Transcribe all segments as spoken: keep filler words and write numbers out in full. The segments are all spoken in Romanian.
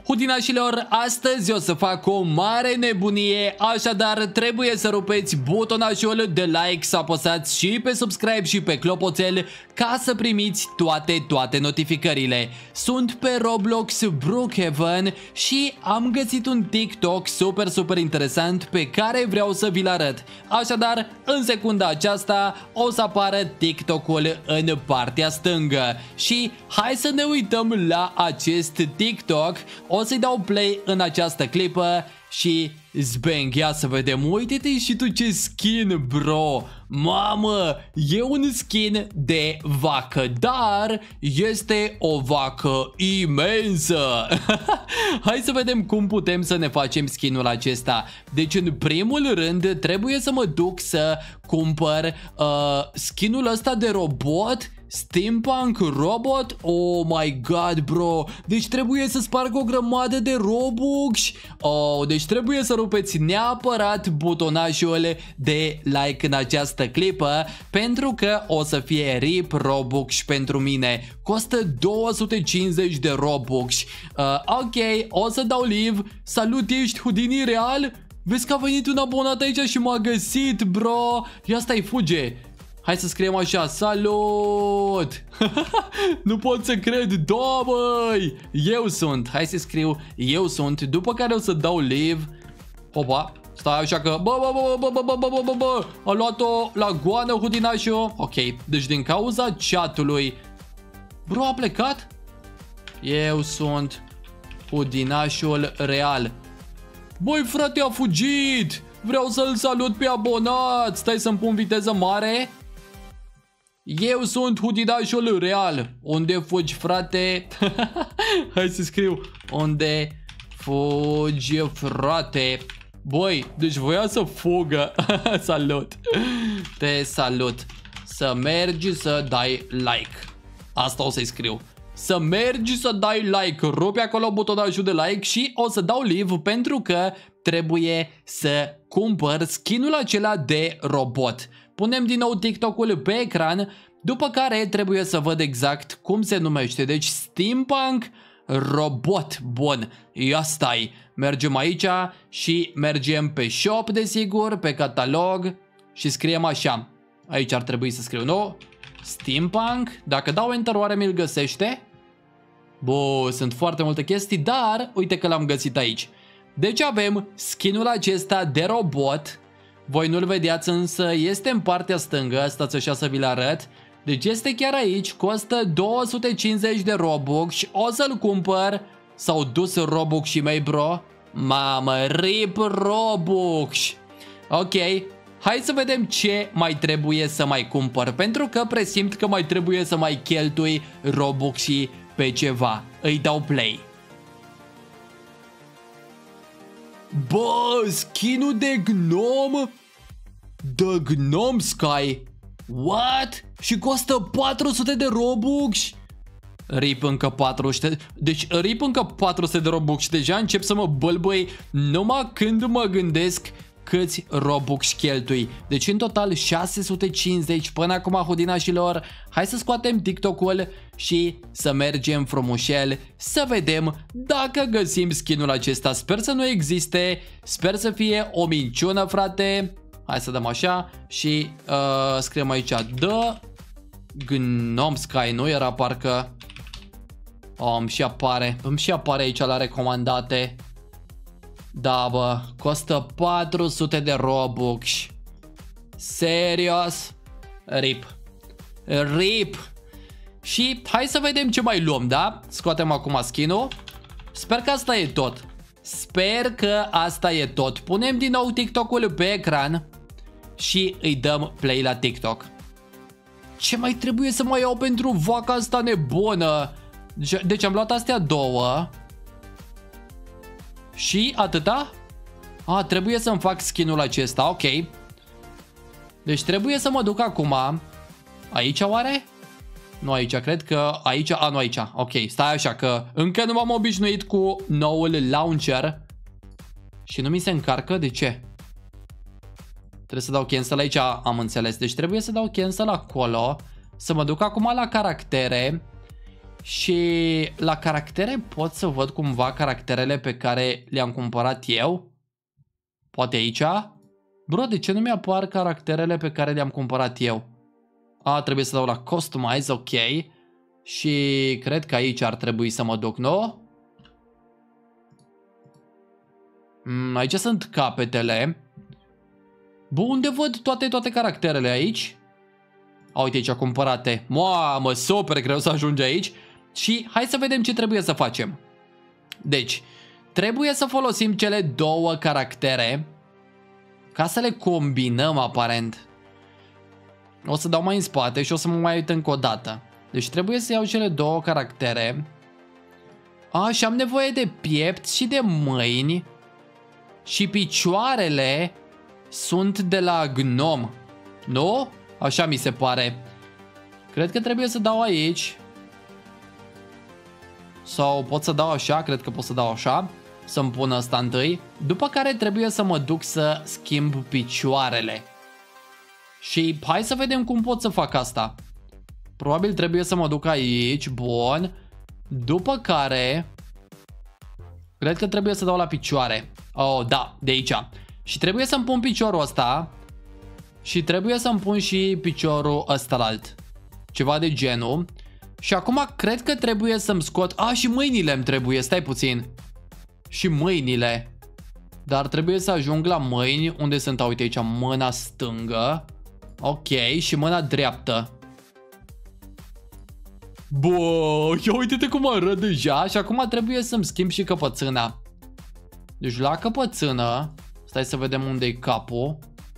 Hudinașilor, astăzi o să fac o mare nebunie, așadar trebuie să rupeți butonașul de like, să apăsați și pe subscribe și pe clopoțel ca să primiți toate, toate notificările. Sunt pe Roblox Brookhaven și am găsit un TikTok super, super interesant pe care vreau să vi-l arăt. Așadar, în secunda aceasta o să apară TikTok-ul în partea stângă și hai să ne uităm la acest TikTok. O să-i dau play în această clipă și zbang, ia să vedem. Uite-te și tu ce skin, bro. Mamă, e un skin de vacă, dar este o vacă imensă. Hai să vedem cum putem să ne facem skinul acesta. Deci în primul rând trebuie să mă duc să cumpăr uh, skinul ăsta de robot. Steampunk robot? Oh my god, bro. Deci trebuie să sparg o grămadă de Robux. Oh, deci trebuie să rupeți neapărat butonajul de like în această clipă, pentru că o să fie rip Robux pentru mine. Costă două sute cincizeci de Robux. uh, Ok, o să dau live. Salut, ești Houdini real? Vezi că a venit un abonat aici și m-a găsit, bro. Ia stai, fuge. Hai să scriem așa, salut! Nu pot să cred, da, băi! Eu sunt, hai să scriu, eu sunt, după care o să dau live. Opa, stai așa că, bă, bă, bă, bă, bă, bă, bă, bă, bă, a luat-o la goană Hudinașul. Ok, deci din cauza chatului, bro, a plecat? Eu sunt Hudinașul real. Băi, frate, a fugit! Vreau să-l salut pe abonat. Stai să-mi pun viteză mare. Eu sunt Hudinașul real. Unde fugi, frate? Hai să scriu. Unde fugi, frate? Băi, deci voia să fugă. Salut. Te salut. Să mergi să dai like. Asta o să-i scriu. Să mergi să dai like. Rupe acolo butonajul de like și o să dau live pentru că trebuie să cumpăr skinul acela de robot. Punem din nou TikTok-ul pe ecran, după care trebuie să văd exact cum se numește. Deci Steampunk robot. Bun, ia stai. Mergem aici și mergem pe shop, desigur, pe catalog și scriem așa. Aici ar trebui să scriu, nu? Steampunk. Dacă dau enter, oare mi-l găsește? Bă, sunt foarte multe chestii, dar uite că l-am găsit aici. Deci avem skinul acesta de robot. Voi nu-l vedeați, însă este în partea stângă. Stați așa să vi-l arăt. Deci este chiar aici, costă două sute cincizeci de Robux și o să-l cumpăr. S-au dus Robuxii mei, bro. Mamă, rip Robux. Ok, hai să vedem ce mai trebuie să mai cumpăr, pentru că presimt că mai trebuie să mai cheltui Robuxii pe ceva. Îi dau play. Bă, skinul de gnom? The Gnome Sky. What? Și costă patru sute de Robux? Rip încă patru sute. Deci rip încă patru sute de Robux. Deja încep să mă bălbăi numai când mă gândesc câți Robux cheltui. Deci în total șase sute cincizeci până acum, Hudinașilor. Hai să scoatem TikTok-ul și să mergem frumușel să vedem dacă găsim skinul acesta. Sper să nu existe, sper să fie o minciună, frate. Hai să dăm așa și uh, scriem aici The Gnome Sky, nu era parcă. Oh, îmi și apare, îmi și apare aici la recomandate. Da, bă, costă patru sute de Robux. Serios? Rip. Rip. Și hai să vedem ce mai luăm, da? Scoatem acum skin-ul. Sper că asta e tot. Sper că asta e tot. Punem din nou TikTok-ul pe ecran și îi dăm play la TikTok. Ce mai trebuie să mai iau pentru vaca asta nebună? Deci am luat astea două. Și atâta? A, trebuie să-mi fac skinul acesta, ok. Deci trebuie să mă duc acum. Aici oare? Nu aici, cred că aici, a, nu aici. Ok, stai așa că încă nu m-am obișnuit cu noul launcher. Și nu mi se încarcă, de ce? Trebuie să dau cancel aici, am înțeles. Deci trebuie să dau cancel acolo. Să mă duc acum la caractere. Și la caractere pot să văd cumva caracterele pe care le-am cumpărat eu. Poate aici? Bro, de ce nu mi-apar caracterele pe care le-am cumpărat eu? A, trebuie să dau la Customize, ok. Și cred că aici ar trebui să mă duc, nu? Mm, aici sunt capetele. Bă, unde văd toate, toate caracterele aici? A, uite aici, cumpărate. Mamă, super greu să ajungi aici. Și hai să vedem ce trebuie să facem. Deci, trebuie să folosim cele două caractere ca să le combinăm aparent. O să dau mai în spate și o să mă mai uit încă o dată. Deci trebuie să iau cele două caractere. A, și am nevoie de piept și de mâini. Și picioarele sunt de la gnom. Nu? Așa mi se pare. Cred că trebuie să dau aici. Sau pot să dau așa, cred că pot să dau așa. Să-mi pun ăsta întâi. După care trebuie să mă duc să schimb picioarele. Și hai să vedem cum pot să fac asta. Probabil trebuie să mă duc aici, bun. După care cred că trebuie să dau la picioare. Oh, da, de aici. Și trebuie să-mi pun piciorul ăsta. Și trebuie să-mi pun și piciorul ăstălalt. Ceva de genul. Și acum cred că trebuie să-mi scot... A, și mâinile îmi trebuie, stai puțin. Și mâinile. Dar trebuie să ajung la mâini. Unde sunt? Uite aici, mâna stângă. Ok, și mâna dreaptă. Bă, ia uite-te cum arăt deja. Și acum trebuie să-mi schimb și căpățâna. Deci la căpățână. Stai să vedem unde e capul.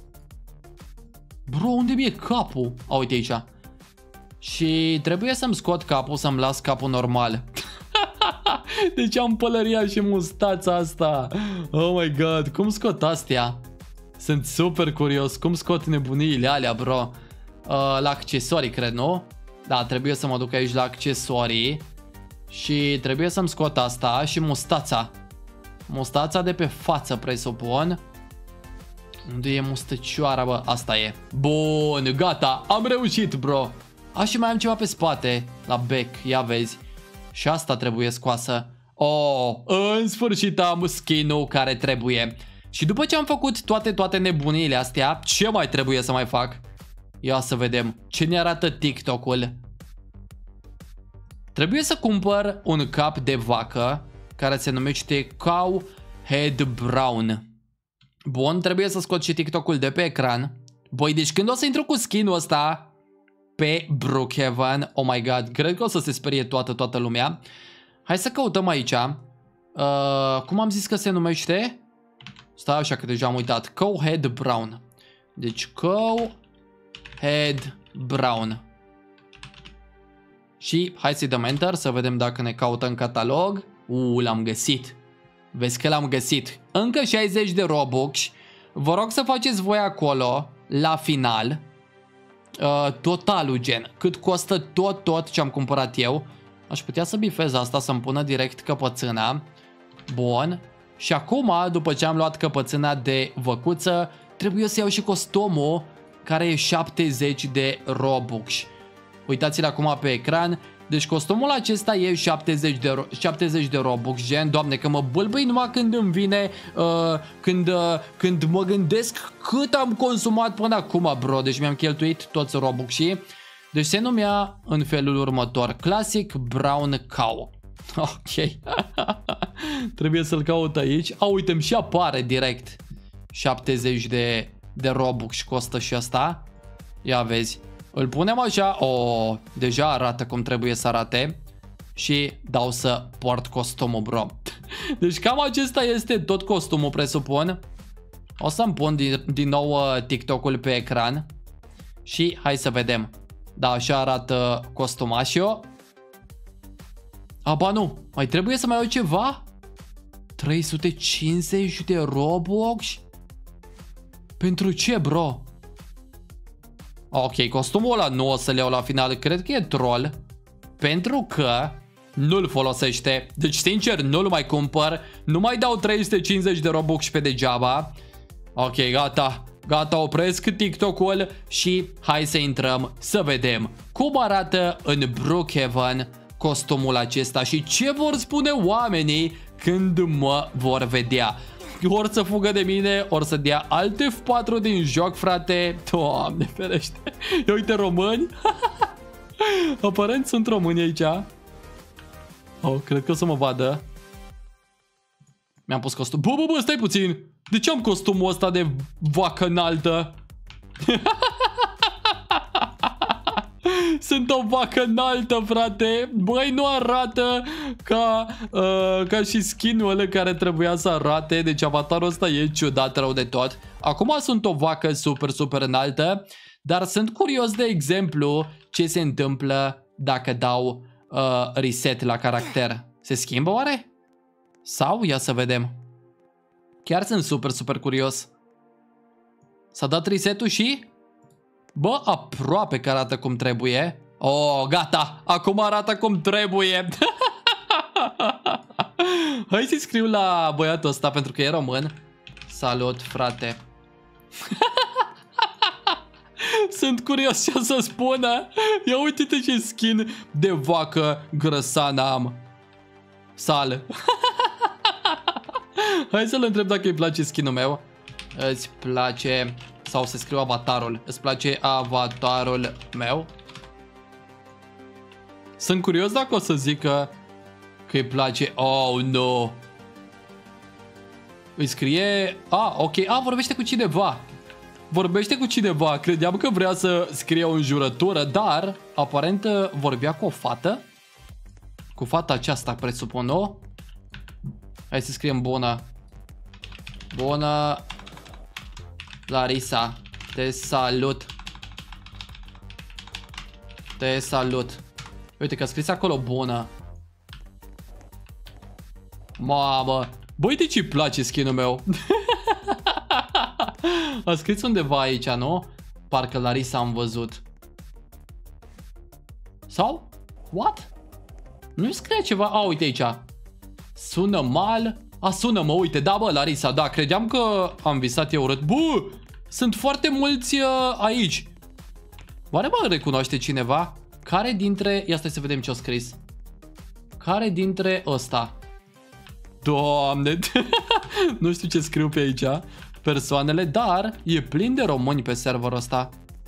Bro, unde mi-e capul? A, uite aici. Și trebuie să-mi scot capul, să-mi las capul normal. Deci am pălăria și mustața asta. Oh my god, cum scot astea? Sunt super curios. Cum scot nebuniile alea, bro? Uh, la accesorii, cred, nu? Da, trebuie să mă duc aici la accesorii. Și trebuie să-mi scot asta și mustața. Mustața de pe față, presupun. Unde e mustăcioara, bă? Asta e. Bun, gata, am reușit, bro. A, și mai am ceva pe spate. La bec, ia vezi. Și asta trebuie scoasă. Oh, în sfârșit am skin-ul care trebuie. Și după ce am făcut toate, toate nebuniile astea, ce mai trebuie să mai fac? Ia să vedem ce ne arată TikTok-ul. Trebuie să cumpăr un cap de vacă care se numește Cow Head Brown. Bun, trebuie să scot și TikTok-ul de pe ecran. Băi, deci când o să intru cu skin-ul ăsta pe Brookhaven, oh my god, cred că o să se sperie toată, toată lumea. Hai să căutăm aici. Uh, cum am zis că se numește? Stai așa că deja am uitat. Cow Head Brown. Deci Cow Head Brown. Și hai să-i dăm Enter să vedem dacă ne caută în catalog. Uuu, l-am găsit. Vezi că l-am găsit. Încă șaizeci de Robux. Vă rog să faceți voi acolo, la final, uh, totalul gen. Cât costă tot, tot ce am cumpărat eu. Aș putea să bifez asta, să-mi pună direct căpățâna. Bun. Și acum, după ce am luat căpățâna de văcuță, trebuie să iau și costumul, care e șaptezeci de Robux. Uitați-l acum pe ecran. Deci costumul acesta e șaptezeci de, șaptezeci de Robux, gen, doamne, că mă bâlbâi numai când îmi vine, uh, când, uh, când mă gândesc cât am consumat până acum, bro. Deci mi-am cheltuit toți Robuxii. Deci se numea în felul următor: Classic Brown Cow. Ok. Trebuie să-l caut aici. A, uite, și apare direct. șaptezeci de, de Robux costă și asta. Ia vezi. Îl punem așa. Oh, deja arată cum trebuie să arate. Și dau să port costumul, bro. Deci cam acesta este tot costumul, presupun. O să-mi pun din, din nou uh, TikTok-ul pe ecran. Și hai să vedem. Da, așa arată costumașul. Aba nu, mai trebuie să mai iau ceva? trei sute cincizeci de Robux? Pentru ce, bro? Ok, costumul ăla nu o să-l iau la final. Cred că e troll. Pentru că nu-l folosește. Deci, sincer, nu-l mai cumpăr. Nu mai dau trei sute cincizeci de Robux pe degeaba. Ok, gata. Gata, opresc TikTok-ul și hai să intrăm să vedem cum arată în Brookhaven costumul acesta și ce vor spune oamenii când mă vor vedea. Ori să fugă de mine, ori să dea alt F patru din joc, frate. Doamne ferește. Ia uite, români. Aparent sunt români aici. Oh, cred că o să mă vadă. Mi-am pus costum. Bă, bă, bă, stai puțin. De ce am costumul ăsta de vacă înaltă? Sunt o vacă înaltă, frate. Băi, nu arată ca, uh, ca și skin-ul ăla care trebuia să arate. Deci avatarul ăsta e ciudat rău de tot. Acum sunt o vacă super, super înaltă. Dar sunt curios, de exemplu, ce se întâmplă dacă dau uh, reset la caracter. Se schimbă oare? Sau? Ia să vedem. Chiar sunt super, super curios. S-a dat reset-ul și... Bă, aproape că arată cum trebuie. Oh, gata. Acum arată cum trebuie. Hai să-i scriu la băiatul ăsta pentru că e român. Salut, frate. Sunt curios ce o să spună. Ia uite-te ce skin de vacă grăsană am. Sal. Hai să-l întreb dacă îi place skin-ul meu. Îți place... Sau să scriu avatarul. Îți place avatarul meu? Sunt curios dacă o să zică că îi place. Oh, no. Îi scrie... Ah, ok. Ah, vorbește cu cineva. Vorbește cu cineva. Credeam că vrea să scrie o înjurătură, dar aparent vorbea cu o fată. Cu fata aceasta, presupun, nu? Hai să scriem bună. Bună... Larisa, te salut. Te salut. Uite că a scris acolo bună. Mamă. Băi, de ce-i place skin-ul meu? A scris undeva aici, nu? Parcă Larisa am văzut. Sau? What? Nu-i scrie ceva? A, uite aici. Sună mal. A, sună, mă, uite, da, bă, Larisa, da, credeam că am visat eu urât. Bă, sunt foarte mulți uh, aici. Oare mă recunoaște cineva? Care dintre... Ia stai să vedem ce a scris. Care dintre ăsta? Doamne, nu știu ce scriu pe aici persoanele, dar e plin de români pe serverul ăsta.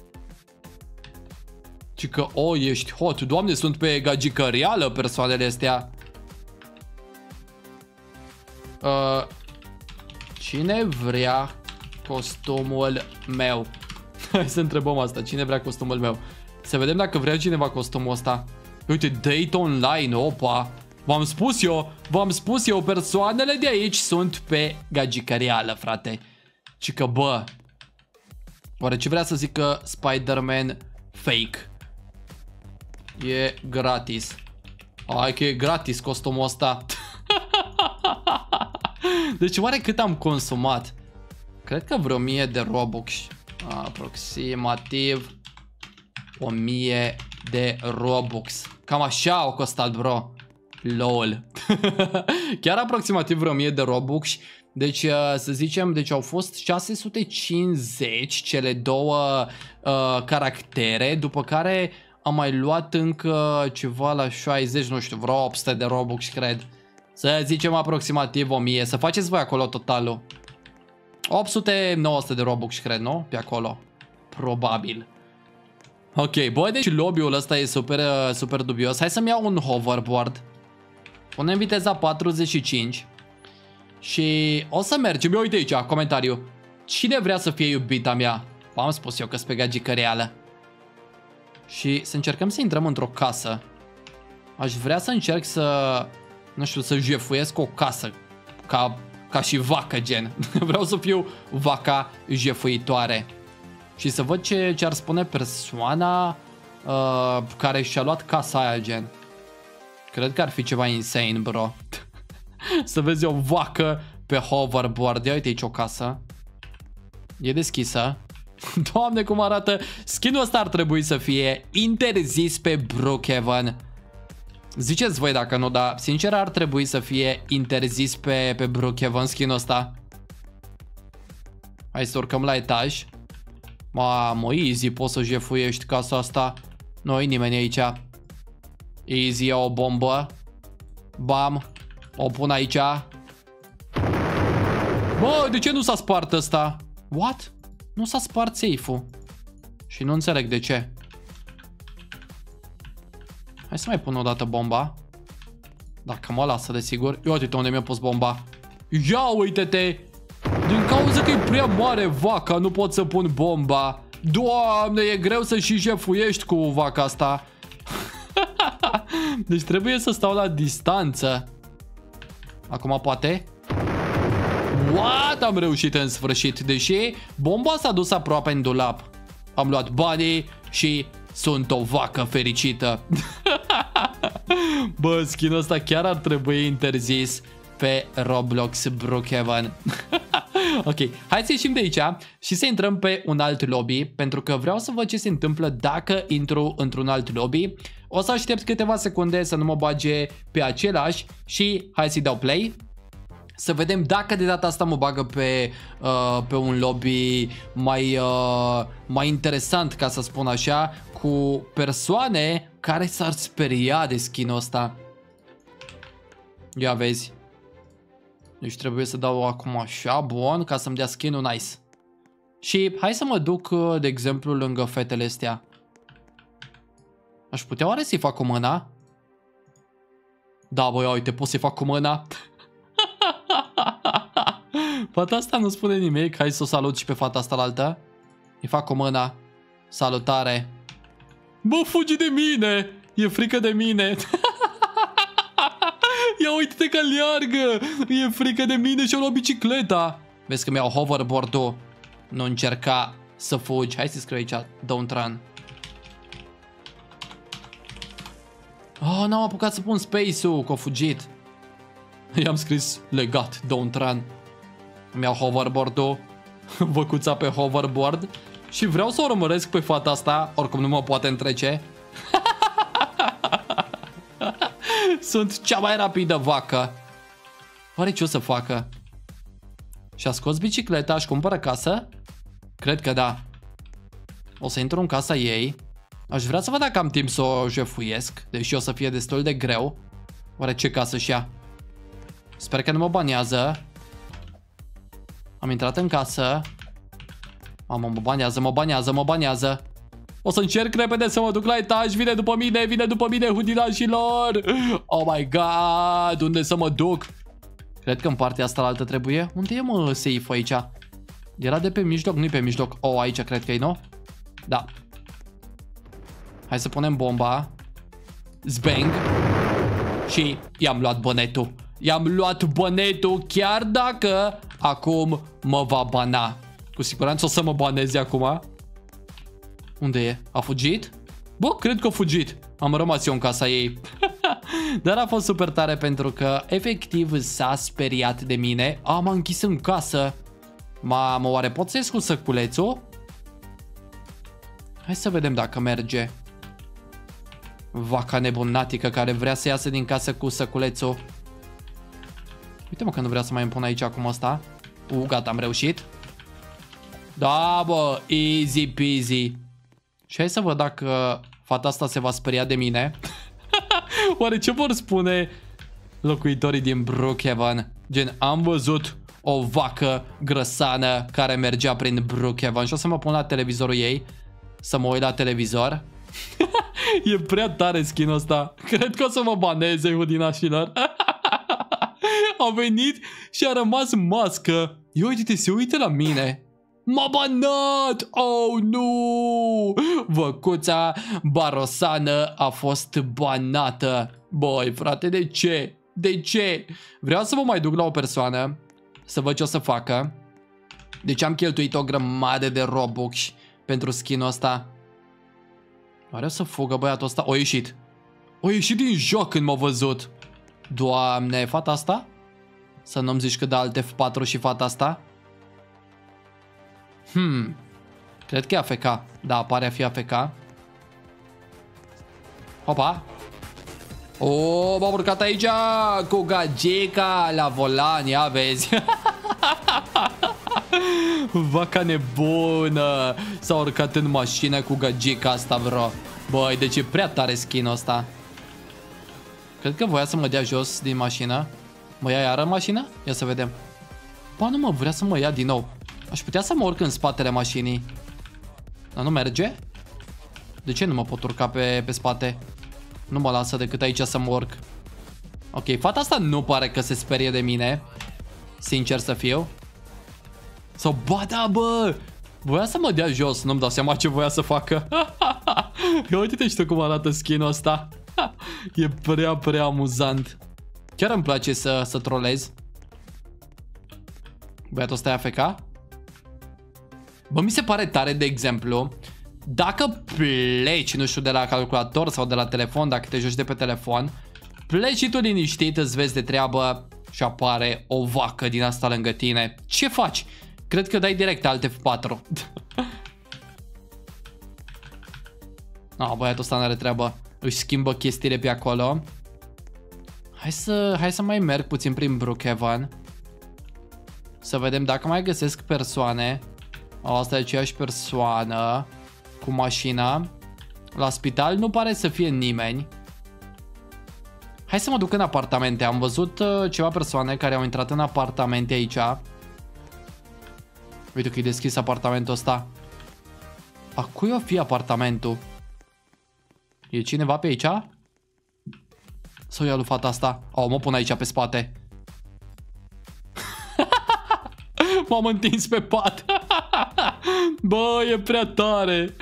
Ci că, o, ești hot. Doamne, sunt pe gagică reală persoanele astea. Uh, cine vrea costumul meu? Hai să întrebăm asta. Cine vrea costumul meu? Să vedem dacă vrea cineva costumul ăsta. Uite, date online, opa. V-am spus eu, v-am spus eu, persoanele de aici sunt pe gagică reală, frate. Ci că, bă, oare ce vrea să zică Spider-Man fake? E gratis. Hai că e gratis costumul ăsta. Deci oare cât am consumat? Cred că vreo mie de Robux. Aproximativ o mie de Robux. Cam așa au costat, bro. LOL. Chiar aproximativ vreo mie de Robux. Deci să zicem, deci au fost șase sute cincizeci cele două uh, caractere. După care am mai luat încă ceva la șaizeci, nu știu, vreo opt sute de Robux, cred. Să zicem aproximativ o mie. Să faceți voi acolo totalul. opt sute nouă sute de Robux, cred, nu? Pe acolo. Probabil. Ok, băi, deci lobby-ul ăsta e super, super dubios. Hai să-mi iau un hoverboard. Punem viteza patruzeci și cinci. Și o să mergem. Eu uite aici, comentariu. Cine vrea să fie iubita mea? V-am spus eu că sunt pe gagică reală. Și să încercăm să intrăm într-o casă. Aș vrea să încerc să... Nu știu, să jefuiesc o casă. Ca, ca și vacă, gen. Vreau să fiu vaca jefuitoare. Și să văd ce, ce ar spune persoana uh, care și-a luat casa aia, gen. Cred că ar fi ceva insane, bro. Să vezi o vacă pe hoverboard. Ia uite aici o casă. E deschisă. Doamne, cum arată. Skin-ul ăsta ar trebui să fie interzis pe Brookhaven. Ziceți voi dacă nu, dar sincer ar trebui să fie interzis pe, pe Brookhaven skin-ul ăsta. Hai să urcăm la etaj. Mamă, easy, poți să jefuiești casa asta. Nu e nimeni aici. Easy, o bombă. Bam. O pun aici. Bă, de ce nu s-a spart ăsta? What? Nu s-a spart safe-ul. Și nu înțeleg de ce. Hai să mai pun o dată bomba. Dacă mă lasă, desigur. Ia uite unde mi-a pus bomba. Ia uite-te! Din cauza că e prea mare vaca, nu pot să pun bomba. Doamne, e greu să și jefuiești cu vaca asta. Deci trebuie să stau la distanță. Acum poate? What? Am reușit în sfârșit. Deși bomba s-a dus aproape în dulap. Am luat banii și sunt o vacă fericită. Bă, skin-ul ăsta chiar ar trebui interzis pe Roblox Brookhaven. Ok, hai să ieșim de aici și să intrăm pe un alt lobby, pentru că vreau să văd ce se întâmplă dacă intru într-un alt lobby. O să aștept câteva secunde să nu mă bage pe același și hai să-i dau play. Să vedem dacă de data asta mă bagă pe, uh, pe un lobby mai, uh, mai interesant, ca să spun așa, cu persoane care s-ar speria de skin-ul ăsta. Ia vezi. Deci trebuie să dau acum așa, bun, ca să-mi dea skin-ul nice. Și hai să mă duc, de exemplu, lângă fetele astea. Aș putea oare să-i fac cu mâna? Da, băi, uite, pot să-i fac cu mâna. Fata asta nu spune nimic. Hai să o salut și pe fata asta la altă. Îi fac cu mâna. Salutare. Bă, fugi de mine. E frică de mine. Ia uite-te că leargă. E frică de mine și-o luat bicicleta. Vezi că mi-au hoverboard-ul. Nu încerca să fugi. Hai să scriu aici don't run. Oh, n-am apucat să pun space-ul, că a fugit. I-am scris legat, don't run. Mi-au hoverboard-ul. Văcuța pe hoverboard. Și vreau să o urmăresc pe fata asta. Oricum nu mă poate întrece. Sunt cea mai rapidă vacă. Oare ce o să facă? Și-a scos bicicleta, își cumpără casă? Cred că da. O să intru în casa ei. Aș vrea să văd dacă am timp să o jefuiesc, deși o să fie destul de greu. Oare ce casă și ea? Sper că nu mă banează. Am intrat în casă. Mamă, mă banează, mă banează, mă banează. O să încerc repede să mă duc la etaj. Vine după mine, vine după mine, hudilașilor. Oh my god, unde să mă duc? Cred că în partea asta la altă trebuie. Unde e, mă, safe aici? Era de pe mijloc, nu-i pe mijloc. Oh, aici cred că e, nu? Da. Hai să punem bomba. Zbang. Și i-am luat bănetul. I-am luat bănetul, chiar dacă acum mă va bana. Cu siguranță o să mă baneze acum. Unde e? A fugit? Bă, cred că a fugit. Am rămas eu în casa ei. Dar a fost super tare pentru că efectiv s-a speriat de mine. A, m-a închis în casă. Mamă, oare pot să ies cu săculețul? Hai să vedem dacă merge. Vaca nebunatică care vrea să iasă din casă cu săculețul. Uite, mă, că nu vrea să mai îmi pun aici acum asta. U, gata, am reușit. Da, bă, easy peasy. Și hai să văd dacă fata asta se va speria de mine. Oare ce vor spune locuitorii din Brookhaven? Gen, am văzut o vacă grăsană care mergea prin Brookhaven. Și o să mă pun la televizorul ei, să mă uit la televizor. E prea tare skin-ul ăsta. Cred că o să mă baneze, hudinașilor. A venit și a rămas mască. Ia uite-te, se uită la mine. M-a banat! Oh, nu! Văcuța barosană a fost banată. Băi, frate, de ce? De ce? Vreau să mă mai duc la o persoană, să văd ce o să facă. Deci am cheltuit o grămadă de Robux pentru skin-ul ăsta. Oare o să fugă băiatul ăsta? O ieșit. O ieșit din joc când m-a văzut. Doamne, fata asta? Să nu-mi zici că da alt F patru și fata asta? Hmm. Cred că e A F K. Da, pare a fi A F K. Hopa. O, m-am urcat aici cu gagica la volan, ia vezi. Vaca nebună. S-a urcat în mașină cu gagica asta, bro. Băi, deci e prea tare skin-ul ăsta. Cred că voia să mă dea jos din mașină. Mă ia iară în mașină? Ia să vedem. Ba, nu mă, vrea să mă ia din nou. Aș putea să mă urc în spatele mașinii. Dar nu merge? De ce nu mă pot urca pe, pe spate? Nu mă lasă decât aici să mă urc. Ok, fata asta nu pare că se sperie de mine. Sincer să fiu. Sau, ba da, bă! Voia să mă dea jos, nu-mi dau seama ce voia să facă. Ia uite-te și tu cum arată skin-ul ăsta. E prea, prea amuzant. Chiar îmi place să, să trolez. Băiatul ăsta e A F K? Bă, mi se pare tare, de exemplu, dacă pleci, nu știu, de la calculator sau de la telefon, dacă te joci de pe telefon, pleci și tu liniștit, îți vezi de treabă și apare o vacă din asta lângă tine. Ce faci? Cred că dai direct Alt F patru. Ah, băiatul ăsta n-are treabă. Își schimbă chestiile pe acolo. Hai să, hai să mai merg puțin prin Brookhaven. Să vedem dacă mai găsesc persoane. Oh, asta e aceeași persoană cu mașina. La spital nu pare să fie nimeni. Hai să mă duc în apartamente. Am văzut uh, ceva persoane care au intrat în apartamente aici. Uite că e deschis apartamentul ăsta. A cui o fi apartamentul? E cineva pe aici? Sau ia lui fata asta? Oh, mă pun aici pe spate. M-am întins pe pat. Bă, e prea tare.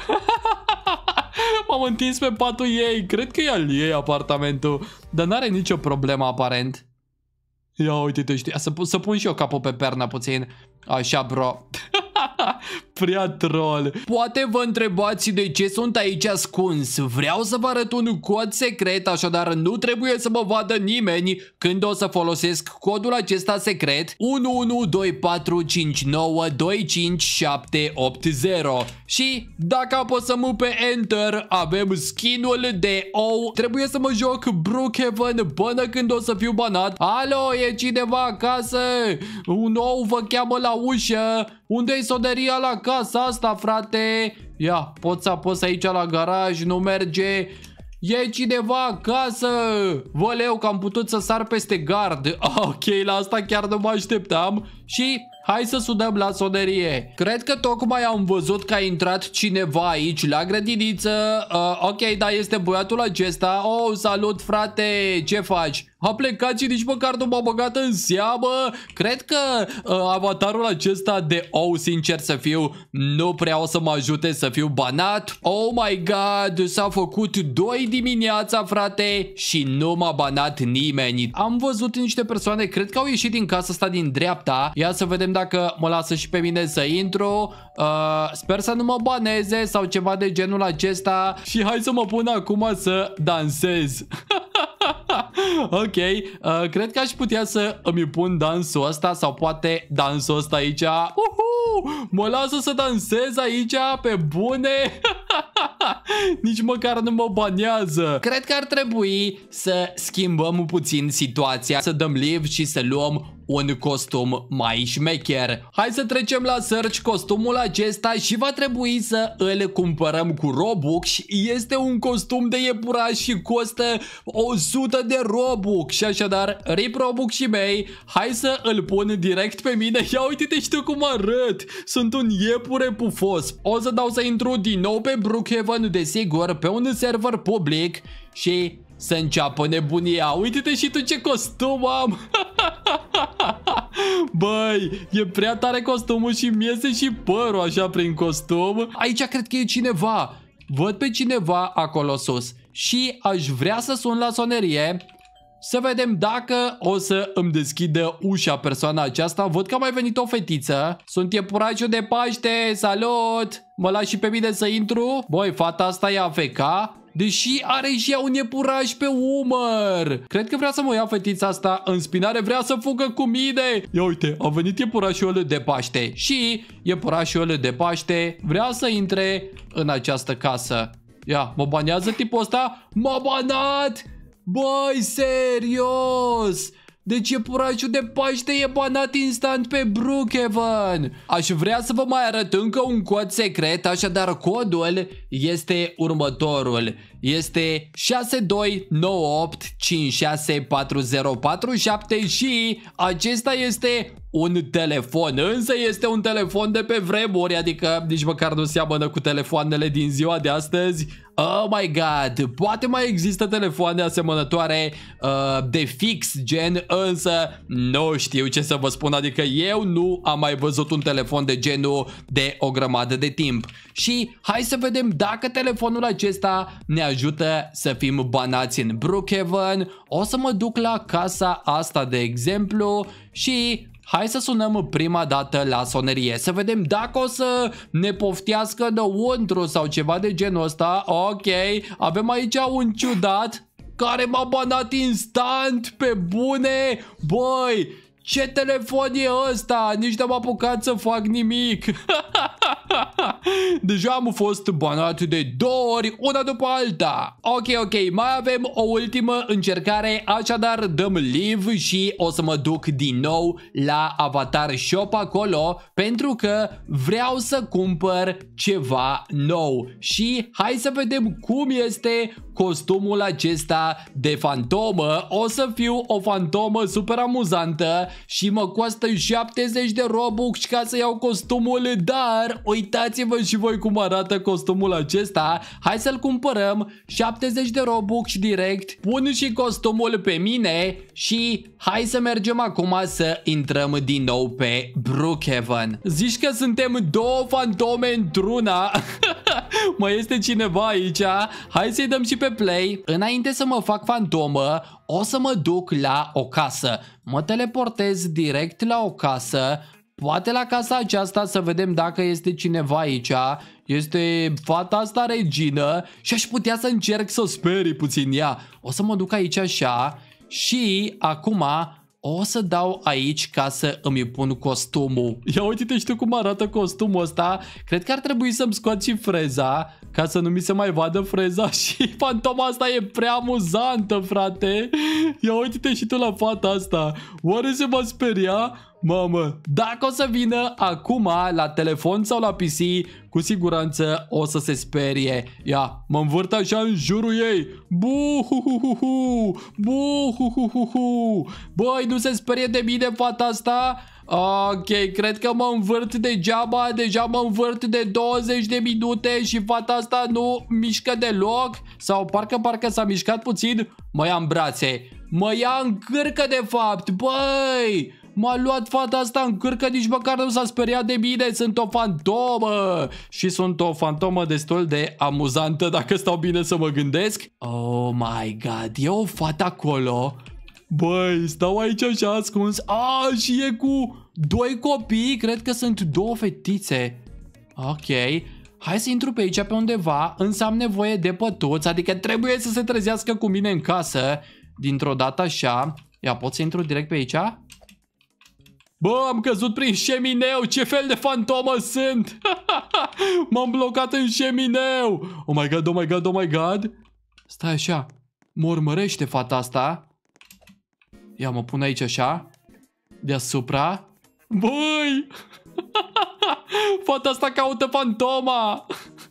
M-am întins pe patul ei. Cred că e al ei apartamentul. Dar n-are nicio problemă aparent. Ia uite-te, știi. Să, să pun și eu capul pe pernă puțin. Așa, bro. Prea troll. Poate vă întrebați de ce sunt aici ascuns. Vreau să vă arăt un cod secret, așadar nu trebuie să mă vadă nimeni când o să folosesc codul acesta secret unu unu doi patru cinci nouă doi cinci șapte opt zero. Și dacă apăsăm pe Enter, avem skinul de ou. Trebuie să mă joc Brookhaven până când o să fiu banat. Alo, e cineva acasă? Un ou vă cheamă la ușă. Unde-i soderia la casa asta, frate? Ia, pot să apăs aici la garaj, nu merge. E cineva acasă? Vă leu că am putut să sar peste gard. Ok, la asta chiar nu mă așteptam. Și hai să sudăm la soderie. Cred că tocmai am văzut că a intrat cineva aici la grădiniță. uh, Ok, da, este băiatul acesta. Oh, salut, frate, ce faci? A plecat și nici măcar nu m-a băgat în seamă. Cred că uh, avatarul acesta de ou, sincer să fiu, nu prea o să mă ajute să fiu banat. Oh my god, s-a făcut doi dimineața, frate, și nu m-a banat nimeni. Am văzut niște persoane, cred că au ieșit din casa asta din dreapta. Ia să vedem dacă mă lasă și pe mine să intru. uh, Sper să nu mă baneze sau ceva de genul acesta. Și hai să mă pun acum să dansez. Ok, uh, cred că aș putea să îmi pun dansul ăsta sau poate dansul ăsta aici. Uhu! Mă lasă să dansez aici pe bune. Nici măcar nu mă banează. Cred că ar trebui să schimbăm puțin situația, să dăm live și să luăm un costum mai șmecher. Hai să trecem la search costumul acesta și va trebui să îl cumpărăm cu Robux. Este un costum de iepuraș și costă o sută de Robux. Și așadar, rip Robuxii mei, hai să îl pun direct pe mine. Ia uite-te, știu cum arăt. Sunt un iepure pufos. O să dau să intru din nou pe Brookhaven, desigur, pe un server public și să înceapă nebunia. Uite-te și tu ce costum am. Băi, e prea tare costumul și mi iese și părul așa prin costum. Aici cred că e cineva. Văd pe cineva acolo sus și aș vrea să sun la sonerie să vedem dacă o să îmi deschidă ușa persoana aceasta. Văd că a mai venit o fetiță. Sunt iepurașul de Paște. Salut! Mă lași și pe mine să intru? Băi, fata asta e A F K, deși are și ea un iepuraș pe umăr. Cred că vrea să mă ia fetița asta în spinare. Vrea să fugă cu mine. Ia uite, a venit iepurașul de Paște. Și iepurașul de Paște vrea să intre în această casă. Ia, mă banează tipul ăsta? M-a banat! Băi, serios! Deci iepurașul de Paște e banat instant pe Brookhaven. Aș vrea să vă mai arăt încă un cod secret, așadar codul este următorul. Este șase doi nouă opt cinci șase patru zero patru șapte și acesta este un telefon, însă este un telefon de pe vremuri, adică nici măcar nu seamănă cu telefoanele din ziua de astăzi. Oh my god, poate mai există telefoane asemănătoare uh, de fix gen, însă nu știu ce să vă spun, adică eu nu am mai văzut un telefon de genul de o grămadă de timp. Și hai să vedem dacă telefonul acesta ne ajută să fim banați în Brookhaven. O să mă duc la casa asta de exemplu și hai să sunăm prima dată la sonerie, să vedem dacă o să ne poftească înăuntru sau ceva de genul ăsta. Ok, avem aici un ciudat care m-a banat instant, pe bune. Băi, ce telefon e ăsta? Nici n-am apucat să fac nimic. Deja am fost banat de două ori, una după alta. Ok, ok, mai avem o ultimă încercare, așadar dăm leave și o să mă duc din nou la Avatar Shop acolo, pentru că vreau să cumpăr ceva nou. Și hai să vedem cum este costumul acesta de fantomă. O să fiu o fantomă super amuzantă și mă costă șaptezeci de Robux ca să iau costumul, dar uitați-vă și voi cum arată costumul acesta. Hai să-l cumpărăm, șaptezeci de Robux direct, pun și costumul pe mine și hai să mergem acum să intrăm din nou pe Brookhaven. Zici că suntem două fantome într-una? Mai este cineva aici? Hai să-i dăm și pe play. Înainte să mă fac fantomă, o să mă duc la o casă. Mă teleportez direct la o casă. Poate la casa aceasta, să vedem dacă este cineva aici. Este fata asta regină și aș putea să încerc să o sperii puțin ea. O să mă duc aici așa și acum o să dau aici ca să îmi pun costumul. Ia uite-te și tu cum arată costumul ăsta. Cred că ar trebui să-mi scot și freza ca să nu mi se mai vadă freza și fantoma asta e prea amuzantă, frate. Ia uite-te și tu la fata asta. Oare se va speria? Mamă, dacă o să vină acum la telefon sau la P C, cu siguranță o să se sperie. Ia, mă învârt așa în jurul ei. Bu-hu-hu-hu-hu, bu-hu-hu-hu-hu. Băi, nu se sperie de mine fata asta? Ok, cred că mă învârt degeaba, deja mă învârt de douăzeci de minute și fata asta nu mișcă deloc. Sau parcă, parcă s-a mișcat puțin. Mă ia în brațe, mă ia în cârcă de fapt, băi! M-a luat fata asta în cârcă, nici măcar nu s-a speriat de mine, sunt o fantomă. Și sunt o fantomă destul de amuzantă, dacă stau bine să mă gândesc. Oh my god, e o fată acolo. Băi, stau aici așa ascuns. Ah, și e cu doi copii, cred că sunt două fetițe. Ok, hai să intru pe aici pe undeva, însă am nevoie de pătuți, adică trebuie să se trezească cu mine în casă. Dintr-o dată așa. Ia, pot să intru direct pe aici? Bă, am căzut prin șemineu, ce fel de fantomă sunt? M-am blocat în șemineu. Oh my god, oh my god, oh my god. Stai așa, mă urmărește fata asta. Ia, mă pun aici așa, deasupra. Băi, fata asta caută fantoma.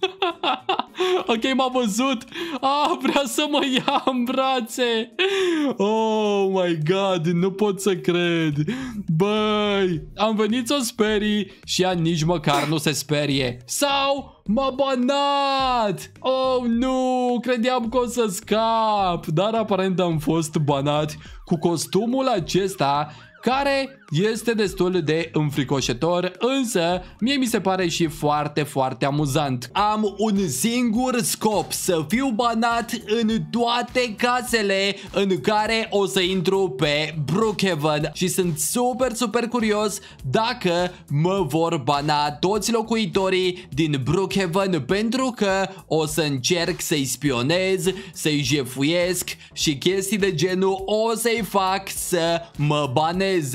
Ok, m-a văzut. Ah, vrea să mă ia în brațe. Oh my god, nu pot să cred. Băi, am venit să o sperii și ea nici măcar nu se sperie. Sau m-a banat. Oh nu, credeam că o să scap, dar aparent am fost banat cu costumul acesta, care este destul de înfricoșător, însă mie mi se pare și foarte, foarte amuzant. Am un singur scop, să fiu banat în toate casele în care o să intru pe Brookhaven și sunt super, super curios dacă mă vor bana toți locuitorii din Brookhaven, pentru că o să încerc să-i spionez, să-i jefuiesc și chestii de genul o să-i fac să mă baneze, dar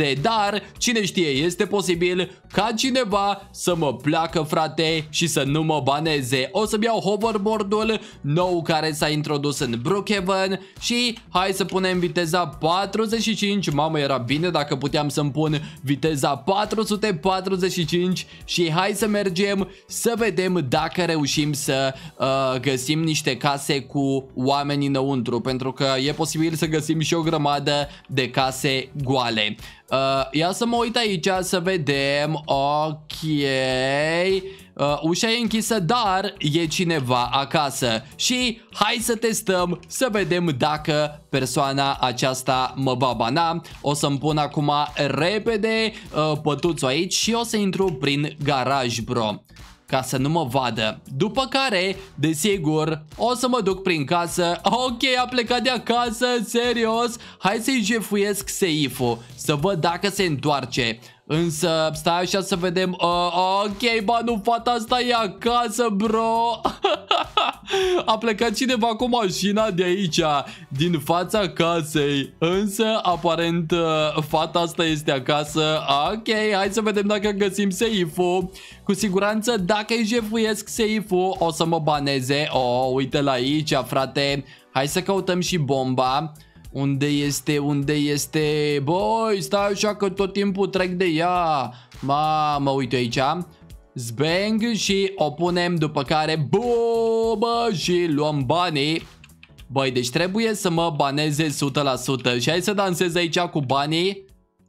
dar cine știe, este posibil ca cineva să mă placă, frate, și să nu mă baneze. O să-mi iau hoverboard-ul nou care s-a introdus în Brookhaven și hai să punem viteza patruzeci și cinci. Mamă, era bine dacă puteam să-mi pun viteza patru sute patruzeci și cinci și hai să mergem să vedem dacă reușim să uh, găsim niște case cu oameni înăuntru, pentru că e posibil să găsim și o grămadă de case goale. Uh, ia să mă uit aici să vedem. Ok. Uh, ușa e închisă, dar e cineva acasă și hai să testăm să vedem dacă persoana aceasta mă va bana. O să-mi pun acum repede uh, pătuțul aici și o să intru prin garaj, bro, ca să nu mă vadă. După care, desigur, o să mă duc prin casă. Ok, a plecat de acasă, serios. Hai să-i jefuiesc seiful, să văd dacă se întoarce. Însă, stai așa să vedem. uh, Ok, ba nu, fata asta e acasă, bro. A plecat cineva cu mașina de aici, din fața casei. Însă, aparent, uh, fata asta este acasă. Ok, hai să vedem dacă găsim seiful. Cu siguranță, dacă îi jefuiesc seiful, o să mă baneze. Oh, uite-l aici, frate. Hai să căutăm și bomba. Unde este? Unde este? Băi, stai așa că tot timpul trec de ea. Mamă, uite aici. Zbang și o punem, după care bubă și luăm banii. Băi, deci trebuie să mă baneze o sută la sută. Și hai să dansez aici cu banii.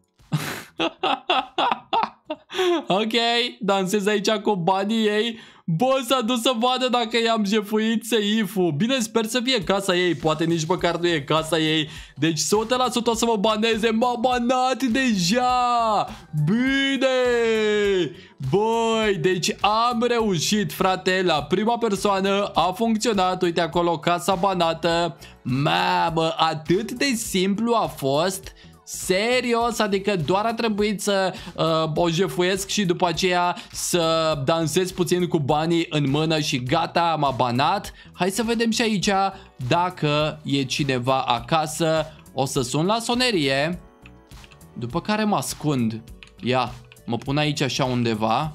Ok, dansez aici cu banii ei. Bă, s-a dus să vadă dacă i-am jefuit seiful. Bine, sper să fie casa ei. Poate nici măcar nu e casa ei. Deci o sută la sută o să mă baneze. M-a banat deja. Bine. Băi, deci am reușit, frate. La prima persoană a funcționat. Uite acolo, casa banată. Mamă, atât de simplu a fost. Serios, adică doar a trebuit să uh, o jefuiesc și după aceea să dansez puțin cu banii în mână și gata, m-a banat. Hai să vedem și aici dacă e cineva acasă. O să sun la sonerie, după care mă ascund. Ia, mă pun aici așa undeva.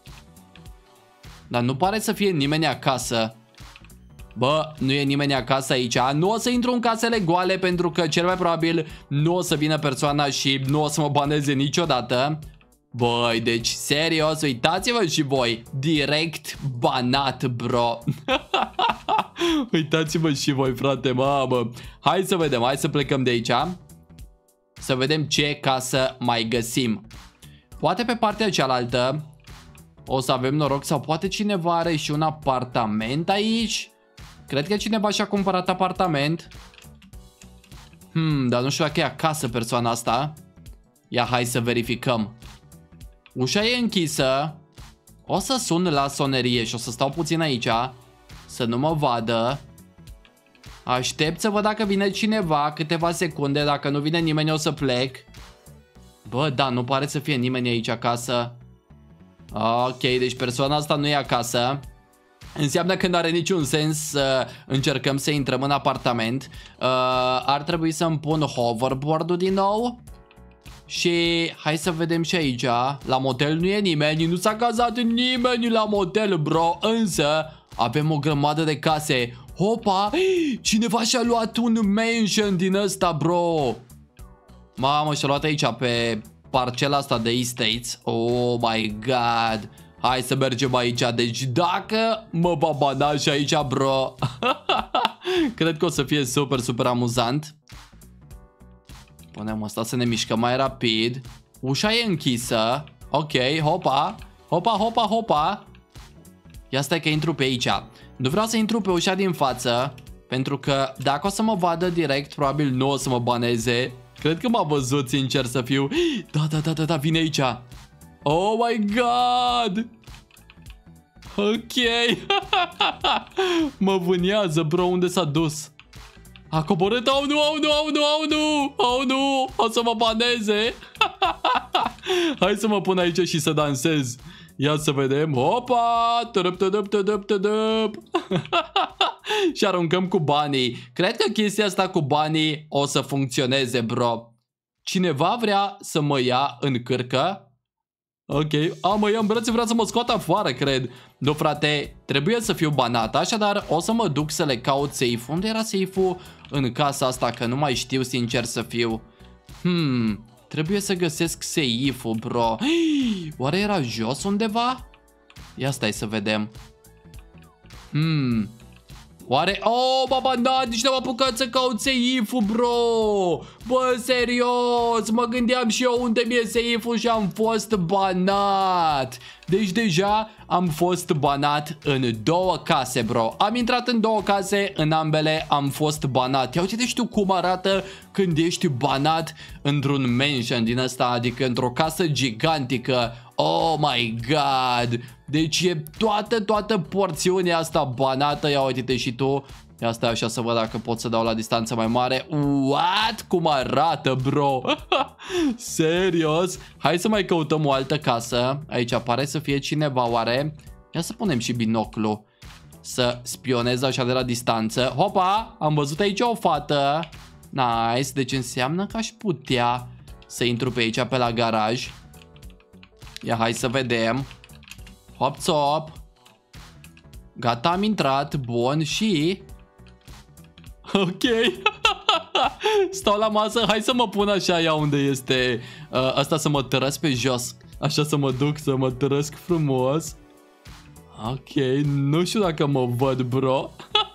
Dar nu pare să fie nimeni acasă. Bă, nu e nimeni acasă aici. Nu o să intru în casele goale pentru că cel mai probabil nu o să vină persoana și nu o să mă baneze niciodată. Băi, deci serios, uitați-vă și voi. Direct banat, bro. Uitați-vă și voi, frate, mamă. Hai să vedem, hai să plecăm de aici. Să vedem ce casă mai găsim. Poate pe partea cealaltă o să avem noroc sau poate cineva are și un apartament aici. Cred că cineva și-a cumpărat apartament. Hmm, dar nu știu dacă e acasă persoana asta. Ia, hai să verificăm. Ușa e închisă. O să sun la sonerie și o să stau puțin aici, să nu mă vadă. Aștept să văd dacă vine cineva, câteva secunde. Dacă nu vine nimeni o să plec. Bă, da, nu pare să fie nimeni aici acasă. Ok, deci persoana asta nu e acasă. Înseamnă că nu are niciun sens să încercăm să intrăm în apartament. uh, Ar trebui să-mi pun hoverboard-ul din nou. Și hai să vedem și aici. La motel nu e nimeni. Nu s-a cazat nimeni la motel, bro. Însă avem o grămadă de case. Hopa, cineva și-a luat un mansion din ăsta, bro. Mamă, și-a luat aici pe parcela asta de estates. Oh my god. Hai să mergem aici. Deci dacă mă va bana și aici, bro, cred că o să fie super, super amuzant. Punem asta să ne mișcăm mai rapid. Ușa e închisă. Ok, hopa. Hopa, hopa, hopa. Ia stai că intru pe aici. Nu vreau să intru pe ușa din față, pentru că dacă o să mă vadă direct, probabil nu o să mă baneze. Cred că m-a văzut, sincer să fiu. Da, da, da, da, da, vine aici. Oh my god. Ok. Mă vânează, bro, unde s-a dus? A coborât. Oh nu, oh nu, oh nu, oh nu. Oh nu, o să mă baneze. Hai să mă pun aici și să dansez. Ia să vedem. Hopa. Tădăp, tădăp, tădăp, tădăp. Și aruncăm cu banii. Cred că chestia asta cu banii o să funcționeze, bro. Cineva vrea să mă ia în cârcă. Ok, a, mă ia în brațe, vrea să mă scoată afară, cred. Nu, frate, trebuie să fiu banat, așadar o să mă duc să le caut safe-ul. Unde era safe-ul în casa asta, că nu mai știu, sincer să fiu. Hmm, trebuie să găsesc safe-ul, bro. Hii, oare era jos undeva? Ia stai să vedem. Hmm, oare... Oh, baba, da, deci n-am apucat să caut safe-ul, bro. Bă, serios, mă gândeam și eu unde mi-e safe-ul și am fost banat. Deci deja am fost banat în două case, bro. Am intrat în două case, în ambele am fost banat. Ia uite, tu cum arată când ești banat într-un mansion din ăsta, adică într-o casă gigantică. Oh my god. Deci e toată, toată porțiunea asta banată. Ia uite-te și tu. Ia stai așa să văd dacă pot să dau la distanță mai mare. What? Cum arată, bro? Serios? Hai să mai căutăm o altă casă. Aici pare să fie cineva, oare? Ia să punem și binoclu să spionez așa de la distanță. Hopa, am văzut aici o fată. Nice, deci înseamnă că aș putea să intru pe aici, pe la garaj. Ia, hai să vedem. Hop, hop. Gata, am intrat. Bun, și... Ok. Stau la masă. Hai să mă pun așa, ia unde este uh, asta, să mă tărăsc pe jos. Așa să mă duc să mă tărăsc frumos. Ok, nu știu dacă mă văd, bro.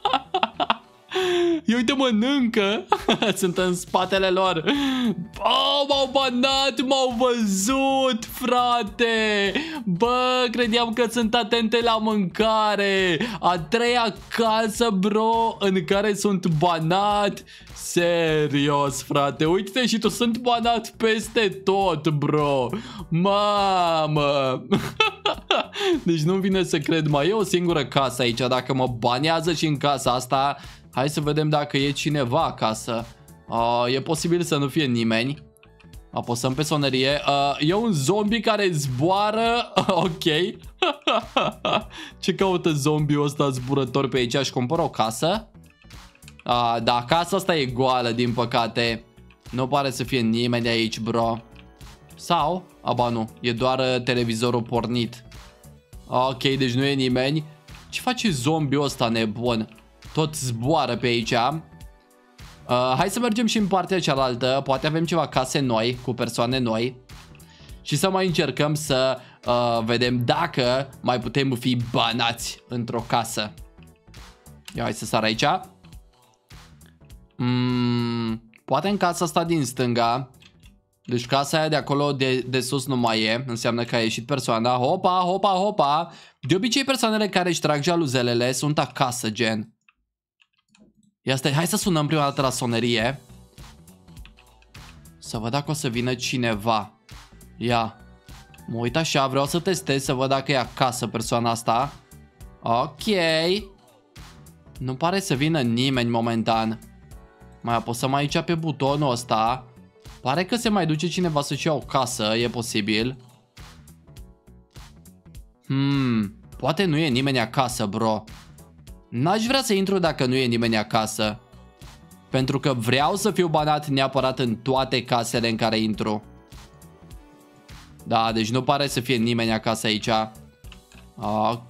Ia uite, mănâncă. Sunt în spatele lor. Oh, m-au banat, m-au văzut, frate. Bă, credeam că sunt atente la mâncare. A treia casă, bro, în care sunt banat. Serios, frate, uite-te și tu, sunt banat peste tot, bro. Mamă. Deci nu vine să cred, mai e o singură casă aici. Dacă mă banează și în casa asta, hai să vedem dacă e cineva acasă. uh, E posibil să nu fie nimeni. Apăsăm pe sonerie. uh, E un zombie care zboară. Ok. Ce caută zombiul ăsta zburător pe aici? Aș cumpăra o casă. uh, Da, casa asta e goală, din păcate. Nu pare să fie nimeni aici, bro. Sau? Aba nu, e doar uh, televizorul pornit. Ok, deci nu e nimeni. Ce face zombiul ăsta nebun? Tot zboară pe aici. uh, Hai să mergem și în partea cealaltă. Poate avem ceva case noi, cu persoane noi. Și să mai încercăm să uh, vedem dacă mai putem fi banați într-o casă. Ia, hai să sar aici. mm, Poate în casa asta din stânga. Deci casa aia de acolo de, de sus nu mai e. Înseamnă că a ieșit persoana. Hopa, hopa, hopa. De obicei persoanele care își trag jaluzelele sunt acasă, gen. Ia stai, hai să sunăm prima dată la sonerie. Să văd dacă o să vină cineva. Ia. Mă uit așa, vreau să testez să văd dacă e acasă persoana asta. Ok. Nu pare să vină nimeni momentan. Mai apăsăm aici pe butonul ăsta. Pare că se mai duce cineva să-și ia o casă, e posibil. Hmm, poate nu e nimeni acasă, bro. N-aș vrea să intru dacă nu e nimeni acasă. Pentru că vreau să fiu banat neapărat în toate casele în care intru. Da, deci nu pare să fie nimeni acasă aici. Ok.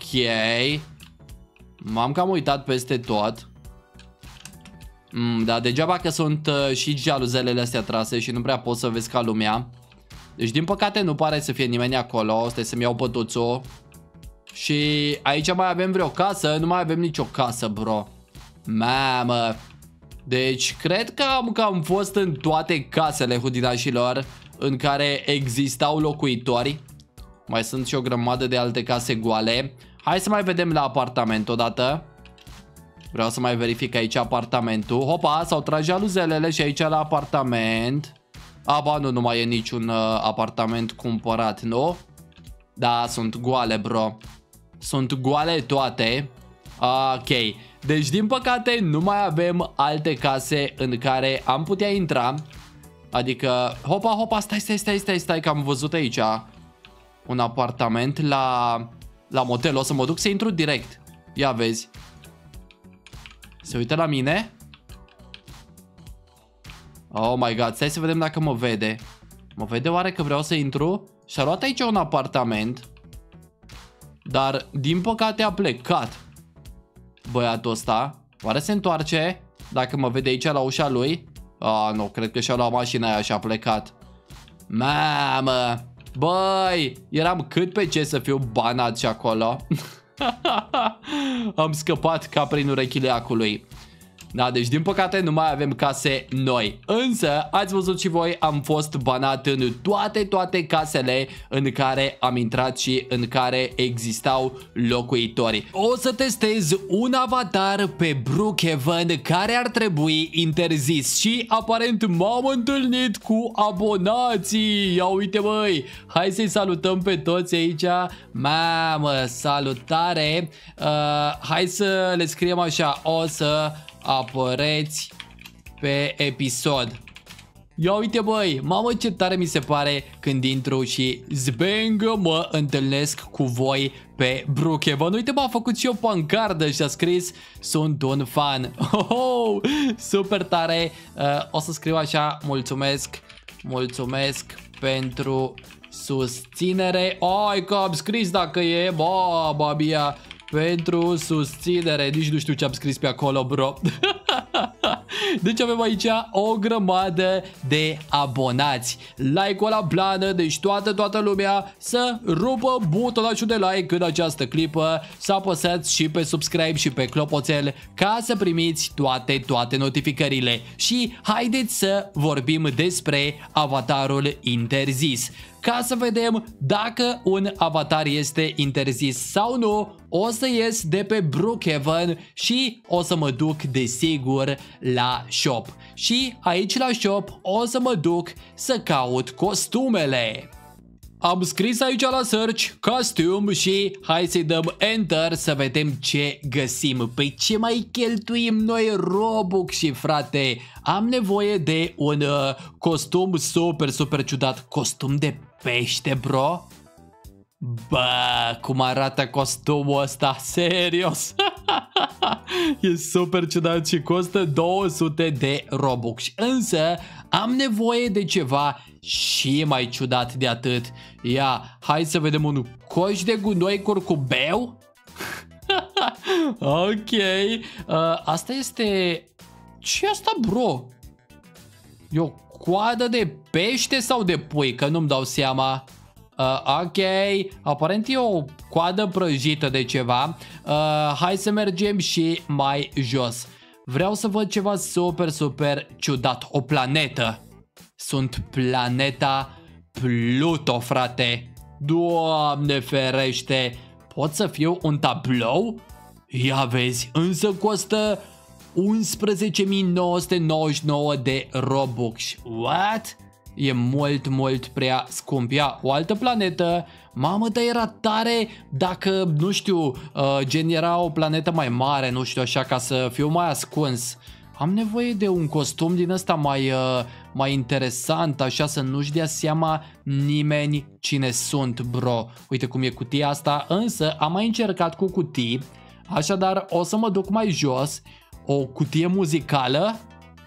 M-am cam uitat peste tot. mm, Da, degeaba că sunt uh, și jaluzelele astea trase și nu prea pot să vezi ca lumea. Deci din păcate nu pare să fie nimeni acolo. Stai să-mi iau pătuțul. Și aici mai avem vreo casă? Nu mai avem nicio casă, bro. Mamă. Deci cred că am, că am fost în toate casele hudinașilor în care existau locuitori. Mai sunt și o grămadă de alte case goale. Hai să mai vedem la apartament odată. Vreau să mai verific aici apartamentul. Hopa, s-au tras jaluzelele și aici la apartament. Aba, nu, nu mai e niciun uh, apartament cumpărat, nu? Da, sunt goale, bro. Sunt goale toate. Ok. Deci, din păcate, nu mai avem alte case în care am putea intra. Adică, hopa, hopa, stai, stai, stai, stai, stai, că am văzut aici un apartament la, la motel. O să mă duc să intru direct. Ia vezi. Se uită la mine. Oh my god, stai să vedem dacă mă vede. Mă vede oare că vreau să intru? Și-a luat aici un apartament. Dar, din păcate, a plecat băiatul ăsta. Oare se întoarce? Dacă mă vede aici la ușa lui? Ah, nu, cred că și-a luat mașina aia și a plecat. Mamă! Băi, eram cât pe ce să fiu banat și acolo. Am scăpat ca prin urechile acului. Da, deci din păcate nu mai avem case noi. Însă, ați văzut și voi, am fost banat în toate, toate casele în care am intrat și în care existau locuitori. O să testez un avatar pe Brookhaven care ar trebui interzis și aparent m-am întâlnit cu abonații. Ia uite băi, hai să-i salutăm pe toți aici. Mamă, salutare. uh, Hai să le scriem așa: o să apăreți pe episod. Ia uite băi, mamă ce tare mi se pare când intru și zbang mă întâlnesc cu voi pe Brookhaven. Uite, m-a făcut și o pancardă și a scris: sunt un fan. Oh, oh, super tare. uh, O să scriu așa: mulțumesc, mulțumesc pentru susținere. Ai că am scris dacă e, bă, babia, pentru susținere. Nici nu știu ce am scris pe acolo, bro. Deci avem aici o grămadă de abonați. Like-ul la plană, deci toată, toată lumea să rupă butonul de like în această clipă, să apăsați și pe subscribe și pe clopoțel ca să primiți toate, toate notificările. Și haideți să vorbim despre avatarul interzis. Ca să vedem dacă un avatar este interzis sau nu, o să ies de pe Brookhaven și o să mă duc desigur la shop. Și aici la shop o să mă duc să caut costumele. Am scris aici la search costum și hai să-i dăm enter să vedem ce găsim. Păi ce mai cheltuim noi Robux și frate? Am nevoie de un uh, costum super, super ciudat. Costum de pește, bro? Bă, cum arată costumul ăsta? Serios? E super ciudat și costă două sute de Robux. Însă am nevoie de ceva și mai ciudat de atât. Ia, hai să vedem un coș de gunoi curcubeu. Ok, uh, asta este... Ce asta, bro? E o coadă de pește sau de pui? Că nu-mi dau seama. Uh, ok, aparent e o coadă prăjită de ceva. uh, Hai să mergem și mai jos. Vreau să văd ceva super, super ciudat. O planetă. Sunt planeta Pluto, frate. Doamne ferește. Pot să fiu un tablou? Ia vezi, însă costă unsprezece mii nouă sute nouăzeci și nouă de Robux. What? E mult, mult prea scump. Ia, o altă planetă. Mamă, dar era tare dacă, nu știu, uh, gen era o planetă mai mare, nu știu, așa, ca să fiu mai ascuns. Am nevoie de un costum din ăsta mai, uh, mai interesant, așa, să nu-și dea seama nimeni cine sunt, bro. Uite cum e cutia asta, însă am mai încercat cu cutii, așadar o să mă duc mai jos. O cutie muzicală.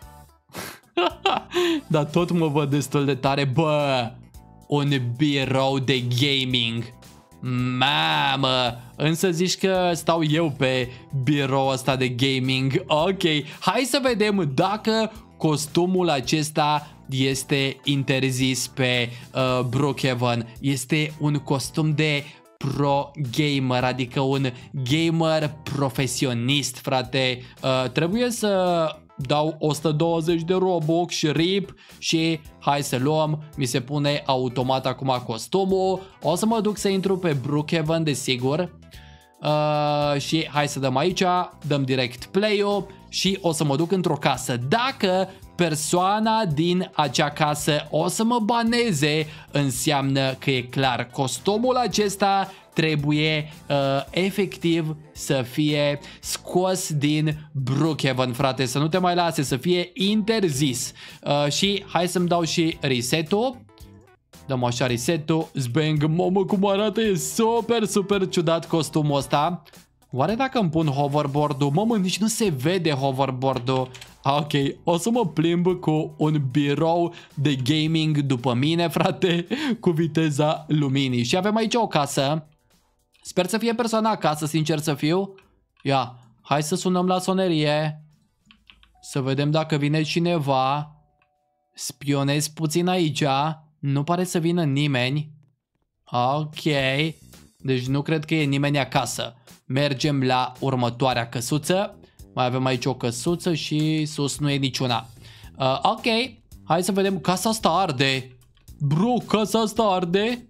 Dar tot mă văd destul de tare. Bă, un birou de gaming. Mamă, însă zici că stau eu pe birou ăsta de gaming. Ok, hai să vedem dacă costumul acesta este interzis pe uh, Brookhaven. Este un costum de pro gamer, adică un gamer profesionist, frate. Uh, trebuie să dau o sută douăzeci de Robux și rip și hai să luăm. Mi se pune automat acum costumul. O să mă duc să intru pe Brookhaven, desigur. Uh, și hai să dăm aici, dăm direct play-ul și o să mă duc într-o casă. Dacă persoana din acea casă o să mă baneze, înseamnă că e clar, costumul acesta trebuie uh, efectiv să fie scos din Brookhaven, frate, să nu te mai lase, să fie interzis. Uh, și hai să-mi dau și reset-ul. Dăm așa reset-ul. Zbang, mamă cum arată, e super, super ciudat costumul ăsta. Oare dacă îmi pun hoverboard-ul? Mamă, nici nu se vede hoverboard-ul. Ok, o să mă plimb cu un birou de gaming după mine, frate, cu viteza luminii. Și avem aici o casă. Sper să fie persoana acasă, sincer să fiu. Ia, hai să sunăm la sonerie. Să vedem dacă vine cineva. Spionez puțin aici. Nu pare să vină nimeni. Ok. Deci nu cred că e nimeni acasă. Mergem la următoarea căsuță. Mai avem aici o căsuță și sus nu e niciuna. Uh, ok. Hai să vedem. Casa asta arde. Bro, casa asta arde.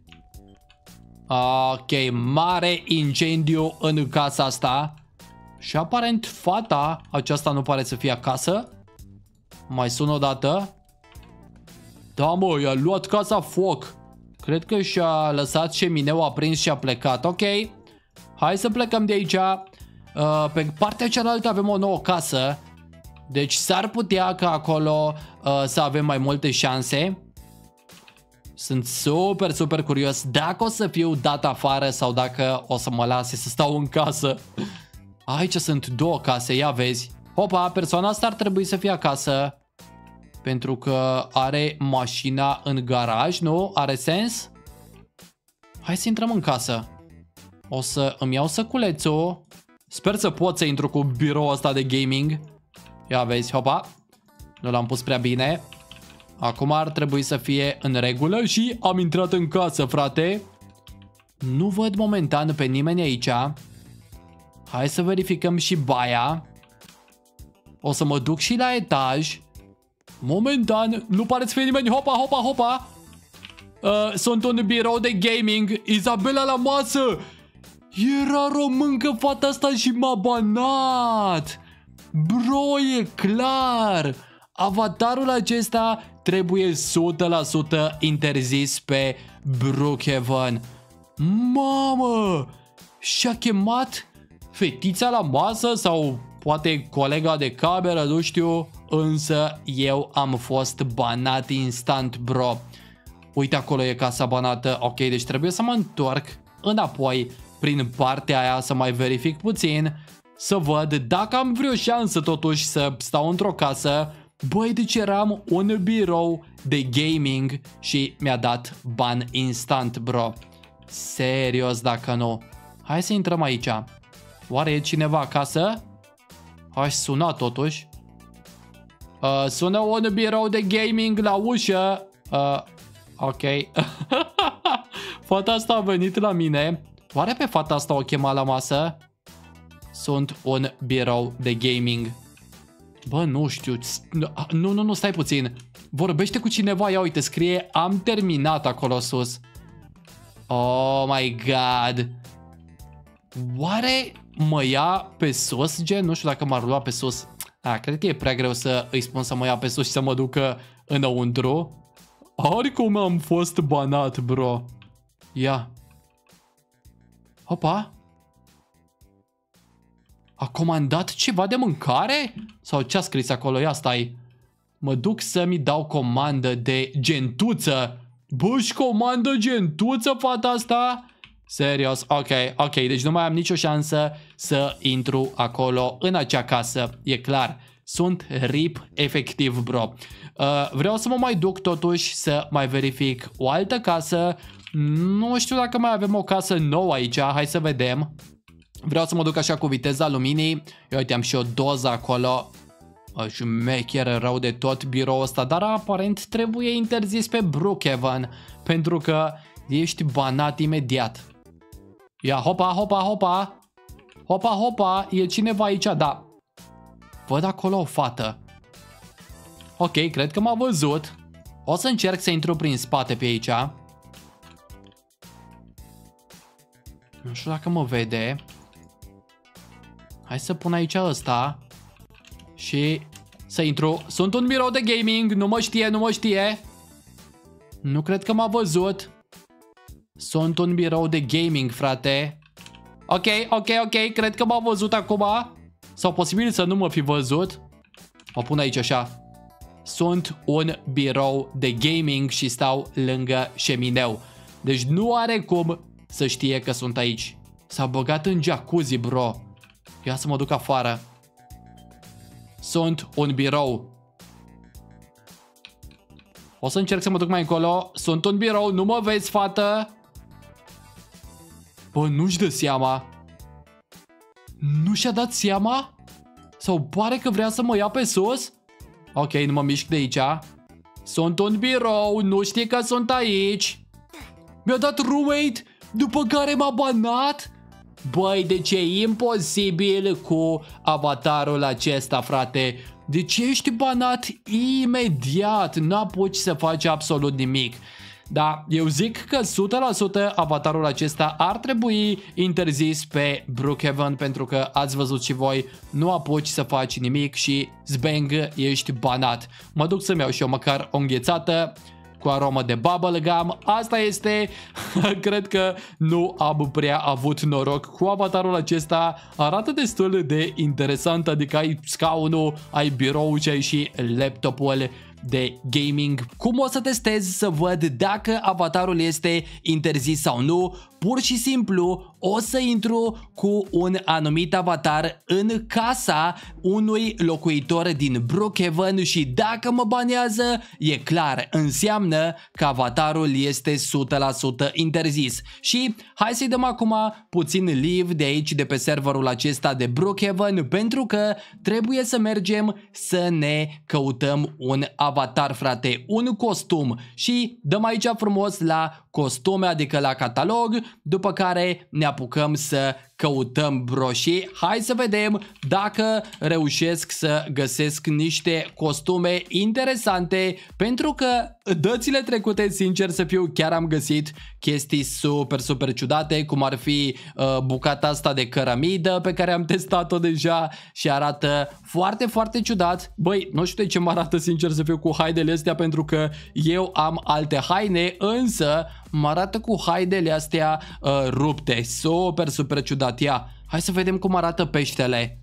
Ok. Mare incendiu în casa asta. Și aparent fata aceasta nu pare să fie acasă. Mai sun o dată. Da, mă, i-a luat casa foc. Cred că și-a lăsat șemineul aprins și a plecat. Ok. Hai să plecăm de aici. Uh, pe partea cealaltă avem o nouă casă. Deci s-ar putea ca acolo uh, să avem mai multe șanse. Sunt super, super curios dacă o să fiu dat afară sau dacă o să mă lase să stau în casă. Aici sunt două case, ia vezi. Hopa, persoana asta ar trebui să fie acasă. Pentru că are mașina în garaj, nu? Are sens? Hai să intrăm în casă. O să îmi iau săculețul. Sper să pot să intru cu biroul ăsta de gaming. Ia vezi, hopa. Nu l-am pus prea bine. Acum ar trebui să fie în regulă și am intrat în casă, frate. Nu văd momentan pe nimeni aici. Hai să verificăm și baia. O să mă duc și la etaj. Momentan nu pare să fie nimeni. Hopa, hopa, hopa. uh, Sunt un birou de gaming. Izabela la masă. Era româncă fata asta și m-a banat. Bro, e clar. Avatarul acesta trebuie o sută la sută interzis pe Brookhaven. Mamă. Și-a chemat fetița la masă sau poate colega de cameră, nu știu. Însă eu am fost banat instant, bro. Uite, acolo e casa banată. Ok, deci trebuie să mă întorc înapoi prin partea aia să mai verific puțin, să văd dacă am vreo șansă totuși să stau într-o casă. Băi, deci eram un birou de gaming și mi-a dat ban instant, bro. Serios dacă nu. Hai să intrăm aici. Oare e cineva acasă? Aș suna totuși. Uh, sună un birou de gaming la ușă. Uh, ok. Fata asta a venit la mine. Oare pe fata asta o chema la masă? Sunt un birou de gaming. Bă, nu știu. Nu, nu, nu, stai puțin. Vorbește cu cineva. Ia uite, scrie am terminat acolo sus. Oh my god. Oare mă ia pe sus, gen? Nu știu dacă m-ar lua pe sus. A, cred că e prea greu să îi spun să mă ia pe sus și să mă ducă înăuntru. Oricum am fost banat, bro. Ia. Hopa. A comandat ceva de mâncare? Sau ce a scris acolo? Ia stai. Mă duc să-mi dau comandă de gentuță. Bă, și comandă gentuță fata asta? Serios, ok, ok, deci nu mai am nicio șansă să intru acolo în acea casă, e clar. Sunt rip efectiv, bro. Uh, vreau să mă mai duc totuși să mai verific o altă casă. Nu știu dacă mai avem o casă nouă aici, hai să vedem. Vreau să mă duc așa cu viteza luminii. Eu uite, am și o doză acolo. Șmecher rău de tot biroul ăsta, dar aparent trebuie interzis pe Brookhaven, pentru că ești banat imediat. Ia, hopa, hopa, hopa. Hopa, hopa, e cineva aici, da. Văd acolo o fată. Ok, cred că m-a văzut. O să încerc să intru prin spate pe aici. Nu știu dacă mă vede. Hai să pun aici ăsta. Și să intru. Sunt un birou de gaming, nu mă știe, nu mă știe. Nu cred că m-a văzut. Sunt un birou de gaming, frate. Ok, ok, ok, cred că m-a văzut acum. Sau posibil să nu mă fi văzut. Mă pun aici așa. Sunt un birou de gaming și stau lângă șemineu. Deci nu are cum să știe că sunt aici. S-a băgat în jacuzzi, bro. Ia să mă duc afară. Sunt un birou. O să încerc să mă duc mai încolo. Sunt un birou, nu mă vezi, fată? Bă, nu-și dă seama. Nu și-a dat seama? Sau pare că vrea să mă ia pe sus? Ok, nu mă mișc de aici. Sunt un birou, nu știi că sunt aici. Mi-a dat roommate, după care m-a banat? Băi, deci e imposibil cu avatarul acesta, frate. De ce ești banat imediat? N-apuci să faci absolut nimic. Da, eu zic că o sută la sută avatarul acesta ar trebui interzis pe Brookhaven, pentru că ați văzut și voi, nu apuci să faci nimic și zbang, ești banat. Mă duc să-mi iau și eu măcar o înghețată cu aromă de bubblegum. Asta este. Cred că nu am prea avut noroc cu avatarul acesta. Arată destul de interesant, adică ai scaunul, ai birou și ai și laptopul de gaming. Cum o să testez să văd dacă avatarul este interzis sau nu? Pur și simplu o să intru cu un anumit avatar în casa unui locuitor din Brookhaven și dacă mă banează, e clar, înseamnă că avatarul este o sută la sută interzis. Și hai să-i dăm acum puțin live de aici, de pe serverul acesta de Brookhaven, pentru că trebuie să mergem să ne căutăm un avatar, frate, un costum. Și dăm aici frumos la costume, adică la catalog, după care ne apucăm să căutăm, bro, și hai să vedem dacă reușesc să găsesc niște costume interesante, pentru că dățile trecute, sincer să fiu, chiar am găsit chestii super, super ciudate, cum ar fi uh, bucata asta de cărămidă pe care am testat-o deja și arată foarte, foarte ciudat. Băi, nu știu de ce mă arată, sincer să fiu, cu hainele astea, pentru că eu am alte haine, însă mă arată cu hainele astea uh, rupte. Super, super ciudat. Ia, hai să vedem cum arată peștele.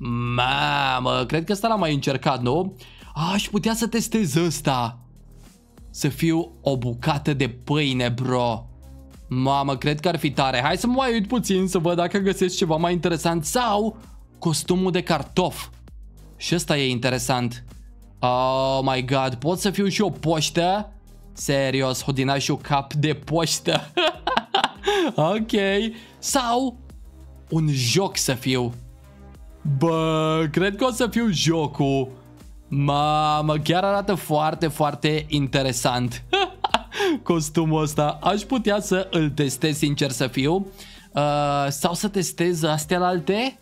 Mamă, cred că ăsta l-am mai încercat, nu? A, aș putea să testez ăsta. Să fiu o bucată de pâine, bro. Mamă, cred că ar fi tare. Hai să mă mai uit puțin să văd dacă găsesc ceva mai interesant. Sau costumul de cartof. Și ăsta e interesant. Oh my god, pot să fiu și o poștă? Serios, hodinașul cap de poștă. Ok. Sau un joc să fiu. Bă, cred că o să fiu jocul. Mamă, chiar arată foarte, foarte interesant. Costumul ăsta aș putea să îl testez, sincer să fiu. uh, Sau să testez astea la alte.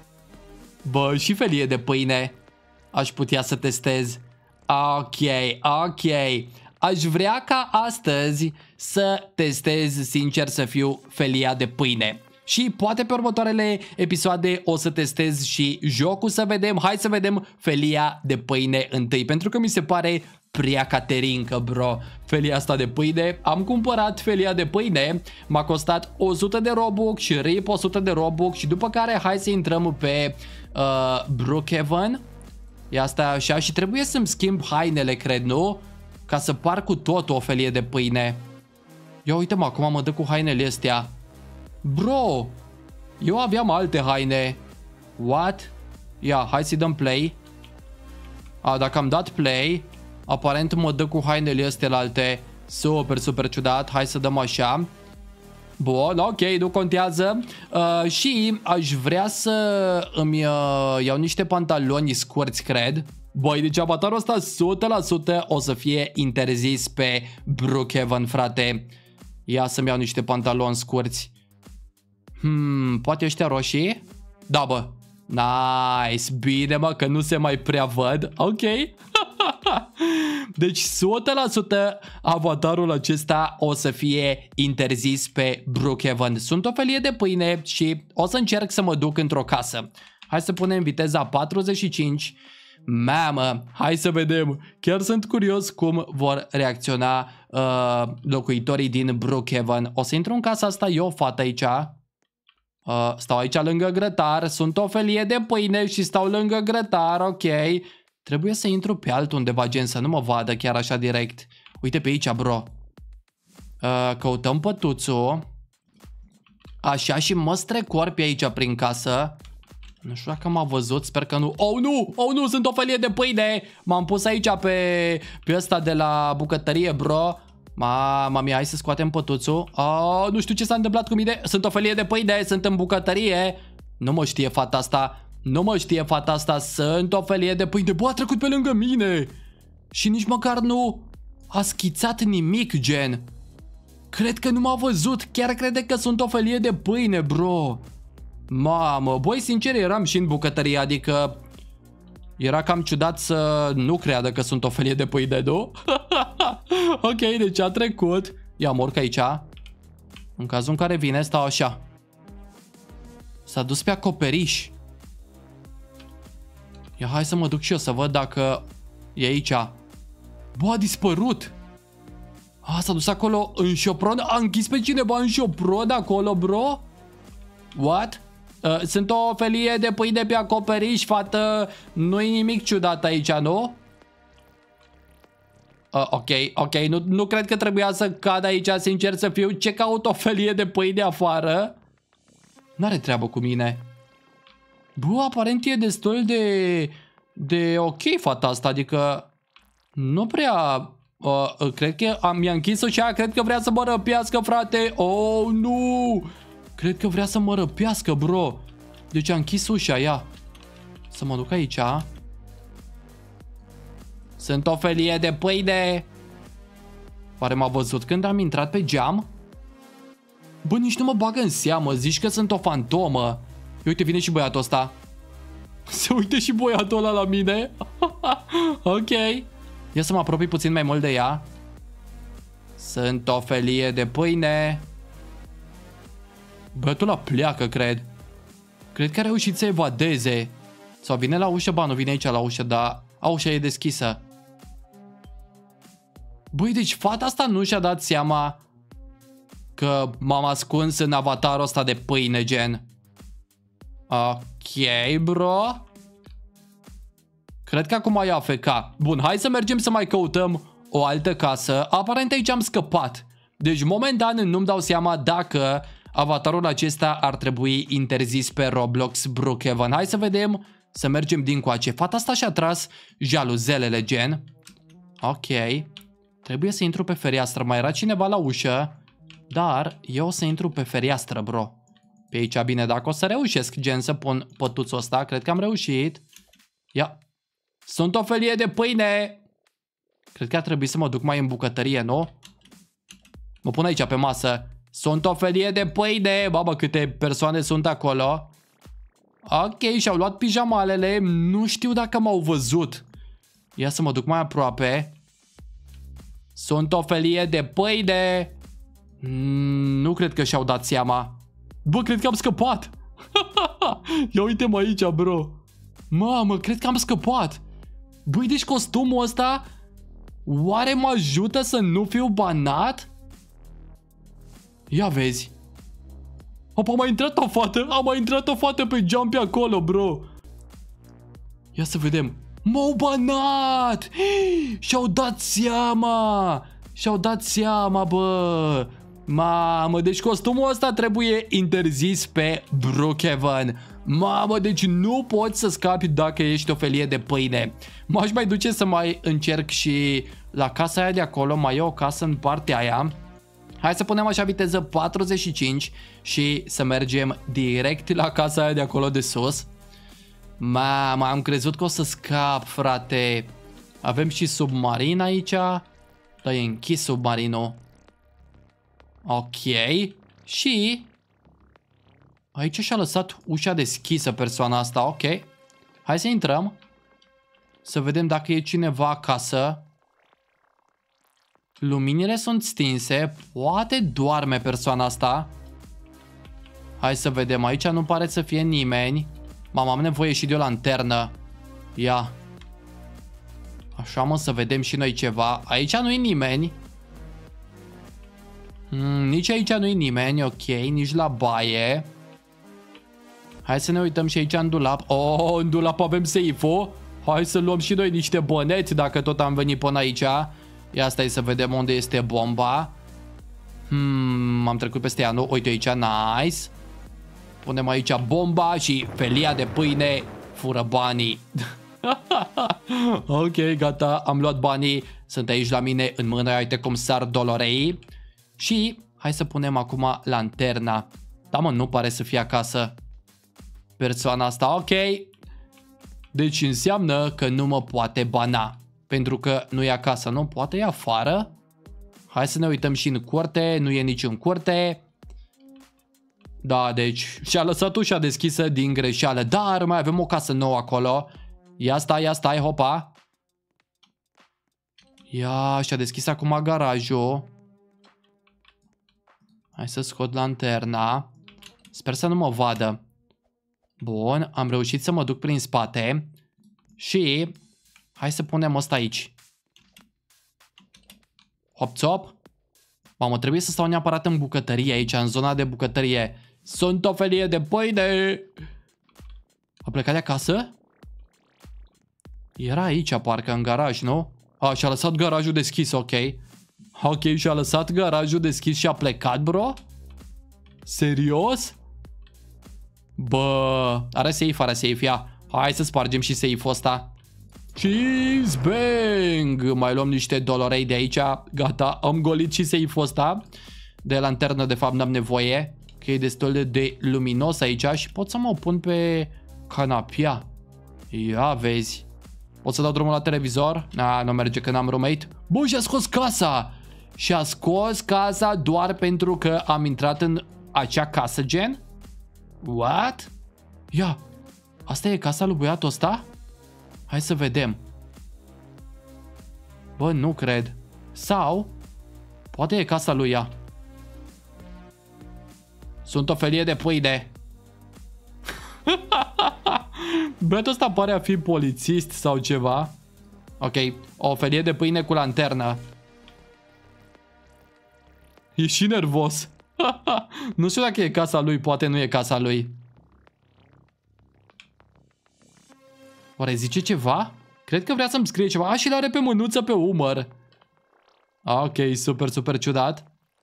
Bă, și felie de pâine aș putea să testez. Ok, ok. Aș vrea ca astăzi să testez, sincer să fiu, felia de pâine. Și poate pe următoarele episoade o să testez și jocul, să vedem. Hai să vedem felia de pâine întâi, pentru că mi se pare prea caterincă, bro. Felia asta de pâine. Am cumpărat felia de pâine. M-a costat o sută de Robux și rip o sută de Robux. Și după care hai să intrăm pe uh, Brookhaven. E asta așa. Și trebuie să-mi schimb hainele, cred, nu? Ca să par cu tot o felie de pâine. Ia uite-mă, acum mă dă cu hainele astea. Bro, eu aveam alte haine. What? Ia, hai să-i dăm play. A, dacă am dat play, aparent mă dă cu hainele astea la alte. Super, super ciudat. Hai să dăm așa. Bun, ok, nu contează. uh, Și aș vrea să îmi uh, iau niște pantaloni scurți, cred. Băi, deci avatarul ăsta o sută la sută o să fie interzis pe Brookhaven, frate. Ia să-mi iau niște pantaloni scurți. Hmm, poate ăștia roșii? Da, bă. Nice, bine, mă, că nu se mai prea văd. Ok. Deci o sută la sută avatarul acesta o să fie interzis pe Brookhaven. Sunt o felie de pâine și o să încerc să mă duc într-o casă. Hai să punem viteza patruzeci și cinci. Mamă, hai să vedem. Chiar sunt curios cum vor reacționa uh, locuitorii din Brookhaven. O să intru în casa asta eu, fată, aici. Uh, stau aici lângă grătar. Sunt o felie de pâine și stau lângă grătar, ok. Trebuie să intru pe altundeva, gen, să nu mă vadă chiar așa direct. Uite pe aici, bro. Uh, căutăm pătuțul. Așa, și mă strecor pe aici prin casă. Nu știu dacă m-a văzut, sper că nu. Oh, nu! Oh, nu! Sunt o felie de pâine! M-am pus aici pe, pe ăsta de la bucătărie, bro. Mama mia, hai să scoatem pătuțul. Oh, nu știu ce s-a întâmplat cu mine. Sunt o felie de pâine, sunt în bucătărie. Nu mă știe fata asta. Nu mă știe fata asta. Sunt o felie de pâine. Bă, a trecut pe lângă mine. Și nici măcar nu a schițat nimic, gen. Cred că nu m-a văzut. Chiar crede că sunt o felie de pâine, bro. Mamă, băi, sincer, eram și în bucătărie, adică era cam ciudat să nu creadă că sunt o felie de pâine, nu? Ok, deci a trecut. Ia morc aici. În cazul în care vine, stau așa. S-a dus pe acoperiș. Ia, hai să mă duc și eu să văd dacă e aici. Bă, a dispărut. A, s-a dus acolo în șopron. A închis pe cineva în șopron acolo, bro? What? Uh, sunt o felie de pâine pe acoperiș, fată. Nu-i nimic ciudat aici, nu? Uh, ok, ok, nu, nu cred că trebuia să cad aici, sincer să fiu. Ce caut o felie de pâine afară? N-are treabă cu mine. Bă, aparent e destul de... de ok fata asta, adică... Nu prea... Uh, cred că mi-a închis ușa, cred că vrea să mă răpească, frate. Oh, nu! Cred că vrea să mă răpească, bro. Deci a închis ușa, ia. Să mă duc aici. Sunt o felie de pâine. Oare m-a văzut când am intrat pe geam? Bă, nici nu mă bagă în seamă. Zici că sunt o fantomă. Uite, vine și băiatul ăsta. Se uite și băiatul ăla la mine. Ok. Ia să mă apropii puțin mai mult de ea. Sunt o felie de pâine. Băiatul ăla pleacă, cred. Cred că a reușit să evadeze. Sau vine la ușă? Ba, nu vine aici la ușă, dar a, ușa e deschisă. Băi, deci fata asta nu și-a dat seama că m-am ascuns în avatarul ăsta de pâine, gen. Ok, bro. Cred că acum e A F K. Bun, hai să mergem să mai căutăm o altă casă. Aparent aici am scăpat. Deci momentan nu-mi dau seama dacă avatarul acesta ar trebui interzis pe Roblox Brookhaven. Hai să vedem, să mergem dincoace. Fata asta și-a tras jaluzelele, gen. Ok. Trebuie să intru pe fereastră. Mai era cineva la ușă, dar eu o să intru pe fereastră, bro. Pe aici, bine, dacă o să reușesc, gen, să pun pătuțul ăsta. Cred că am reușit. Ia. Sunt o felie de pâine. Cred că ar trebui să mă duc mai în bucătărie, nu? Mă pun aici pe masă. Sunt o felie de pâine. Babă, câte persoane sunt acolo. Ok, și-au luat pijamalele. Nu știu dacă m-au văzut. Ia să mă duc mai aproape. Sunt o felie de pâine. Mm, nu cred că și-au dat seama. Bă, cred că am scăpat. Ia uite-mă aici, bro. Mamă, cred că am scăpat. Băi, deci costumul ăsta oare mă ajută să nu fiu banat? Ia vezi. Opa, a mai intrat o fată. A mai intrat o fată pe geam pe acolo, bro. Ia să vedem. M-au banat. Și-au dat seama. Și-au dat seama, bă. Mamă, deci costumul ăsta trebuie interzis pe Brookhaven. Mamă, deci nu poți să scapi dacă ești o felie de pâine. M-aș mai duce să mai încerc și la casa aia de acolo. Mai e o casă în partea aia. Hai să punem așa viteză patruzeci și cinci și să mergem direct la casa aia de acolo de sus. Mamă, am crezut că o să scap, frate. Avem și submarin aici. Dar e închis submarinul. Ok. Și aici și-a lăsat ușa deschisă persoana asta. Ok. Hai să intrăm. Să vedem dacă e cineva acasă. Luminile sunt stinse. Poate doarme persoana asta. Hai să vedem. Aici nu pare să fie nimeni. Mama, am nevoie și de o lanternă. Ia. Așa, mă, să vedem și noi ceva. Aici nu e nimeni. Mm, nici aici nu e nimeni. Ok, nici la baie. Hai să ne uităm și aici în dulap. Oh, în dulap avem safe-ul. Hai să luăm și noi niște băneți dacă tot am venit până aici. Ia stai să vedem unde este bomba. Hmm, am trecut peste ea, nu? Uite aici, nice. Punem aici bomba și felia de pâine fură banii. Ok, gata, am luat banii. Sunt aici la mine în mână, uite cum sar dolorei. Și hai să punem acum lanterna. Da, mă, nu pare să fie acasă persoana asta, ok. Deci înseamnă că nu mă poate bana, pentru că nu e acasă, nu? Poate e afară? Hai să ne uităm și în curte, nu e nici în curte. Da, deci și-a lăsat ușa deschisă din greșeală, dar mai avem o casă nouă acolo. Ia stai, ia stai, hopa. Ia, și-a deschis acum garajul. Hai să scot lanterna. Sper să nu mă vadă. Bun, am reușit să mă duc prin spate. Și hai să punem ăsta aici. Hop-țop. Mamă, trebuie să stau neapărat în bucătărie aici, în zona de bucătărie. Sunt o felie de pâine. A plecat de acasă? Era aici, parcă, în garaj, nu? A, și-a lăsat garajul deschis, ok. Ok, și-a lăsat garajul deschis și a plecat, bro? Serios? Bă, are safe, are safe, ia. Hai să spargem și safe-ul ăsta. Cheese bang! Mai luăm niște dolorei de aici. Gata, am golit și safe-ul ăsta. De lanternă, de fapt, n-am nevoie, că e destul de luminos aici. Și pot să mă pun pe canapia. Ia vezi. Pot să dau drumul la televizor? Na, nu merge că n-am roommate. Bă, și-a scos casa. Și-a scos casa doar pentru că am intrat în acea casă, gen? What? Ia, asta e casa lui băiatul ăsta? Hai să vedem. Bă, nu cred. Sau poate e casa lui ea. Sunt o felie de pâine. Băiatul ăsta pare a fi polițist sau ceva. Ok, o felie de pâine cu lanternă. E și nervos. Nu știu dacă e casa lui, poate nu e casa lui. Oare zice ceva? Cred că vrea să-mi scrie ceva. A, și l-are pe mânuță pe umăr. Ok, super, super ciudat.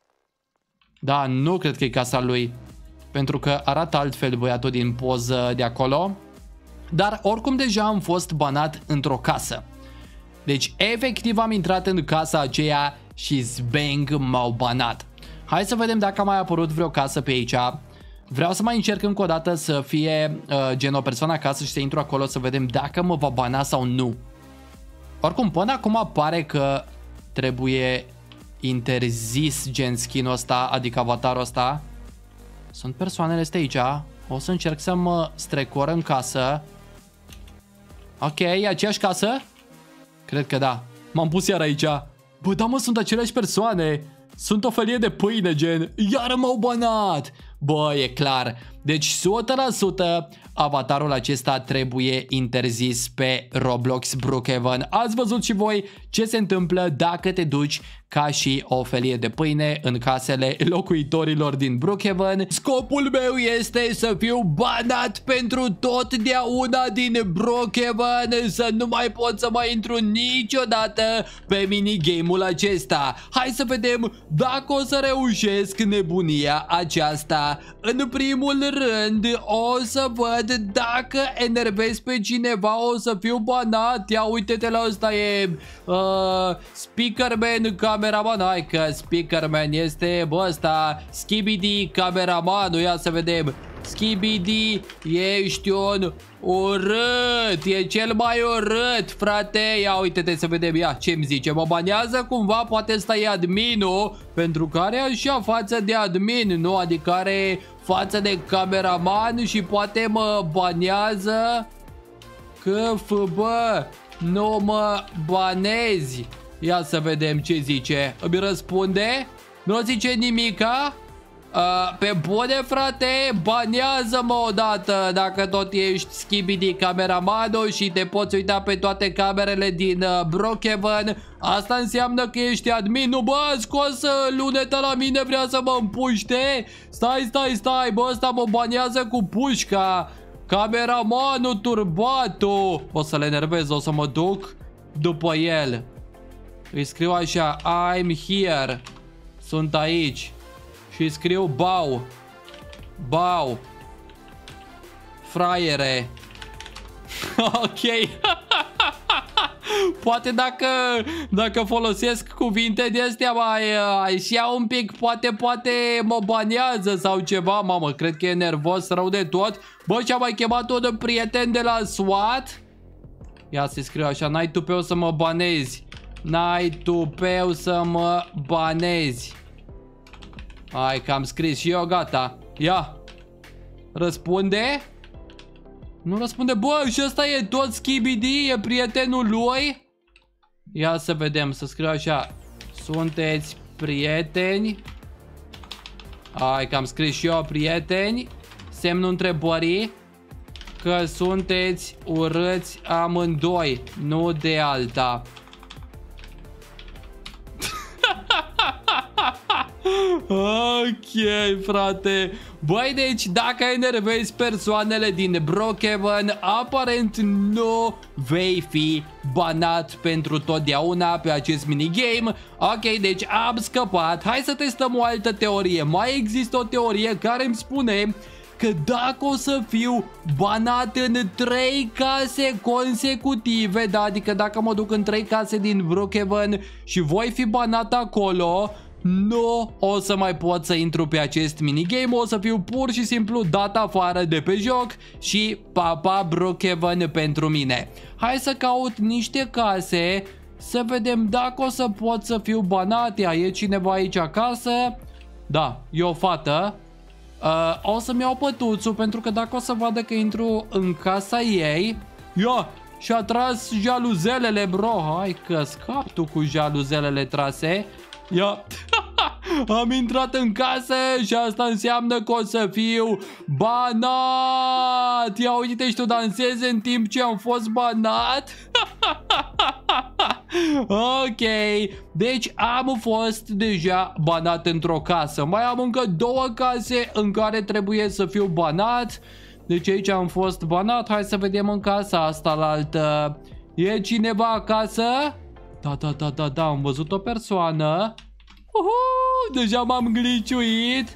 Da, nu cred că e casa lui, pentru că arată altfel băiatul din poză de acolo. Dar oricum deja am fost banat într-o casă. Deci efectiv am intrat în casa aceea și zbang m-au banat. Hai să vedem dacă a mai apărut vreo casă pe aici. Vreau să mai încerc încă o dată să fie uh, gen o persoană acasă și să intru acolo să vedem dacă mă va bana sau nu. Oricum până acum pare că trebuie interzis gen skin-ul ăsta, adică avatarul ăsta. Sunt persoanele astea aici. O să încerc să mă strecor în casă. Ok, e aceeași casă? Cred că da. M-am pus iar aici. Bă, da mă, sunt aceleași persoane. Sunt o felie de pâine, gen. Iar m-au banat. Bă, e clar. Deci o sută la sută avatarul acesta trebuie interzis pe Roblox Brookhaven. Ați văzut și voi ce se întâmplă dacă te duci ca și o felie de pâine în casele locuitorilor din Brookhaven. Scopul meu este să fiu banat pentru totdeauna din Brookhaven, să nu mai pot să mai intru niciodată pe minigame-ul acesta. Hai să vedem dacă o să reușesc nebunia aceasta. În primul rând o să văd dacă enervez pe cineva, o să fiu banat. Ia uite-te la ăsta, e uh, Speakerman cameraman. Hai că Speakerman este, bă, ăsta Skibidi cameramanul. Ia să vedem. Skibidi, ești un urât. E cel mai urât, frate. Ia uite-te să vedem. Ia ce-mi zice, mă banează cumva. Poate ăsta e adminul, pentru că are așa față de admin, nu? Adică are față de cameraman și poate mă banează. Că bă, nu mă banezi. Ia să vedem ce zice. Îmi răspunde? Nu zice nimica? Uh, pe bune, frate, banează-mă odată dacă tot ești Skibidi cameramanul și te poți uita pe toate camerele din uh, Brookhaven. Asta înseamnă că ești admin. Nu, bă, a scos uh, luneta la mine, vrea să mă împuște. Stai, stai, stai, bă, ăsta mă banează cu pușca. Cameramanul turbatul. O să le enervez, o să mă duc după el. Îi scriu așa, I'm here. Sunt aici. Și scriu bau. Bau. fraiere. Ok. Poate dacă, dacă folosesc cuvinte de astea mai așa un pic, poate, poate mă banează sau ceva. Mamă, cred că e nervos rău de tot. Bă, și-a mai chemat un prieten de la SWAT. Ia să scriu așa, n-ai tupeu să mă banezi. N-ai tupeu să mă banezi. Hai că am scris și eu, gata. Ia. Răspunde? Nu răspunde. Bă, și ăsta e tot Skibidi? E prietenul lui? Ia să vedem, să scriu așa. Sunteți prieteni? Hai că am scris și eu prieteni. Semnul întrebării. Că sunteți urâți amândoi, nu de alta. Ok, frate. Băi, deci dacă enervezi persoanele din Brookhaven, aparent nu vei fi banat pentru totdeauna pe acest minigame. Ok, deci am scăpat. Hai să testăm o altă teorie. Mai există o teorie care îmi spune că dacă o să fiu banat în trei case consecutive, da, adică dacă mă duc în trei case din Brookhaven și voi fi banat acolo, nu o să mai pot să intru pe acest minigame, o să fiu pur și simplu dat afară de pe joc și papa Brookhaven pentru mine. Hai să caut niște case, să vedem dacă o să pot să fiu banat. Ia, e cineva aici acasă? Da, e o fată. Uh, o să-mi iau pătuțul, pentru că dacă o să vadă că intru în casa ei... Ia, și-a tras jaluzelele, bro. Hai că scap tu cu jaluzelele trase. Ia. Am intrat în casă și asta înseamnă că o să fiu banat. Ia uite și tu dansezi în timp ce am fost banat. Ok, deci am fost deja banat într-o casă. Mai am încă două case în care trebuie să fiu banat. Deci aici am fost banat. Hai să vedem în casa asta la altă. E cineva acasă? Da, da, da, da, da, am văzut o persoană. Uhu, deja m-am gliciuit.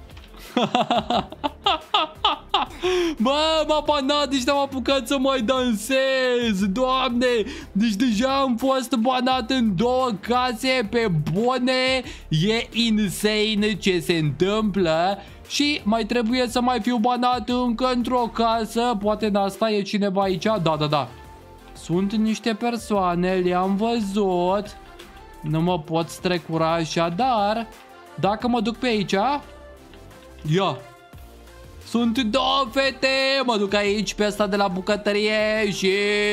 Bă, m-a banat, deci n-am apucat să mai dansez. Doamne, deci deja am fost banat în două case. Pe bune, e insane ce se întâmplă. Și mai trebuie să mai fiu banat încă într-o casă. Poate în asta e cineva aici. Da, da, da, sunt niște persoane, le-am văzut. Nu mă pot strecura așa, dar dacă mă duc pe aici... Ia, sunt două fete. Mă duc aici pe asta de la bucătărie și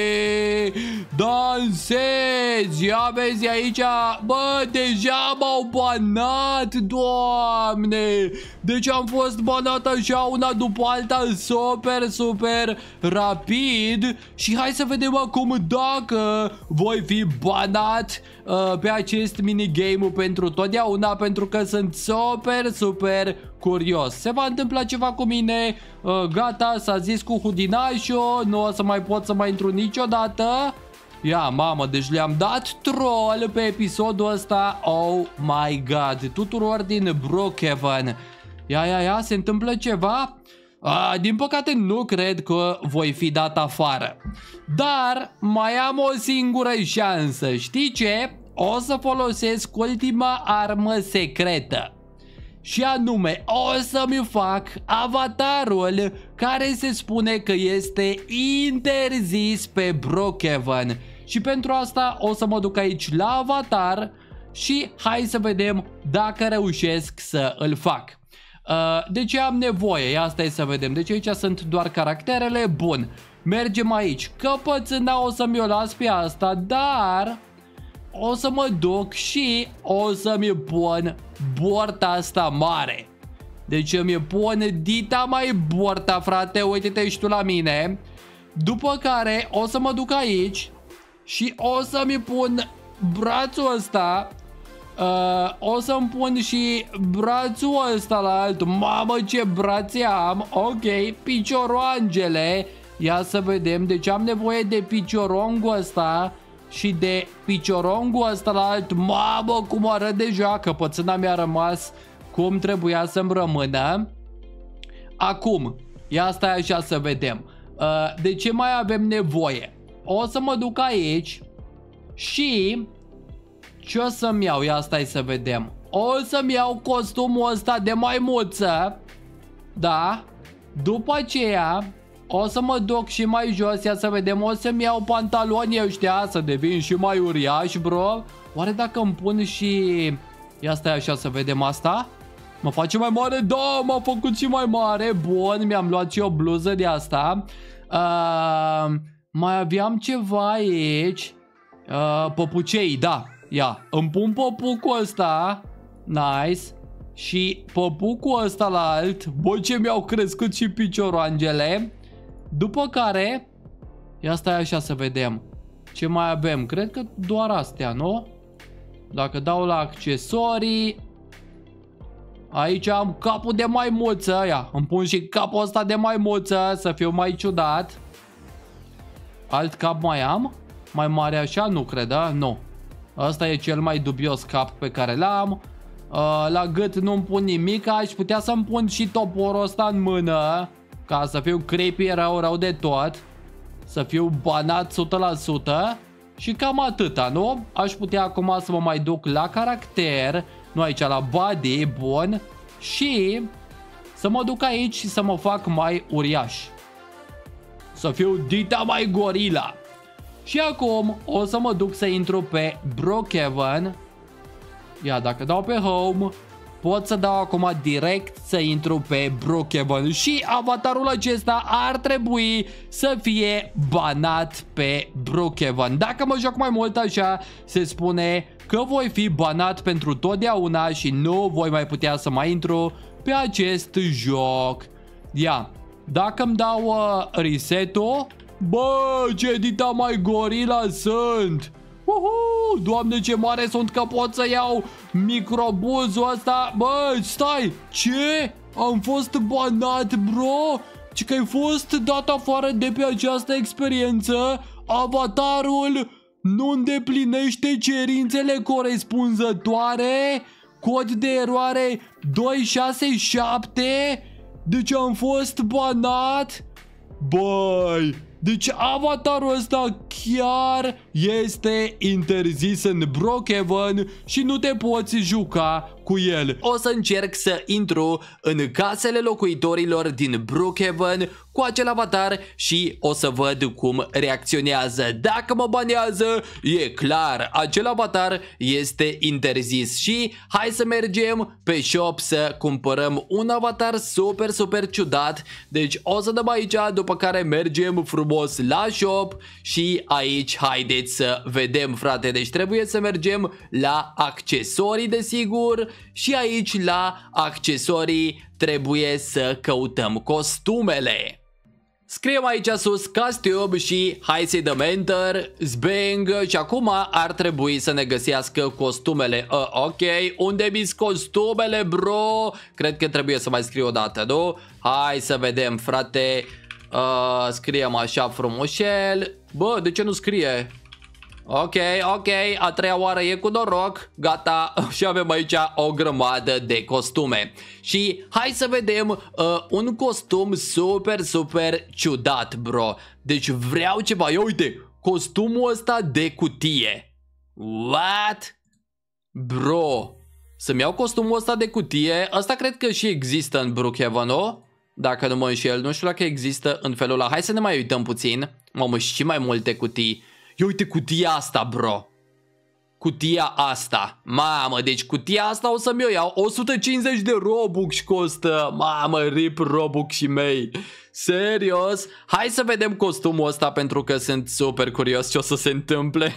dansez. Ia vezi aici. Bă, deja m-au banat. Doamne, deci am fost banat așa una după alta, super, super rapid. Și hai să vedem acum dacă voi fi banat uh, pe acest minigame pentru totdeauna, pentru că sunt super, super curios. Se va întâmpla ceva cu mine. uh, Gata, s-a zis cu hudinașul. Nu o să mai pot să mai intru niciodată. Ia, mamă, deci le-am dat troll pe episodul ăsta. Oh my god, tuturor din Brookhaven. Ia, ia, ia, se întâmplă ceva? A, din păcate nu cred că voi fi dat afară. Dar mai am o singură șansă. Știi ce? O să folosesc ultima armă secretă. Și anume, o să-mi fac avatarul care se spune că este interzis pe Brookhaven. Și pentru asta o să mă duc aici la avatar și hai să vedem dacă reușesc să îl fac. Uh, de ce am nevoie? Asta e să vedem. Deci aici sunt doar caracterele. Bun, mergem aici. Căpățâna o să-mi o las pe asta, dar o să mă duc și o să-mi pun borta asta mare. Deci îmi pun dita mai borta, frate. Uite-te și tu la mine. După care o să mă duc aici și o să-mi pun brațul ăsta. Uh, o să-mi pun și brațul ăsta la altul. Mamă, ce brațe am. Ok, picioroangele. Ia să vedem. Deci am nevoie de piciorongul ăsta și de piciorongul ăsta la alt. Mamă, cum arăt deja. Căpățâna mi-a rămas cum trebuia să-mi rămână. Acum, Ia stai așa să vedem. Uh, de ce mai avem nevoie? O să mă duc aici și ce o să-mi iau? Ia stai să vedem. O să-mi iau costumul ăsta de maimuță. Da. După aceea o să mă duc și mai jos. Ia să vedem. O să-mi iau pantaloni ăștia să devin și mai uriaș, bro. Oare dacă îmi pun și... Ia stai așa să vedem asta. Mă face mai mare? Da, m-a făcut și mai mare. Bun, mi-am luat și o bluză de asta. uh, Mai aveam ceva aici. uh, Păpucei, da. Ia, îmi pun păpucul ăsta. Nice. Și păpucul ăsta la alt. Bă, ce mi-au crescut și picioroangele. După care ia stai așa să vedem ce mai avem. Cred că doar astea, nu? Dacă dau la accesorii, aici am capul de maimuță. Ia, îmi pun și capul ăsta de maimuță să fiu mai ciudat. Alt cap mai am? Mai mare așa? Nu cred, da? Nu. Asta e cel mai dubios cap pe care l-am. uh, La gât nu-mi pun nimic. Aș putea să-mi pun și toporul ăsta în mână, ca să fiu creepy rău, rău de tot. Să fiu banat o sută la sută. Și cam atâta, nu? Aș putea acum să mă mai duc la caracter. Nu aici, la body, bun. Și să mă duc aici și să mă fac mai uriaș. Să fiu dita mai gorila. Și acum o să mă duc să intru pe Brookhaven. Ia, dacă dau pe home, pot să dau acum direct să intru pe Brookhaven. Și avatarul acesta ar trebui să fie banat pe Brookhaven. Dacă mă joc mai mult așa, se spune că voi fi banat pentru totdeauna și nu voi mai putea să mai intru pe acest joc. Ia, dacă îmi dau uh, reset-ul, bă, ce dita mai gorila sunt! Uhu, Doamne, ce mare sunt că pot să iau microbuzul ăsta. Bă, stai, ce? Am fost banat, bro? Ce că ai fost dat afară de pe această experiență? Avatarul nu îndeplinește cerințele corespunzătoare? Cod de eroare doi șase șapte? Deci am fost banat? Băi, deci avatarul ăsta chiar este interzis în Brookhaven și nu te poți juca cu el. O să încerc să intru în casele locuitorilor din Brookhaven cu acel avatar și o să văd cum reacționează. Dacă mă banează, e clar, acel avatar este interzis. Și hai să mergem pe shop să cumpărăm un avatar super, super ciudat. Deci o să dăm aici, după care mergem frumos la shop și aici haideți să vedem, frate. Deci trebuie să mergem la accesorii, desigur, și aici la accesorii trebuie să căutăm costumele. Scriem aici sus costume și hai să-i dăm enter, zbang, și acum ar trebui să ne găsească costumele. uh, Ok, unde mi-s costumele, bro? Cred că trebuie să mai scriu o dată, nu? Hai să vedem, frate. uh, Scriem așa frumușel. Bă, de ce nu scrie? Ok, ok, a treia oară e cu noroc. Gata, și avem aici o grămadă de costume. Și hai să vedem uh, un costum super, super ciudat, bro. Deci vreau ceva. Ia uite, costumul ăsta de cutie. What? Bro, să-mi iau costumul ăsta de cutie. Asta cred că și există în Brookhaven, nu? Dacă nu mă înșel, nu știu dacă există în felul ăla. Hai să ne mai uităm puțin. Mamă, și mai multe cutii. Ia uite cutia asta, bro. Cutia asta. Mamă, deci cutia asta o să-mi o iau. o sută cincizeci de Robux costă. Mamă, rip Robux și mei. Serios? Hai să vedem costumul ăsta pentru că sunt super curios ce o să se întâmple.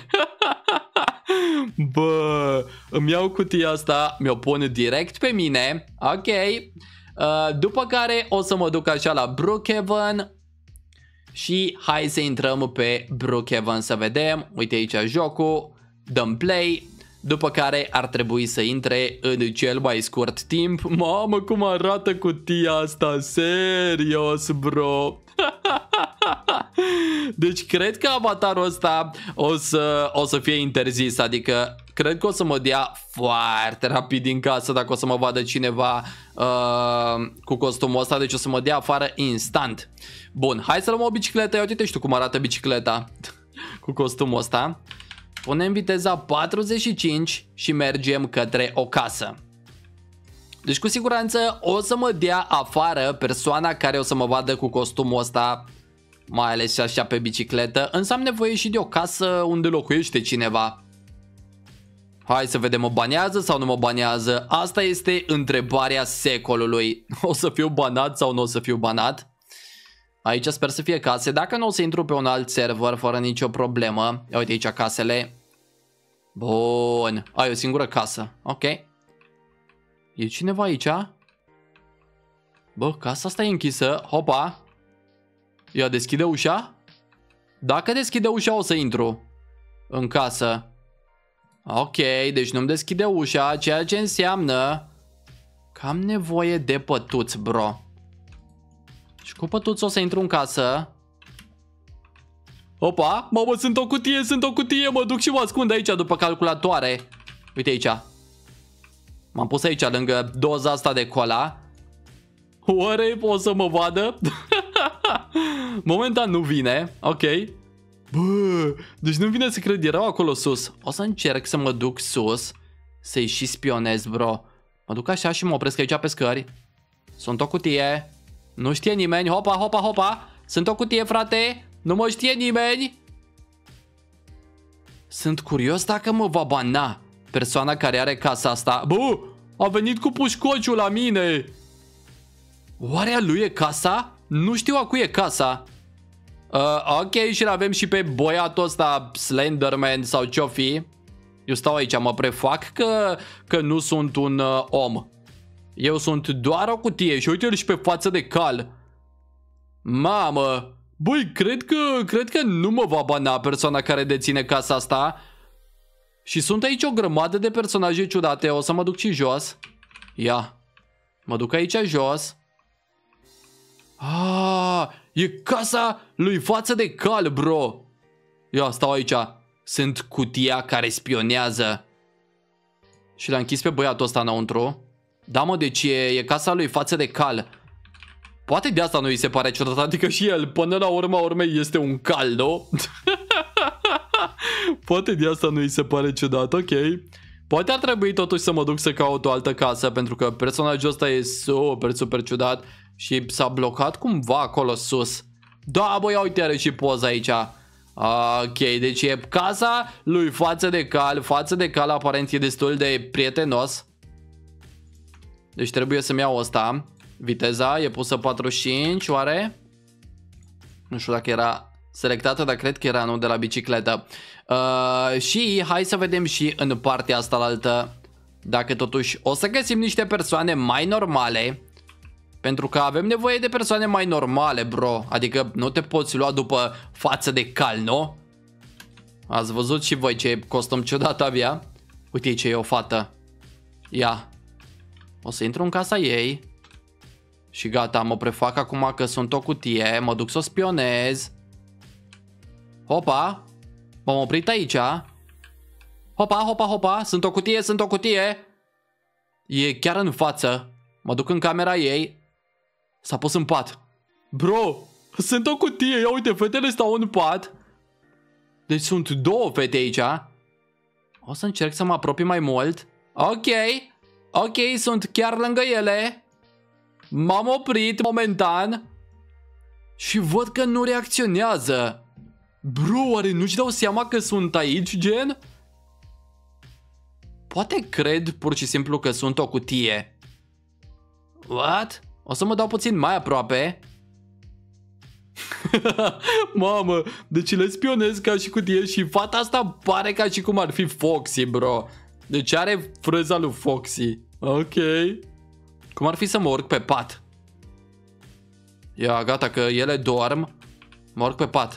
Bă, îmi iau cutia asta, mi-o pun direct pe mine. Ok. uh, După care o să mă duc așa la Brookhaven. Și hai să intrăm pe Brookhaven să vedem. Uite aici jocul. Dăm play. După care ar trebui să intre în cel mai scurt timp. Mamă, cum arată cutia asta. Serios, bro. Deci cred că avatarul ăsta o să, o să fie interzis. Adică cred că o să mă dea foarte rapid din casă dacă o să mă vadă cineva uh, cu costumul ăsta. Deci o să mă dea afară instant. Bun, hai să luăm o bicicletă. Ia uite, știu cum arată bicicleta cu costumul ăsta. Punem viteza patruzeci și cinci și mergem către o casă. Deci cu siguranță o să mă dea afară persoana care o să mă vadă cu costumul ăsta, mai ales și așa pe bicicletă. Însă am nevoie și de o casă unde locuiește cineva. Hai să vedem, mă banează sau nu mă banează? Asta este întrebarea secolului. O să fiu banat sau nu o să fiu banat? Aici sper să fie case. Dacă nu, o să intru pe un alt server fără nicio problemă. Ia uite aici casele. Bun. Ai o singură casă. Ok. E cineva aici? Bă, casa asta e închisă. Hopa. Ia, deschide ușa? Dacă deschide ușa, o să intru în casă. Ok, deci nu-mi deschide ușa, ceea ce înseamnă că am nevoie de pătuți, bro. Și cu pătuți o să intru în casă. Opa, mamă, sunt o cutie, sunt o cutie, mă duc și mă ascund aici după calculatoare. Uite aici. M-am pus aici lângă doza asta de cola. Oare o să mă vadă? Momentan nu vine, ok. Bă, deci nu vine să cred, erau acolo sus. O să încerc să mă duc sus, să-i și spionez, bro. Mă duc așa și mă opresc aici pe scări. Sunt o cutie. Nu știe nimeni, hopa, hopa, hopa. Sunt o cutie, frate. Nu mă știe nimeni. Sunt curios dacă mă va bana persoana care are casa asta. Bă, a venit cu pușcociul la mine. Oare a lui e casa? Nu știu a cui e casa. Uh, ok, și l-avem și pe boiatul ăsta Slenderman sau ce-o fi. Eu stau aici, mă prefac că, că nu sunt un uh, om. Eu sunt doar o cutie și uite-l și pe față de cal. Mamă. Băi, cred că, cred că nu mă va bana persoana care deține casa asta. Și sunt aici o grămadă de personaje ciudate. O să mă duc și jos. Ia. Mă duc aici jos. Ah, e casa lui față de cal, bro. Ia, stau aici. Sunt cutia care spionează. Și l-a închis pe băiatul ăsta înăuntru. Da, mă, deci e, e casa lui față de cal. Poate de asta nu îi se pare ciudat. Adică și el, până la urma urmei, este un cal, nu? Poate de asta nu îi se pare ciudat, ok. Poate ar trebui totuși să mă duc să caut o altă casă, pentru că personajul ăsta e super, super ciudat. Și s-a blocat cumva acolo sus. Da, băi, uite, are și poza aici. Ok, deci e casa lui față de cal. Față de cal aparent e destul de prietenos. Deci trebuie să-mi iau ăsta. Viteza e pusă patruzeci și cinci, oare? Nu știu dacă era selectată, dar cred că era, nu, de la bicicletă. uh, Și hai să vedem și în partea asta la altă, dacă totuși o să găsim niște persoane mai normale. Pentru că avem nevoie de persoane mai normale, bro. Adică nu te poți lua după față de cal, nu? Ați văzut și voi ce costum ciudat avea? Uite ce e o fată. Ia. O să intru în casa ei. Și gata, mă prefac acum că sunt o cutie. Mă duc să o spionez. Hopa. M-am oprit aici. Hopa, hopa, hopa. Sunt o cutie, sunt o cutie. E chiar în față. Mă duc în camera ei. S-a pus în pat. Bro, sunt o cutie. Ia uite, fetele stau în pat. Deci sunt două fete aici. O să încerc să mă apropii mai mult. Ok. Ok, sunt chiar lângă ele. M-am oprit momentan. Și văd că nu reacționează. Bro, oare nu-și dau seama că sunt aici, gen? Poate cred pur și simplu că sunt o cutie. What? O să mă dau puțin mai aproape. Mamă, deci le spionez ca și cutie și fata asta pare ca și cum ar fi Foxy, bro. Deci are frâza lui Foxy. Ok. Cum ar fi să mă urc pe pat? Ia, gata, că ele dorm. Mă urc pe pat.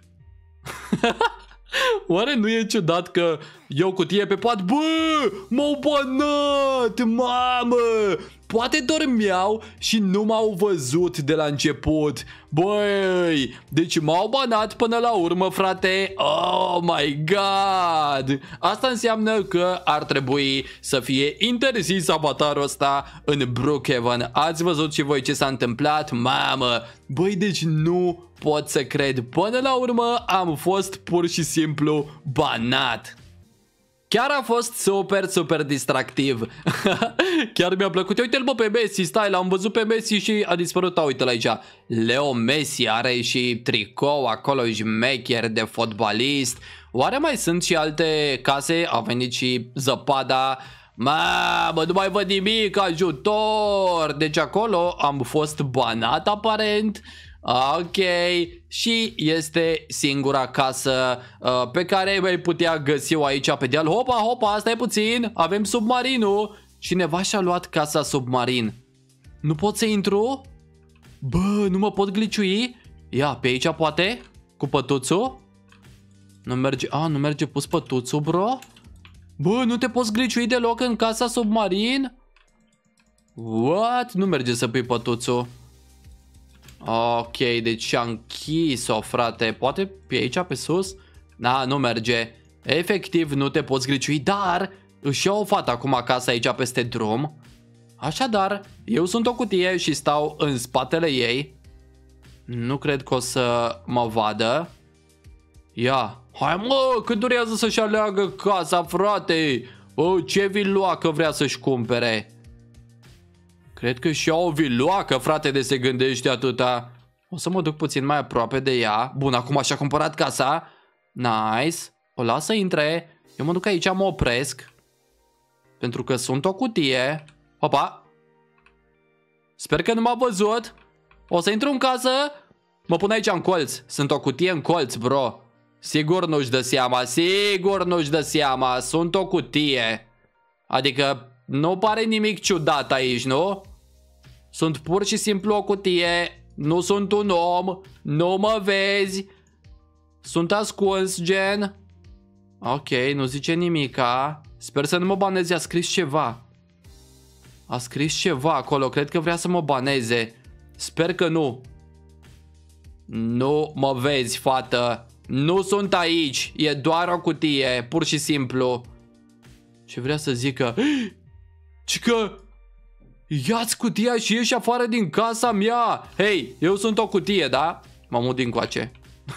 Oare nu e ciudat că eu cutie pe pat? Bă, m-au banat, mamă! Poate dormeau și nu m-au văzut de la început. Băi, deci m-au banat până la urmă, frate. Oh my god. Asta înseamnă că ar trebui să fie interzis avatarul ăsta în Brookhaven. Ați văzut și voi ce s-a întâmplat? Mamă. Băi, deci nu pot să cred. Până la urmă am fost pur și simplu banat. Chiar a fost super, super distractiv. Chiar mi-a plăcut. Uite-l bă pe Messi, stai, l-am văzut pe Messi și a dispărut. Uite-l aici. Leo Messi are și tricou acolo, șmecher de fotbalist. Oare mai sunt și alte case? A venit și zăpada. Mamă, nu mai văd nimic, ajutor. Deci acolo am fost banat aparent. Ok, și este singura casă uh, pe care vei putea găsi-o aici pe deal. Hopa, hopa, stai puțin, avem submarinul. Cineva și-a luat casa submarin. Nu pot să intru? Bă, nu mă pot gliciui? Ia, pe aici poate? Cu pătuțul? Nu merge, a, nu merge pus pătuțul, bro? Bă, nu te poți gliciui deloc în casa submarin? What? Nu merge să pui pătuțul. Ok, deci am închis-o, frate. Poate pe aici, pe sus? Da, nu merge. Efectiv, nu te poți gliciui, dar își iau o fată acum acasă aici peste drum. Așadar, eu sunt o cutie și stau în spatele ei. Nu cred că o să mă vadă. Ia, hai mă, cât durează să-și aleagă casa, frate? O, ce viloacă vrea să-și cumpere? Cred că și-a o viloacă, frate, de se gândește atâta. O să mă duc puțin mai aproape de ea. Bun, acum și-a cumpărat casa. Nice. O las să intre. Eu mă duc aici, mă opresc. Pentru că sunt o cutie. Opa. Sper că nu m-a văzut. O să intru în casă. Mă pun aici în colț. Sunt o cutie în colț, bro. Sigur nu-și dă seama. Sigur nu-și dă seama. Sunt o cutie. Adică nu pare nimic ciudat aici, nu? Sunt pur și simplu o cutie. Nu sunt un om. Nu mă vezi. Sunt ascuns, gen. Ok, nu zice nimica. Sper să nu mă baneze. A scris ceva. A scris ceva acolo. Cred că vrea să mă baneze. Sper că nu. Nu mă vezi, fată. Nu sunt aici. E doar o cutie. Pur și simplu. Ce vrea să zică? Cică, ia-ți cutia și ieși afară din casa mea. Hei, eu sunt o cutie, da? Mă mut dincoace.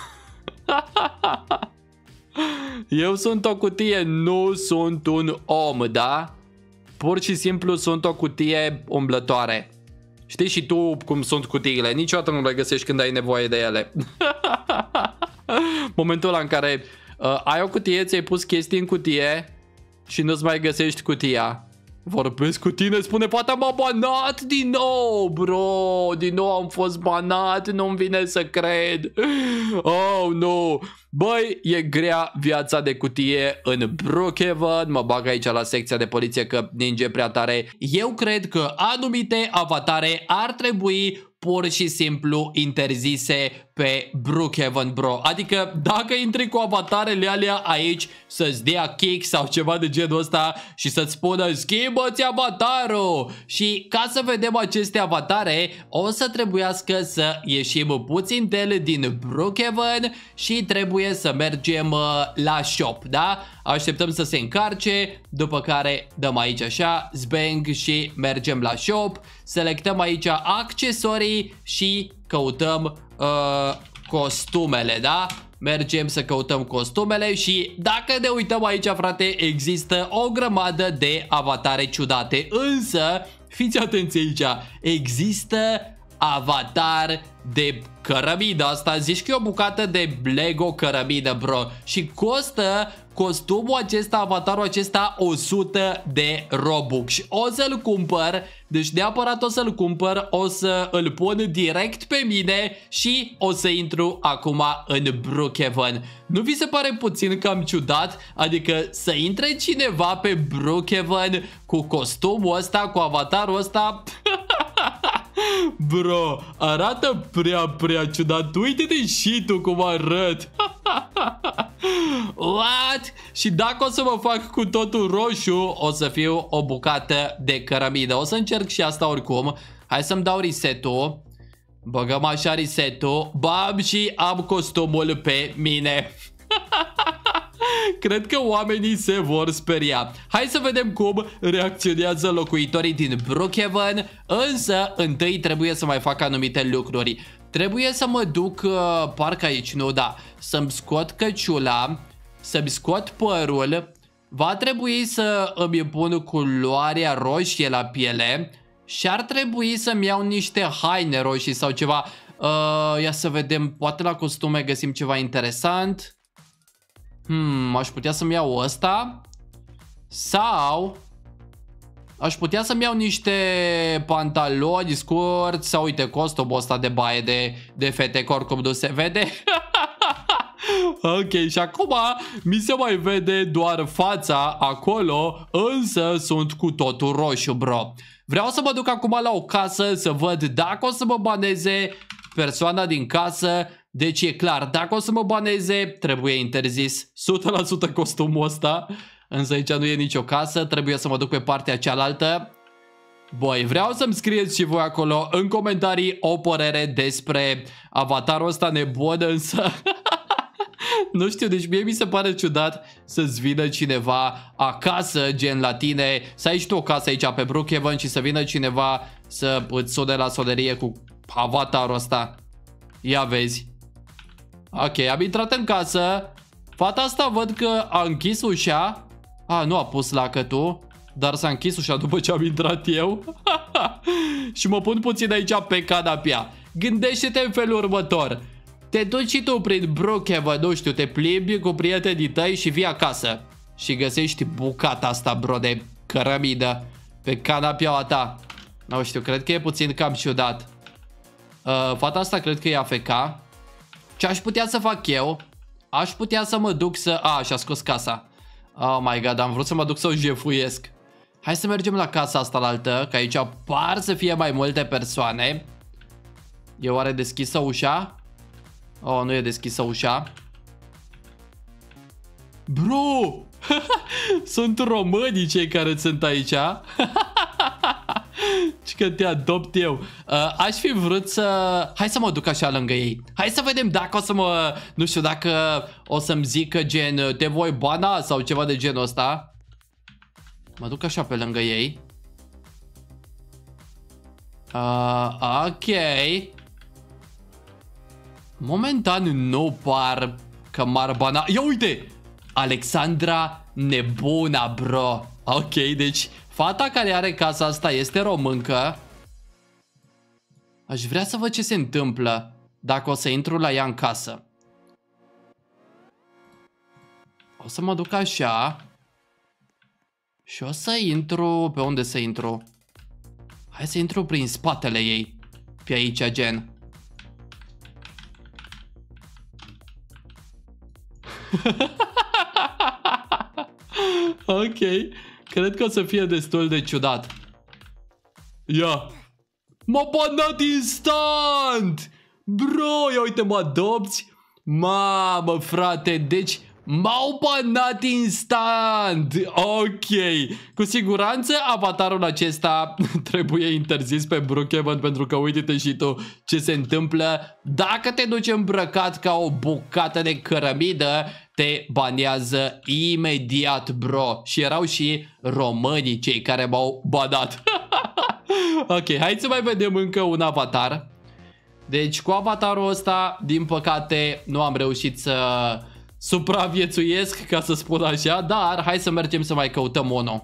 Eu sunt o cutie, nu sunt un om, da? Pur și simplu sunt o cutie umblătoare. Știi și tu cum sunt cutiile. Niciodată nu le găsești când ai nevoie de ele. Momentul ăla în care uh, ai o cutie, ți-ai pus chestii în cutie și nu-ți mai găsești cutia. Vorbesc cu tine, spune fata, m-a banat din nou, bro. Din nou am fost banat, nu-mi vine să cred. Oh, nu. Băi, e grea viața de cutie în Brookhaven. Mă bag aici la secția de poliție că ninge prea tare. Eu cred că anumite avatare ar trebui pur și simplu interzise pe Brookhaven, bro. Adică dacă intri cu avatarele alea aici să-ți dea kick sau ceva de genul ăsta și să-ți spună schimbă-ți avatarul. Și ca să vedem aceste avatare o să trebuiască să ieșim puțin del din Brookhaven și trebuie să mergem la shop, da? Așteptăm să se încarce, după care dăm aici așa, zbang și mergem la shop. Selectăm aici accesorii și căutăm uh, costumele, da? Mergem să căutăm costumele și dacă ne uităm aici, frate, există o grămadă de avatare ciudate. Însă, fiți atenți aici, există avatar de cărămidă. Asta zici că e o bucată de Lego cărămidă, bro. Și costă costumul acesta, avatarul acesta, o sută de Robux. O să-l cumpăr, deci neapărat o să-l cumpăr, o să îl pun direct pe mine și o să intru acum în Brookhaven. Nu vi se pare puțin cam ciudat? Adică să intre cineva pe Brookhaven cu costumul ăsta, cu avatarul ăsta? Bro, arată prea, prea ciudat. Uite-te și tu cum arăt. What? Și dacă o să mă fac cu totul roșu, o să fiu o bucată de cărămidă. O să încerc și asta oricum. Hai să-mi dau reset-ul. Băgăm așa reset-ul. Bam, și am costumul pe mine. Cred că oamenii se vor speria. Hai să vedem cum reacționează locuitorii din Brookhaven. Însă, întâi trebuie să mai fac anumite lucruri. Trebuie să mă duc, uh, parcă aici, nu, da. Să-mi scot căciula, să-mi scot părul. Va trebui să îmi pun culoarea roșie la piele. Și ar trebui să-mi iau niște haine roșii sau ceva. uh, Ia să vedem, poate la costume găsim ceva interesant. Hmm, aș putea să-mi iau ăsta. Sau aș putea să-mi iau niște pantaloni scurți. Sau uite, costumul ăsta de baie de, de fete, că oricum nu se vede. Ok, și acum mi se mai vede doar fața acolo. Însă sunt cu totul roșu, bro. Vreau să mă duc acum la o casă să văd dacă o să mă baneze persoana din casă. Deci e clar, dacă o să mă baneze, trebuie interzis o sută la sută costumul ăsta. Însă aici nu e nicio casă, trebuie să mă duc pe partea cealaltă. Băi, vreau să-mi scrieți și voi acolo în comentarii o părere despre avatarul ăsta nebun, însă... Nu știu, deci mie mi se pare ciudat să-ți vină cineva acasă, gen la tine, să ai și tu o casă aici pe Brookhaven și să vină cineva să îți sune la sonerie cu avatarul ăsta. Ia vezi. Ok, am intrat în casă. Fata asta văd că a închis ușa. A, nu a pus lacătul, dar s-a închis ușa după ce am intrat eu. Și mă pun puțin aici pe canapea. Gândește-te în felul următor. Te duci și tu prin Brookhaven, nu știu, te plimbi cu prietenii tăi și vii acasă. Și găsești bucata asta, bro, de cărămidă pe canapeaua ta. Nu știu, cred că e puțin cam ciudat. uh, Fata asta cred că e A F K. Ce aș putea să fac eu? Aș putea să mă duc să... A, și-a scos casa. Oh my god, am vrut să mă duc să o jefuiesc. Hai să mergem la casa asta la altă, că aici par să fie mai multe persoane. E oare deschisă ușa? Oh, nu e deschisă ușa. Bro! Sunt românii cei care sunt aici. Și că te adopt eu. uh, Aș fi vrut să... Hai să mă duc așa lângă ei. Hai să vedem dacă o să mă... Nu știu, dacă o să-mi zică gen te voi bana sau ceva de genul ăsta. Mă duc așa pe lângă ei. uh, Ok. Momentan nu par că m-ar bana. Ia uite! Alexandra nebuna, bro. Ok, deci fata care are casa asta este româncă. Aș vrea să văd ce se întâmplă dacă o să intru la ea în casă. O să mă duc așa. Și o să intru... Pe unde să intru? Hai să intru prin spatele ei. Pe aici, gen. Ok, cred că o să fie destul de ciudat. Ia. M-a banat instant. Bro, ia uite, mă adopți. Mamă, frate, deci m-au banat instant. Ok, cu siguranță avatarul acesta trebuie interzis pe Brookhaven, pentru că uite-te și tu ce se întâmplă dacă te duci îmbrăcat ca o bucată de cărămidă. Te banează imediat, bro. Și erau și românii cei care m-au banat. Ok, hai să mai vedem încă un avatar. Deci cu avatarul ăsta, din păcate, nu am reușit să supraviețuiesc, ca să spun așa. Dar hai să mergem să mai căutăm unul.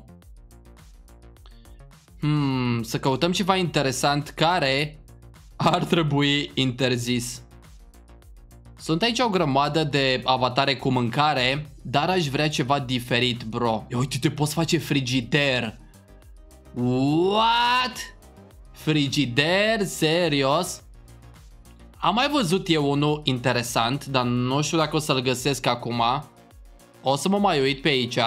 Hmm, să căutăm ceva interesant care ar trebui interzis. Sunt aici o grămadă de avatare cu mâncare, dar aș vrea ceva diferit, bro. Ia uite, te poți face frigider. What? Frigider? Serios? Am mai văzut eu unul interesant, dar nu știu dacă o să-l găsesc acum. O să mă mai uit pe aici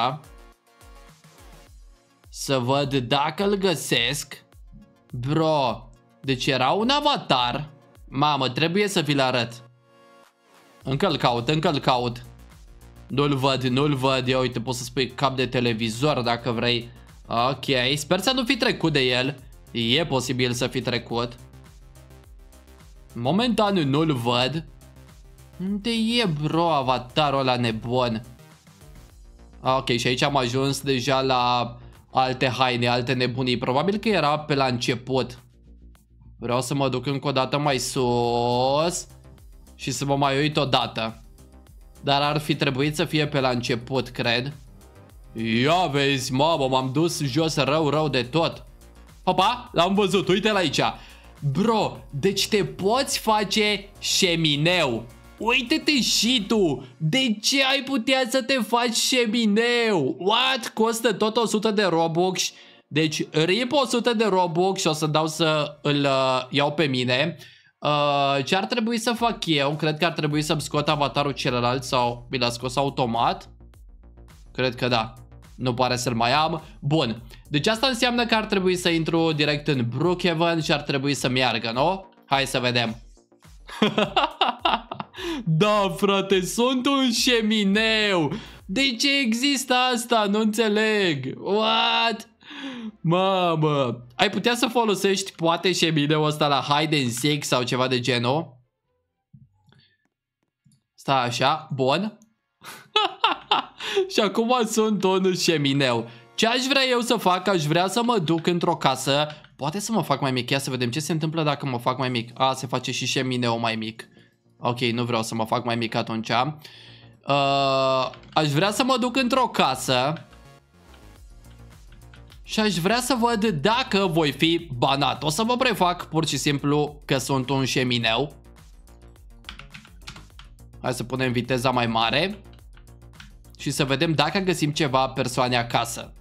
să văd dacă îl găsesc. Bro, deci era un avatar. Mamă, trebuie să vi-l arăt. Încă îl caut, încă îl caut. Nu-l văd, nu-l văd. Ia uite, poți să spui cap de televizor dacă vrei. Ok, sper să nu fi trecut de el. E posibil să fi trecut. Momentan nu-l văd. Unde e, bro, avatarul ăla nebun? Ok, și aici am ajuns deja la alte haine, alte nebunii. Probabil că era pe la început. Vreau să mă duc încă o dată mai sus și să mă mai uit o dată. Dar ar fi trebuit să fie pe la început, cred. Ia vezi, mamă, m-am dus jos rău, rău de tot. Hopa, l-am văzut, uite-l aici. Bro, deci te poți face șemineu. Uite-te și tu. De ce ai putea să te faci șemineu? What? Costă tot o sută de Robux. Deci rip o sută de Robux și o să dau să îl uh, iau pe mine. uh, Ce ar trebui să fac eu? Cred că ar trebui să-mi scot avatarul celălalt. Sau mi l-a scos automat? Cred că da. Nu pare să-l mai am. Bun. Deci asta înseamnă că ar trebui să intru direct în Brookhaven și ar trebui să meargă, nu? Hai să vedem. Da, frate, sunt un șemineu. De ce există asta? Nu înțeleg. What? Mamă. Ai putea să folosești poate șemineul ăsta la hide and seek sau ceva de genul? Stai așa, bun. Și acum sunt un șemineu. Ce aș vrea eu să fac? Aș vrea să mă duc într-o casă. Poate să mă fac mai mic. Ia să vedem ce se întâmplă dacă mă fac mai mic. A, se face și șemineu mai mic. Ok, nu vreau să mă fac mai mic atunci. uh, Aș vrea să mă duc într-o casă și aș vrea să văd dacă voi fi banat. O să mă prefac pur și simplu că sunt un șemineu. Hai să punem viteza mai mare și să vedem dacă găsim ceva persoane acasă.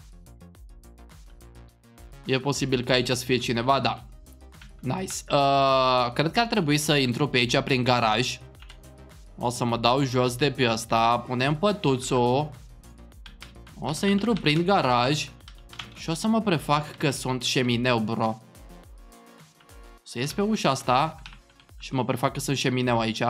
E posibil că aici să fie cineva, da. Nice. uh, Cred că ar trebui să intru pe aici prin garaj. O să mă dau jos de pe ăsta. Punem pătuțul. O să intru prin garaj și o să mă prefac că sunt șemineu, bro. O să ies pe ușa asta și mă prefac că sunt șemineu aici.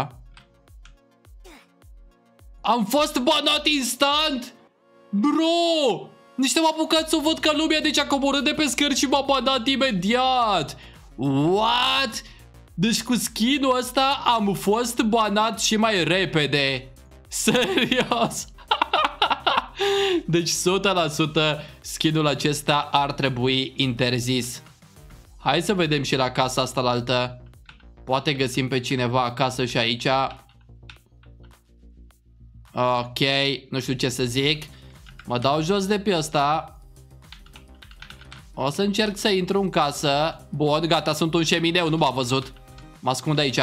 Am fost banat instant! Bro! Nici n-am apucat să văd că lumea deci a coborât de pe scări și m-a banat imediat. What? Deci cu skin-ul ăsta am fost banat și mai repede. Serios? Deci o sută la sută skin-ul acesta ar trebui interzis. Hai să vedem și la casa asta la altă. Poate găsim pe cineva acasă și aici. Ok, nu știu ce să zic. Mă dau jos de pe ăsta. O să încerc să intru în casă. Bun, gata, sunt un șemineu, nu m-a văzut. Mă ascund aici.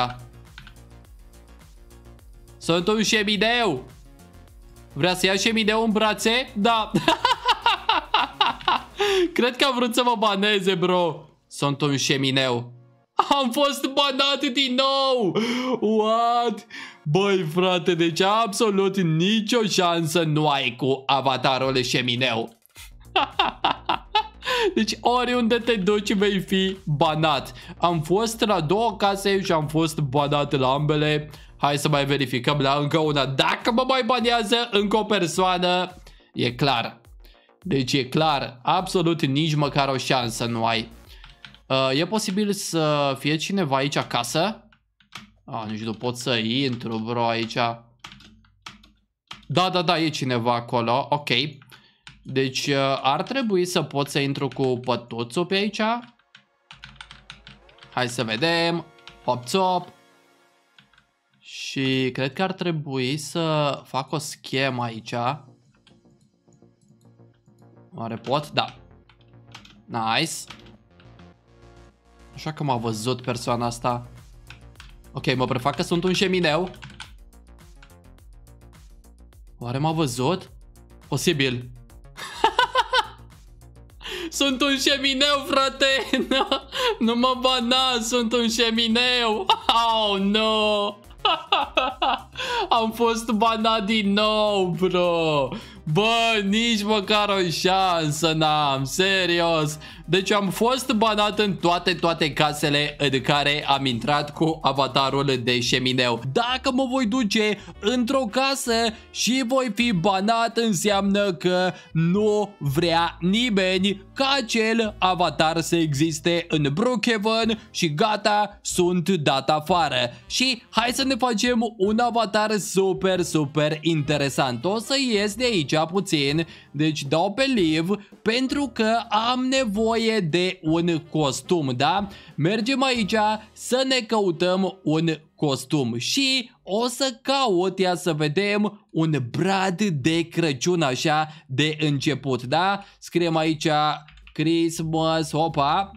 Sunt un șemineu. Vrea să ia șemineu în brațe? Da. Cred că a vrut să mă baneze, bro. Sunt un șemineu. Am fost banat din nou. What? Băi, frate, deci absolut nicio șansă nu ai cu avatarul șemineu. Deci oriunde te duci vei fi banat. Am fost la două case și am fost banat la ambele. Hai să mai verificăm la încă una. Dacă mă mai banează încă o persoană, e clar. Deci e clar, absolut nici măcar o șansă nu ai. uh, E posibil să fie cineva aici acasă? Ah, nici nu pot să intru, bro, aici. Da, da, da, e cineva acolo. Ok. Deci uh, ar trebui să pot să intru cu pătuțul pe aici. Hai să vedem. Hop-top. Și cred că ar trebui să fac o schemă aici. Oare pot? Da. Nice. Așa că m-a văzut persoana asta. Ok, mă prefac că sunt un șemineu. Oare m-a văzut? Posibil. Sunt un șemineu, frate. Nu, nu mă bana, sunt un șemineu. Oh, no. Am fost banat din nou, bro. Bă, nici măcar o șansă n-am. Serios. Deci am fost banat în toate, toate casele în care am intrat cu avatarul de șemineu. Dacă mă voi duce într-o casă și voi fi banat, înseamnă că nu vrea nimeni ca acel avatar să existe în Brookhaven și gata, sunt dat afară. Și hai să ne facem un avatar super, super interesant. O să ies de aici puțin, deci dau pe live pentru că am nevoie de un costum, da? Mergem aici să ne căutăm un costum și o să caut, ia să vedem, un brad de Crăciun așa de început, da? Scriem aici Christmas, opa,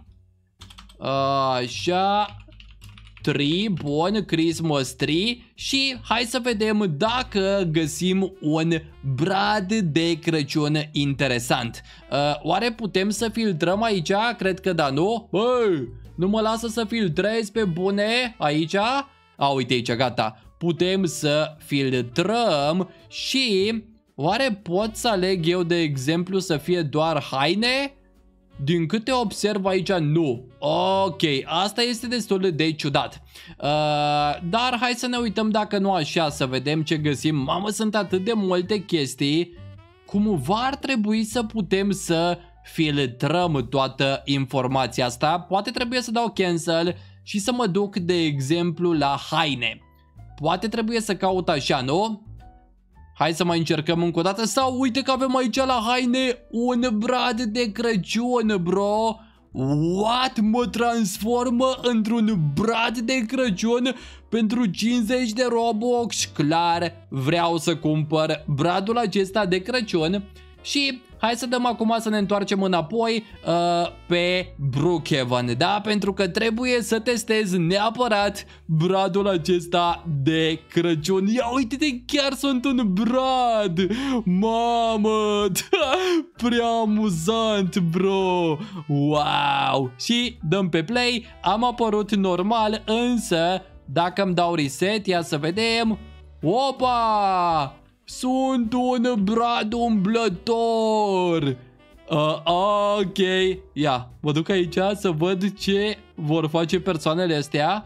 așa, tree, bun, Christmas tree și hai să vedem dacă găsim un brad de Crăciun interesant. Uh, oare putem să filtrăm aici? Cred că da, nu? Băi, nu mă lasă să filtrez pe bune aici? A, uite aici, gata. Putem să filtrăm și oare pot să aleg eu, de exemplu, să fie doar haine? Din câte observ aici, nu. Ok, asta este destul de ciudat. Uh, dar hai să ne uităm dacă nu așa, să vedem ce găsim. Mamă, sunt atât de multe chestii. Cumva ar trebui să putem să filtrăm toată informația asta. Poate trebuie să dau cancel și să mă duc, de exemplu, la haine. Poate trebuie să caut așa, nu? Hai să mai încercăm încă o dată. Sau uite că avem aici la haine un brad de Crăciun, bro. What? Mă transformă într-un brad de Crăciun pentru cincizeci de Robux. Clar, vreau să cumpăr bradul acesta de Crăciun. Și hai să dăm acum să ne întoarcem înapoi uh, pe Brookhaven, da? Pentru că trebuie să testez neapărat bradul acesta de Crăciun. Ia uite-te, chiar sunt un brad! Mamă! Prea amuzant, bro! Wow! Și dăm pe play, am apărut normal, însă dacă îmi dau reset, ia să vedem. Opa! Sunt un brad umblător. uh, Ok. Ia, mă duc aici să văd ce vor face persoanele astea.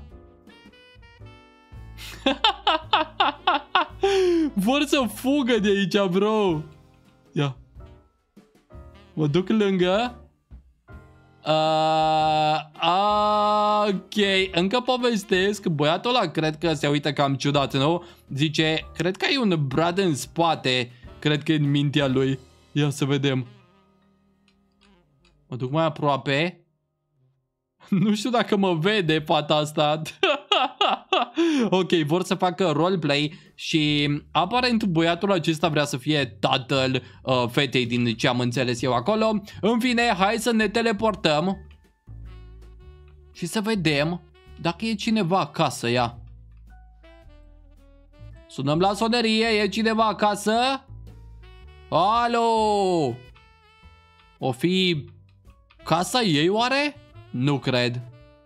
Vor să fugă de aici, bro. Ia, mă duc lângă. Uh, ok, încă povestesc. Băiatul ăla cred că se uită cam ciudat, nu? Zice, cred că ai un brad în spate. Cred că e în mintea lui. Ia să vedem. Mă duc mai aproape. Nu știu dacă mă vede fata asta. Ok, vor să facă roleplay și aparent băiatul acesta vrea să fie tatăl uh, fetei, din ce am înțeles eu acolo. În fine, hai să ne teleportăm și să vedem dacă e cineva acasă. Ia, sunăm la sonerie, e cineva acasă? Alo! O fi casa ei oare? Nu cred.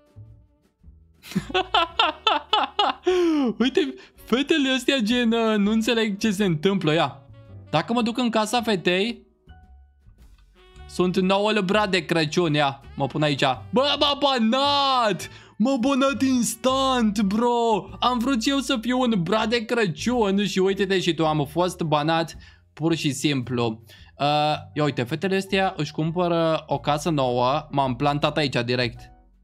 Uite, fetele astea gen uh, nu înțeleg ce se întâmplă. Ia, dacă mă duc în casa fetei, sunt noul brad de Crăciun. Ia, mă pun aici. Bă, m-a banat! M-a banat instant, bro. Am vrut eu să fiu un brad de Crăciun și uite-te și tu, am fost banat pur și simplu. uh, Ia uite, fetele astea își cumpără o casă nouă. M-am plantat aici direct.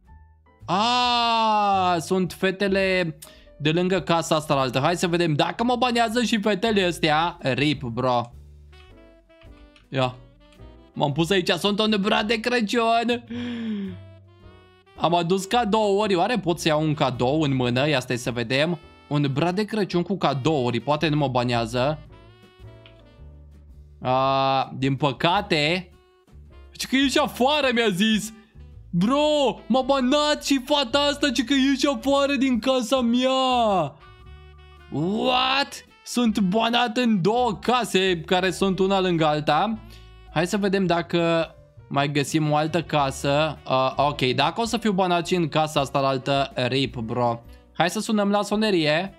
Ah, sunt fetele de lângă casa asta la altă. Hai să vedem dacă mă banează și fetele astea. Rip, bro. Ia, m-am pus aici, sunt un brad de Crăciun. Am adus cadouri. Oare pot să iau un cadou în mână? Ia stai să vedem. Un brad de Crăciun cu cadouri. Poate nu mă banează. Ah, din păcate. Ce că ești afară, mi-a zis. Bro, m-a banat și fata asta, ce că ieși afară din casa mea. What? Sunt banat în două case care sunt una lângă alta. Hai să vedem dacă mai găsim o altă casă. uh, Ok, dacă o să fiu banat și în casa asta la altă, rip, bro. Hai să sunăm la sonerie.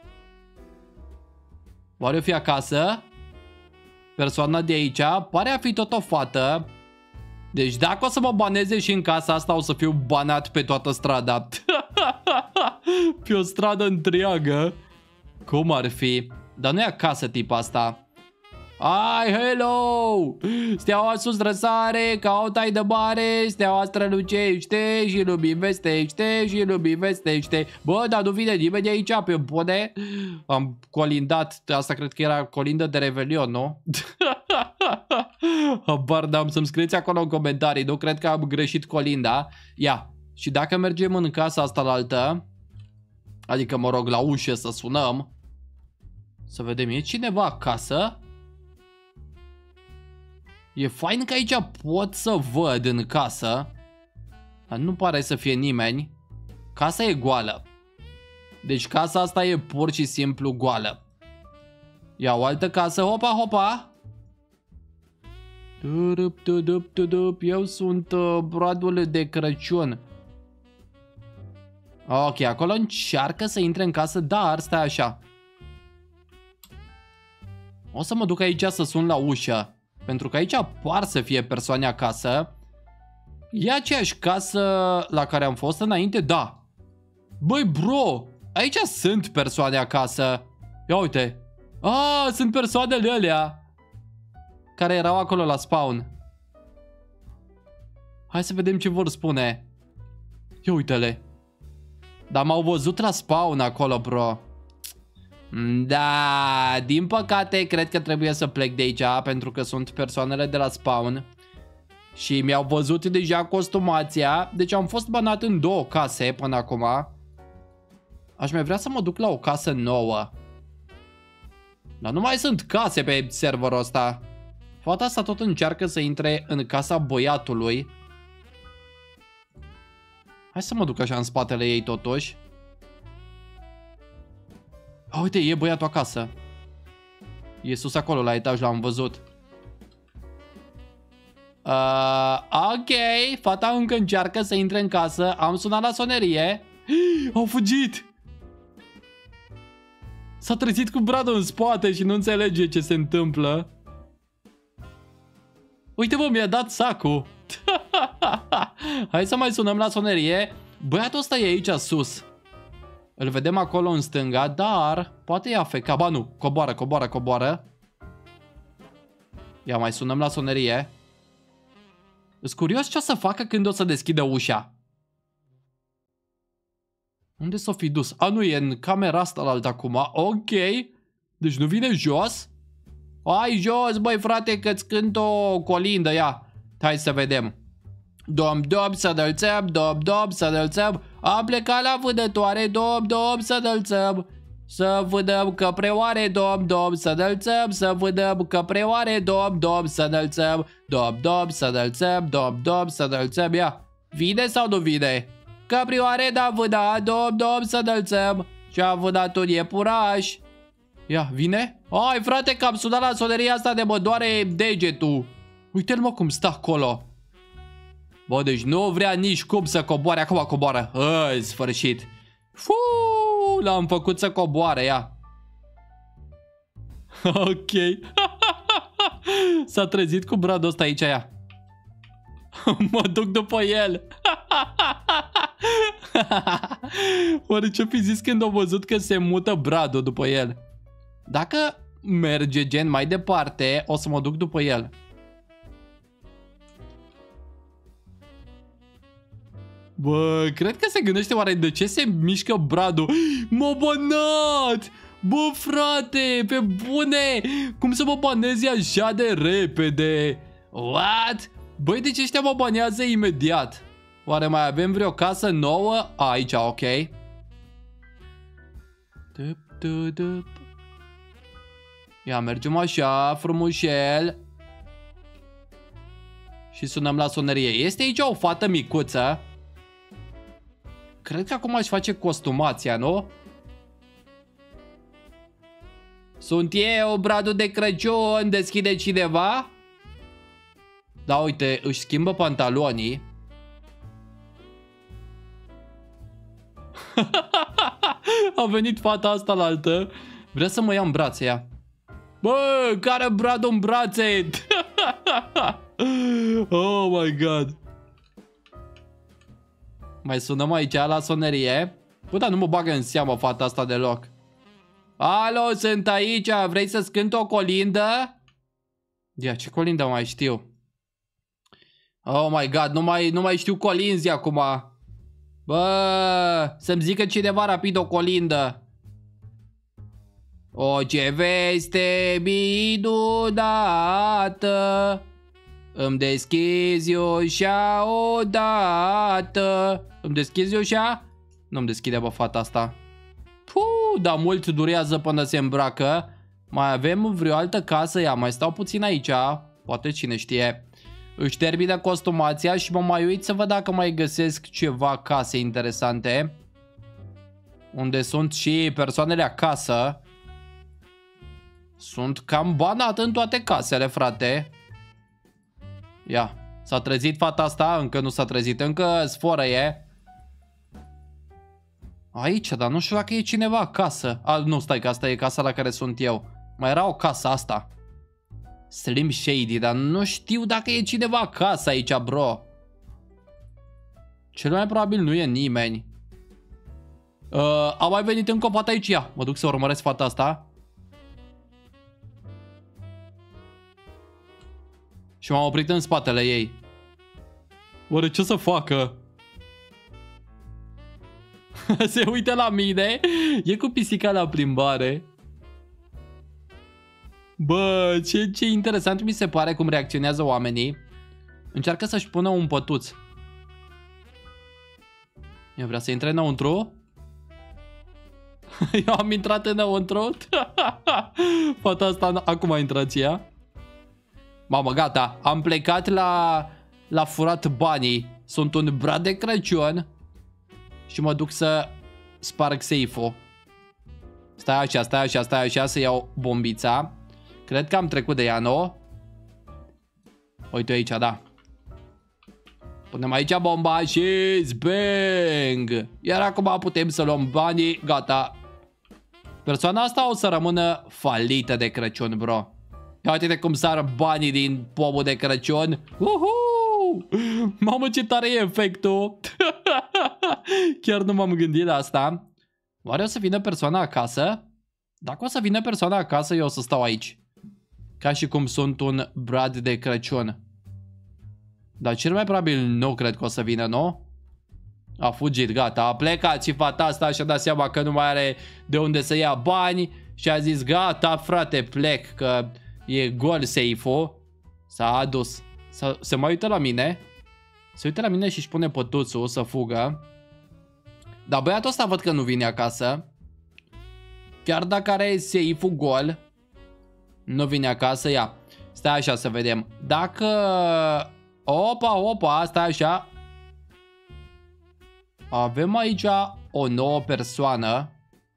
Oare o fi acasă? Persoana de aici pare a fi tot o fată. Deci dacă o să mă baneze și în casa asta, o să fiu banat pe toată strada. Pe o stradă întreagă. Cum ar fi? Dar nu e acasă tipa asta. Ai, hello! Steaua sus răsare, ca o tai de mare, steaua strălucește și lumii vestește și lumii vestește. Bă, dar nu vine nimeni de aici, pe bune? Am colindat, asta cred că era colindă de Revelion, nu? Habar n-am, să-mi scrieți acolo în comentarii, nu cred că am greșit colinda. Ia, și dacă mergem în casa asta la altă, adică mă rog la ușă să sunăm, să vedem, e cineva acasă? E fain că aici pot să văd în casă, dar nu pare să fie nimeni. Casa e goală. Deci casa asta e pur și simplu goală. Ia o altă casă, hopa, hopa. Eu sunt uh, bradul de Crăciun. Ok, acolo încearcă să intre în casă, dar stai așa. O să mă duc aici să sun la ușă. Pentru că aici par să fie persoane acasă. E aceeași casă la care am fost înainte? Da. Băi, bro, aici sunt persoane acasă. Ia uite. Ah, sunt persoanele alea care erau acolo la spawn. Hai să vedem ce vor spune. Ia uite-le. Dar m-au văzut la spawn acolo, bro. Da, din păcate cred că trebuie să plec de aici, pentru că sunt persoanele de la spawn și mi-au văzut deja costumația. Deci am fost banat în două case până acum. Aș mai vrea să mă duc la o casă nouă, dar nu mai sunt case pe serverul ăsta. Fata asta tot încearcă să intre în casa băiatului. Hai să mă duc așa în spatele ei totuși. A, uite, e băiatul acasă. E sus acolo, la etaj, l-am văzut. Uh, ok, fata încă încearcă să intre în casă. Am sunat la sonerie. Au fugit! S-a trezit cu bradul în spate și nu înțelege ce se întâmplă. Uite, bă, mi-a dat sacul. Hai să mai sunăm la sonerie. Băiatul ăsta e aici sus. Îl vedem acolo în stânga, dar poate e afecat. Ba nu, coboară, coboară, coboară. Ia mai sunăm la sonerie. Îs curios ce o să facă când o să deschidă ușa. Unde s-o fi dus? A, nu, e în camera asta la altă acum. Ok. Deci nu vine jos? Hai jos, băi frate, că-ți cânt o colindă, ia. Hai să vedem. Dom, dom, să dălțăm, dom, dom, să dălțăm. Am plecat la vânătoare, dom, dom, să dălțăm. Să vânăm căpreoare, dom, dom, să dălțăm. Să vânăm căpreoare, dom, dom, să dălțăm. Dom, dom, să dălțăm, dom, dom, să dălțăm. Ia, vine sau nu vine? Căprioare, da vâna, dom, dom, să dălțăm. Și-a vânat un iepuraș. Ia, vine? Hai frate, că am sunat la soneria asta de mă doare degetul. Uite-l mă cum stă acolo. Bă, deci nu vrea nici cum să coboare. Acum coboară. În sfârșit. Fuu, l-am făcut să coboare, ia. Ok. S-a trezit cu bradul ăsta aici, ia. Mă duc după el. Oare ce fi zis când au văzut că se mută bradul după el? Dacă merge gen mai departe, o să mă duc după el. Bă, cred că se gândește oare de ce se mișcă bradul. M-a banat! Bă, frate, pe bune! Cum să mă banezi așa de repede? What? Băi, deci ăștia mă banează imediat. Oare mai avem vreo casă nouă? A, aici, ok. Dup, dup, dup. Ia, mergem așa, frumușel. Și sunăm la sonerie. Este aici o fată micuță. Cred că acum aș face costumația, nu? Sunt eu, bradul de Crăciun, deschide cineva? Da, uite, își schimbă pantalonii. A venit fata asta la altă. Vrea să mă ia în brațe ea. Bă, care bradul în brațe? Oh my god. Mai sunăm aici la sonerie. Bă, dar nu mă bagă în seamă fata asta deloc. Alo, sunt aici, vrei să-ți cânt o colindă? Ia, ce colindă mai știu? Oh my god, nu mai, nu mai știu colinzi acum. Bă, să-mi zică cineva rapid o colindă. O, ce veste minunată, îmi deschizi ușa odată. Îmi deschizi ușa? Nu-mi deschide, bă, fata asta. Puh, dar mult durează până se îmbracă. Mai avem vreo altă casă? Ia, mai stau puțin aici. Poate cine știe. Își termină costumația și mă mai uit să văd dacă mai găsesc ceva case interesante. Unde sunt și persoanele acasă. Sunt cam banat în toate casele, frate. Ia, s-a trezit fata asta? Încă nu s-a trezit, încă sforă e. Aici, dar nu știu dacă e cineva acasă. A, nu, stai, că asta e casa la care sunt eu. Mai era o casă asta. Slim Shady, dar nu știu dacă e cineva acasă aici, bro. Cel mai probabil nu e nimeni. uh, A mai venit încă o fată aici. Ia, mă duc să urmăresc fata asta. Și m-am oprit în spatele ei. Oare ce să facă? Se uită la mine. E cu pisica la plimbare. Bă, ce, ce interesant mi se pare cum reacționează oamenii. Încearcă să-și pună un pătuț. Eu vrea să intre înăuntru. Eu am intrat înăuntru. Fata asta acum a intrat ea. Mamă, gata. Am plecat la, la furat banii. Sunt un brad de Crăciun. Și mă duc să sparg safe-ul. Stai așa, stai așa, stai așa, să iau bombița. Cred că am trecut de ea, nu? Uite aici, da. Punem aici bomba și bang! Iar acum putem să luăm banii, gata. Persoana asta o să rămână falită de Crăciun, bro. Ia uite cum sar banii din pomul de Crăciun. Uhu! Mamă, ce tare e efectul. Chiar nu m-am gândit la asta. Oare o să vină persoana acasă? Dacă o să vină persoana acasă, eu o să stau aici. Ca și cum sunt un brad de Crăciun. Dar cel mai probabil nu cred că o să vină, nu? A fugit, gata, a plecat și fata asta și-a dat seama că nu mai are de unde să ia bani. Și a zis, gata, frate, plec, că e gol safe-ul. S-a adus. Se mai uită la mine. Se uită la mine și își pune pătuțul să fugă. Dar băiatul ăsta văd că nu vine acasă. Chiar dacă are safe-ul gol, nu vine acasă. Ia, stai așa să vedem. Dacă... Opa, opa, stai așa. Avem aici o nouă persoană.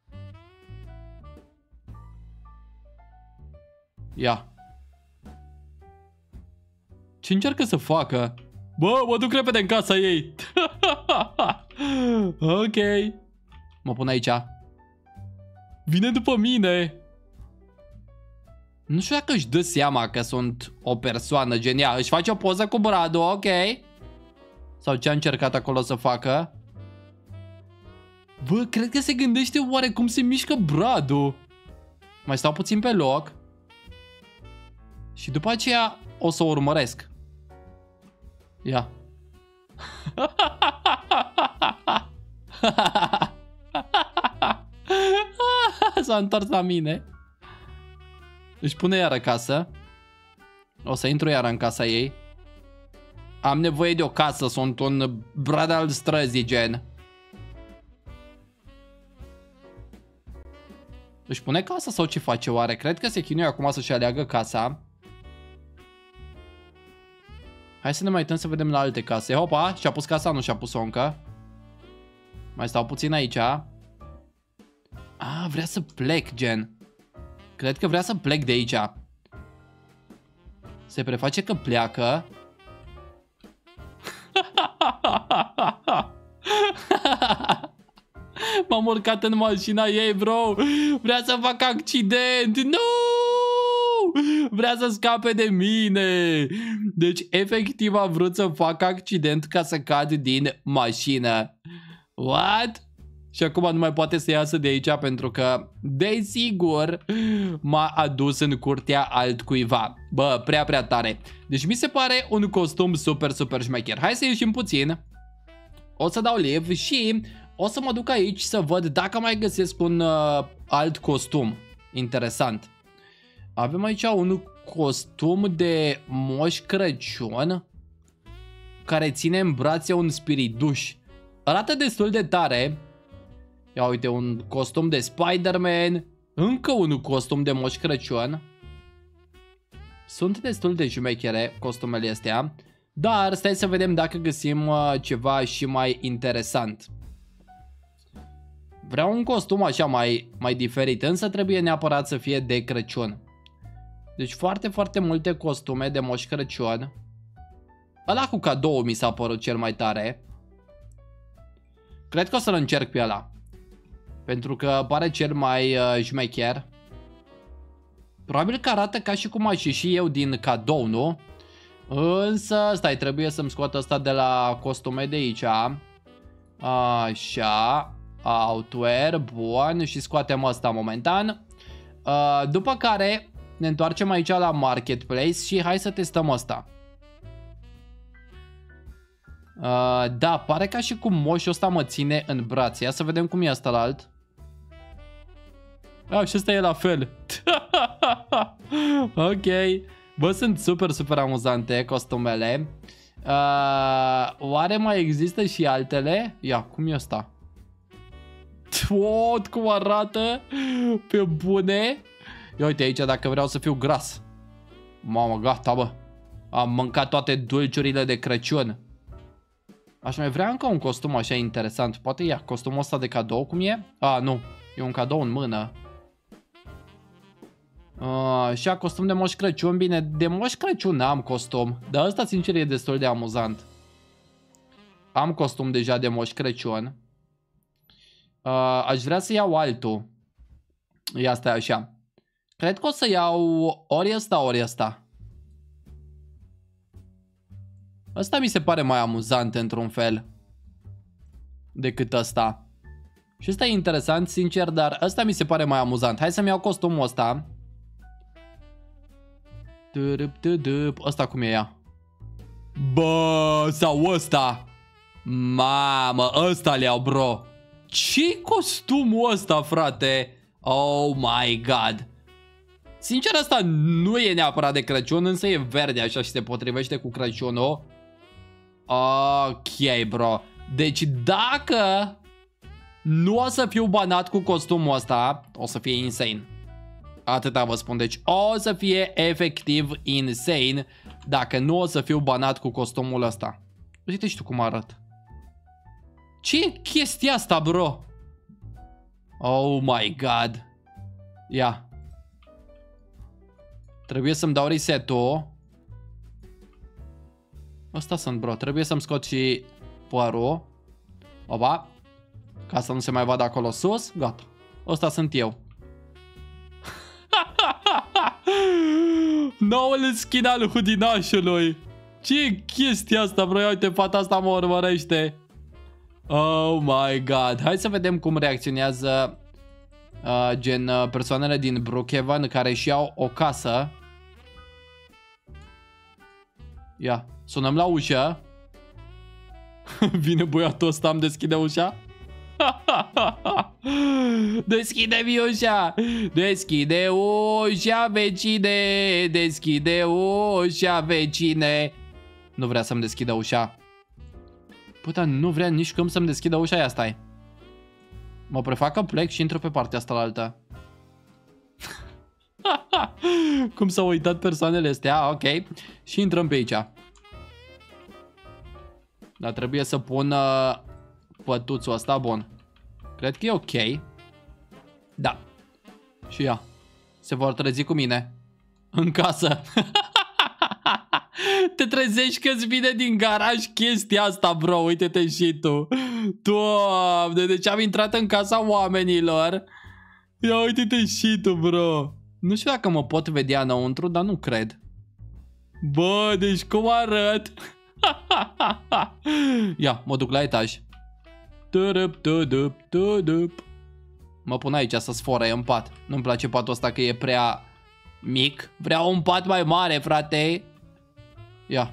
Ia. Ce încearcă să facă? Bă, mă duc repede în casa ei. Ok. Mă pun aici. Vine după mine. Nu știu dacă își dă seama că sunt o persoană genială. Își face o poză cu bradul, ok. Sau ce a încercat acolo să facă? Bă, cred că se gândește oare cum se mișcă bradul. Mai stau puțin pe loc. Și după aceea o să o urmăresc. Ia. S-a întors la mine. Își pune iar acasă. O să intru iar în casa ei. Am nevoie de o casă. Sunt un brad al străzii, gen. Își pune casa sau ce face oare? Cred că se chinuie acum să-și aleagă casa. Hai să ne mai uităm să vedem la alte case. Hopa, și-a pus casa, nu și-a pus-o încă. Mai stau puțin aici. Ah, vrea să plec, gen. Cred că vrea să plec de aici. Se preface că pleacă. M-am urcat în mașina ei, bro. Vrea să fac accident. Nu! Vrea să scape de mine. Deci efectiv a vrut să fac accident ca să cad din mașină. What? Și acum nu mai poate să iasă de aici pentru că, desigur, m-a adus în curtea altcuiva. Bă, prea, prea tare. Deci mi se pare un costum super, super șmecher. Hai să ieșim puțin. O să dau live și o să mă duc aici să văd dacă mai găsesc un uh, alt costum interesant. Avem aici un costum de Moș Crăciun care ține în brațe un spiriduș. Arată destul de tare. Ia uite, un costum de Spider-Man. Încă un costum de Moș Crăciun. Sunt destul de șmechere costumele astea. Dar stai să vedem dacă găsim uh, ceva și mai interesant. Vreau un costum așa mai, mai diferit, însă trebuie neapărat să fie de Crăciun. Deci foarte, foarte multe costume de Moș Crăciun. Ăla cu cadou mi s-a părut cel mai tare. Cred că o să-l încerc pe ăla, pentru că pare cel mai uh, șmecher. Probabil că arată ca și cum aș ieși eu din cadou, nu? Însă, stai, trebuie să-mi scot ăsta de la costume de aici. Așa. Outwear, bun. Și scoatem ăsta momentan. uh, După care ne întoarcem aici la Marketplace și hai să testăm ăsta. uh, Da, pare ca și cum moșul ăsta mă ține în brațe. Ia să vedem cum e ăsta la alt. Ah, și ăsta e la fel. Ok. Bă, sunt super, super amuzante costumele. uh, Oare mai există și altele? Ia, cum e ăsta? What, cum arată? Pe bune. Ia uite aici dacă vreau să fiu gras. Mamă, gata, bă. Am mâncat toate dulciurile de Crăciun. Aș mai vrea încă un costum așa interesant. Poate ia costumul ăsta de cadou, cum e? A, nu, e un cadou în mână. Uh, și a costum de Moș Crăciun. Bine, de Moș Crăciun n-am costum, dar ăsta sincer e destul de amuzant. Am costum deja de Moș Crăciun. uh, Aș vrea să iau altul. Ia stai așa. Cred că o să iau ori ăsta, ori ăsta. Ăsta mi se pare mai amuzant într-un fel decât ăsta. Și ăsta e interesant, sincer, dar ăsta mi se pare mai amuzant. Hai să-mi iau costumul ăsta. Ăsta cum e ea? Bă, sau ăsta? Mamă, ăsta le iau, bro. Ce costumul ăsta, frate? Oh my god. Sincer, ăsta nu e neapărat de Crăciun, însă e verde așa și se potrivește cu Crăciunul. Ok, bro. Deci dacă nu o să fiu banat cu costumul ăsta, o să fie insane. Atâta vă spun. Deci o să fie efectiv insane dacă nu o să fiu banat cu costumul ăsta. Uite și tu cum arăt. Ce e chestia asta, bro? Oh my god. Ia. Trebuie să-mi dau reset-ul. Ăsta sunt, bro. Trebuie să-mi scot și părul. Opa. Ca să nu se mai vadă acolo sus. Gata. Ăsta sunt eu. Noul skin al hudinașului. Ce e chestia asta, bro? Uite, fata asta mă urmărește. Oh my god. Hai să vedem cum reacționează uh, gen uh, persoanele din Brookhaven care își iau o casă. Ia, sunăm la ușă. Vine băiatul ăsta, îmi deschide ușa. Deschide-mi ușa. Deschide ușa, vecine. Deschide ușa, vecine. Nu vrea să-mi deschidă ușa. Puta, nu vrea nici cum să-mi deschidă ușa. Ia stai. Mă prefac că plec și intru pe partea asta la altă. Cum s-au uitat persoanele astea. Ok. Și intrăm pe aici. Dar trebuie să pun uh, pătuțul ăsta. Bun. Cred că e ok. Da. Și ia. Se vor trezi cu mine în casă. Te trezești că-ți vine din garaj chestia asta, bro. Uite-te și tu. Doamne, deci am intrat în casa oamenilor. Ia uite-te și tu, bro. Nu știu dacă mă pot vedea înăuntru, dar nu cred. Bă, deci cum arăt? Ia, mă duc la etaj. Tudup, tudup, tudup. Mă pun aici să sforăi în pat. Nu-mi place patul ăsta că e prea mic. Vreau un pat mai mare, frate. Ia.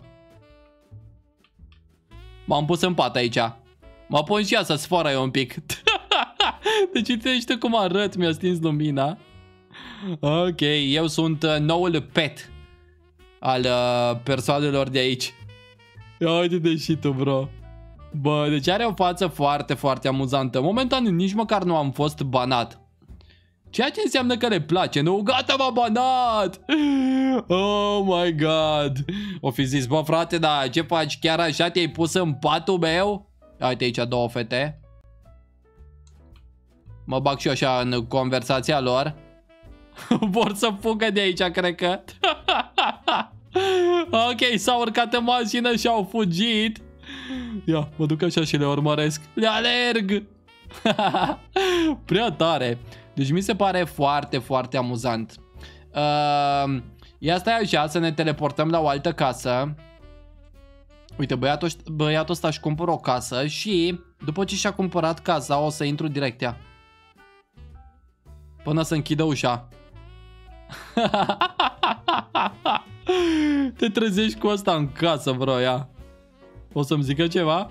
M-am pus în pat aici. Mă pun și ea să sforăi un pic. Deci uite cum arăt, mi-a stins lumina. Ok, eu sunt noul pet al uh, persoanelor de aici. Ia uite-te și tu, bro. Bă, deci are o față foarte, foarte amuzantă. Momentan nici măcar nu am fost banat. Ceea ce înseamnă că le place, nu? Gata, m-a banat! Oh my god! O fi zis, bă frate, da, ce faci? Chiar așa te-ai pus în patul meu? Uite aici două fete. Mă bag și eu așa în conversația lor. Vor să fugă de aici, cred că. Ok, s-au urcat în mașină și au fugit. Ia, mă duc așa și le urmăresc. Le alerg. Prea tare. Deci mi se pare foarte, foarte amuzant. uh, Ia stai așa, să ne teleportăm la o altă casă. Uite, băiatul, băiatul ăsta își cumpără o casă. Și după ce și-a cumpărat casa, o să intru direct ea, până să închidă ușa. Te trezești cu asta în casă, bro, ia. O să-mi zică ceva?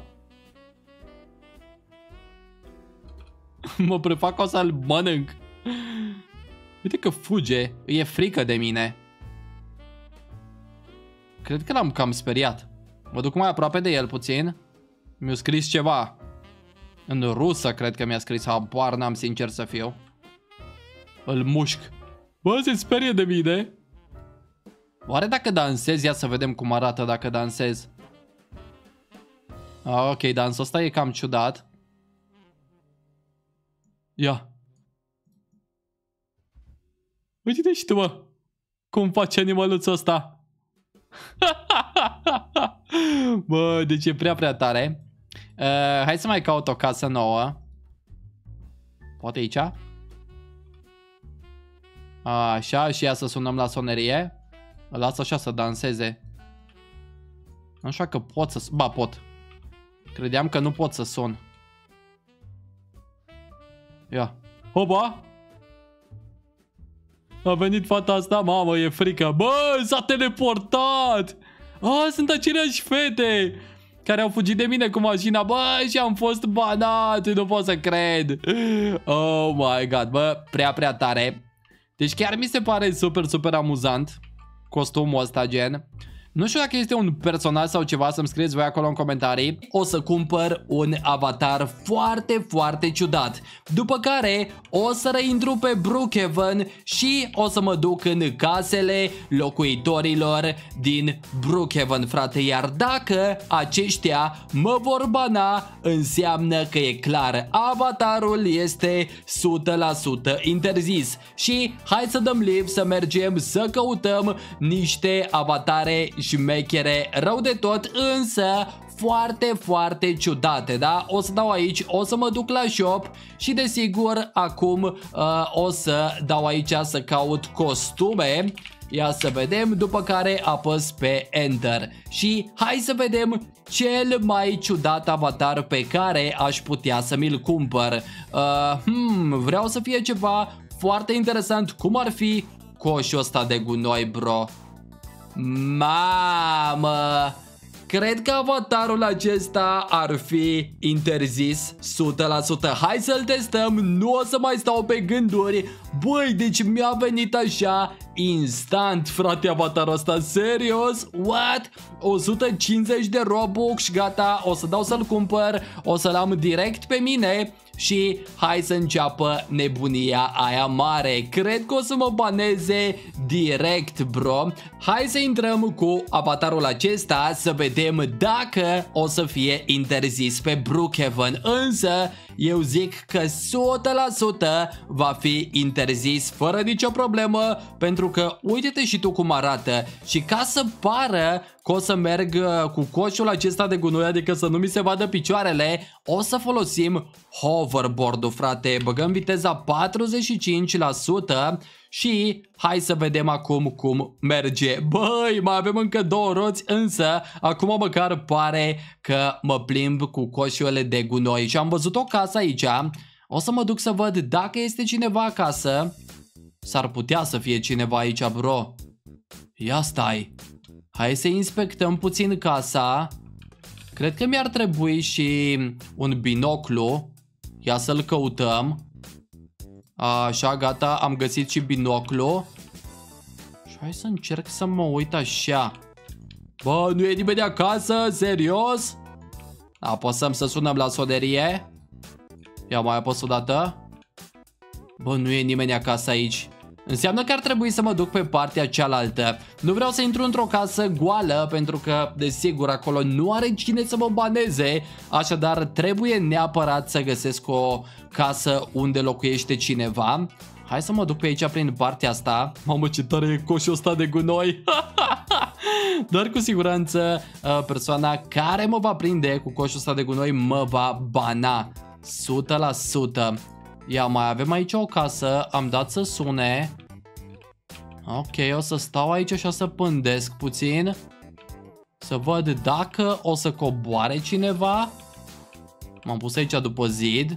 Mă prefac că o să-l mănânc. Uite că fuge. E frică de mine. Cred că l-am cam speriat. Mă duc mai aproape de el puțin. Mi-a scris ceva în rusă, cred că mi-a scris. Habar n-am, sincer să fiu. Îl mușc. Bă, se sperie de mine. Oare dacă dansez? Ia să vedem cum arată dacă dansez. Ah, ok, dansul ăsta e cam ciudat. Ia. Uite-te și tu, mă. Cum face animăluțul ăsta. Bă, deci e prea, prea tare. uh, Hai să mai caut o casă nouă. Poate aici? Așa, și ia să sunăm la sonerie. Îl las așa să danseze. Nu știu că pot să... Ba, pot. Credeam că nu pot să sun. Ia. Hopa! A venit fata asta, mamă, e frică. Bă, s-a teleportat! Ah, sunt aceleași fete care au fugit de mine cu mașina. Bă, și am fost banat, nu pot să cred. Oh my god, bă, prea, prea tare. Deci chiar mi se pare super, super amuzant costumul ăsta, gen. Nu știu dacă este un personaj sau ceva, să-mi scrieți voi acolo în comentarii. O să cumpăr un avatar foarte, foarte ciudat. După care o să reintru pe Brookhaven și o să mă duc în casele locuitorilor din Brookhaven, frate. Iar dacă aceștia mă vor bana, înseamnă că e clar, avatarul este o sută la sută interzis. Și hai să dăm live să mergem să căutăm niște avatare șmechere rău de tot, însă foarte, foarte ciudate, da? O să dau aici, o să mă duc la shop și desigur acum uh, o să dau aici să caut costume. Ia să vedem, după care apăs pe Enter. Și hai să vedem cel mai ciudat avatar pe care aș putea să mi-l cumpăr. uh, hmm, Vreau să fie ceva foarte interesant, cum ar fi coșul ăsta de gunoi, bro. Mamă! Cred că avatarul acesta ar fi interzis o sută la sută. Hai să-l testăm, nu o să mai stau pe gânduri. Băi, deci mi-a venit așa instant, frate, avatarul ăsta. Serios? What? o sută cincizeci de Robux, gata, o să dau să-l cumpăr. O să-l am direct pe mine. Și hai să înceapă nebunia aia mare. Cred că o să mă baneze direct, bro. Hai să intrăm cu avatarul acesta să vedem dacă o să fie interzis pe Brookhaven. Însă eu zic că o sută la sută va fi interzis fără nicio problemă, pentru că uite-te și tu cum arată. Și ca să pară că o să merg cu coșul acesta de gunoi, adică să nu mi se vadă picioarele, o să folosim hoverboard-ul, frate. Băgăm viteza patruzeci și cinci la sută și hai să vedem acum cum merge. Băi, mai avem încă două roți, însă acum măcar pare că mă plimb cu coșurile de gunoi. Și am văzut o casă aici. O să mă duc să văd dacă este cineva acasă. S-ar putea să fie cineva aici, bro. Ia stai. Hai să inspectăm puțin casa. Cred că mi-ar trebui și un binoclu. Ia să-l căutăm. Așa, gata, am găsit și binoclu. Și hai să încerc să mă uit așa. Bă, nu e nimeni acasă? Serios? Apăsăm să sunăm la sonerie. Ia mai apăs o dată. Bă, nu e nimeni acasă aici. Înseamnă că ar trebui să mă duc pe partea cealaltă. Nu vreau să intru într-o casă goală, pentru că, desigur, acolo nu are cine să mă baneze. Așadar, trebuie neapărat să găsesc o casă unde locuiește cineva. Hai să mă duc pe aici prin partea asta. Mamă, ce tare e coșul ăsta de gunoi. Dar cu siguranță persoana care mă va prinde cu coșul ăsta de gunoi mă va bana o sută la sută. Ia, mai avem aici o casă. Am dat să sune. Ok, o să stau aici și o să pândesc puțin. Să văd dacă o să coboare cineva. M-am pus aici după zid.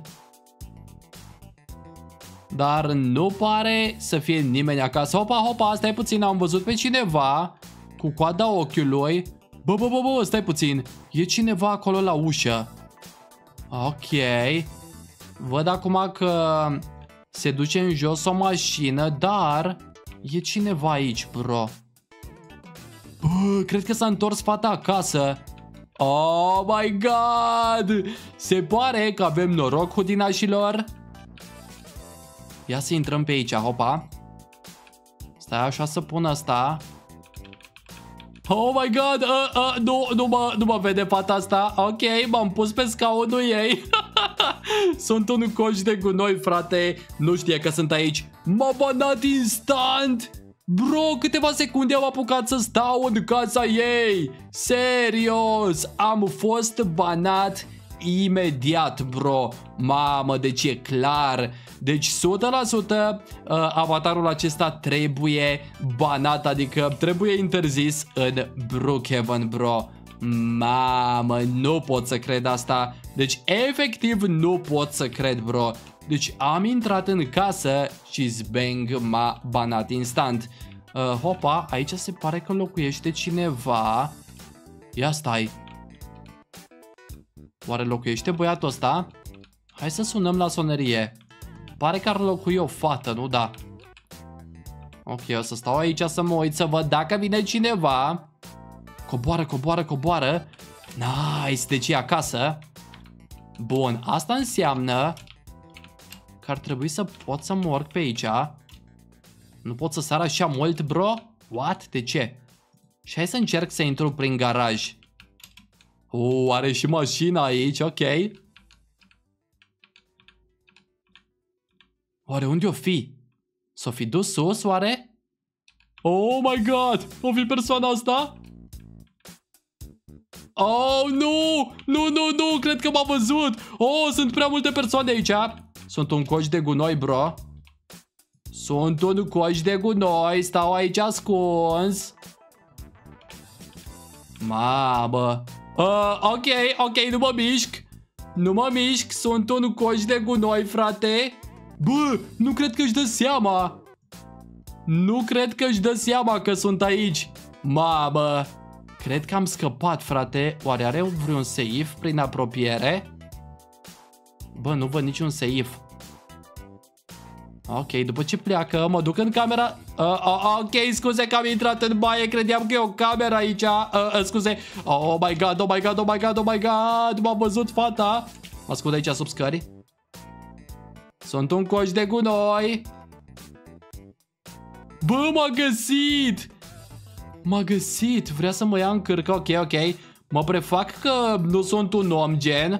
Dar nu pare să fie nimeni acasă. Hopa, hopa, stai puțin, am văzut pe cineva cu coada ochiului. Bă, bă, bă, bă, stai puțin. E cineva acolo la ușă. Ok. Văd acum că se duce în jos o mașină, dar e cineva aici, bro. Bă, cred că s-a întors fata acasă. Oh my god! Se pare că avem noroc, hudinașilor. Ia să intrăm pe aici, hopa. Stai așa să pun asta. Oh my god, uh, uh, nu, nu, mă, nu mă vede fata asta. Ok, m-am pus pe scaunul ei. Sunt un coș de gunoi, frate. Nu știe că sunt aici. M-a banat instant. Bro, câteva secunde am apucat să stau în casa ei. Serios, am fost banat imediat, bro. Mamă, deci e clar. Deci o sută la sută uh, avatarul acesta trebuie banat, adică trebuie interzis în Brookhaven, bro. Mamă, nu pot să cred asta. Deci efectiv nu pot să cred, bro. Deci am intrat în casă și zbang, m-a banat instant. uh, Hopa, aici se pare că locuiește cineva. Ia stai. Oare locuiește băiatul ăsta? Hai să sunăm la sonerie. Pare că ar locui o fată, nu? Da. Ok, o să stau aici să mă uit să văd dacă vine cineva. Coboară, coboară, coboară. Nice, deci e acasă. Bun, asta înseamnă că ar trebui să pot să mă urc pe aici. Nu pot să sar așa mult, bro? What? De ce? Și hai să încerc să intru prin garaj. Oh, are și mașina aici, ok. Oare unde o fi? S-o fi dus sus, oare? Oh my god! O fi persoana asta? Oh, nu! Nu, nu, nu! Cred că m-a văzut! Oh, sunt prea multe persoane aici! Sunt un coș de gunoi, bro. Sunt un coș de gunoi. Stau aici ascuns. Mamă! Uh, ok, ok, nu mă mișc. Nu mă mișc, sunt un coș de gunoi, frate. Bă, nu cred că își dă seama. Nu cred că își dă seama că sunt aici. Mamă. Cred că am scăpat, frate. Oare are vreun safe prin apropiere? Bă, nu văd niciun safe. Ok, după ce pleacă, mă duc în camera. uh, uh, Ok, scuze că am intrat în baie. Credeam că e o cameră aici. uh, uh, Scuze. Oh my god, oh my god, oh my god, oh my god. M-a văzut fata. Mă ascund aici sub scări. Sunt un coș de gunoi. Bă, m-a găsit. M-a găsit. Vrea să mă ia în cârcă. Ok, ok. Mă prefac că nu sunt un om, gen.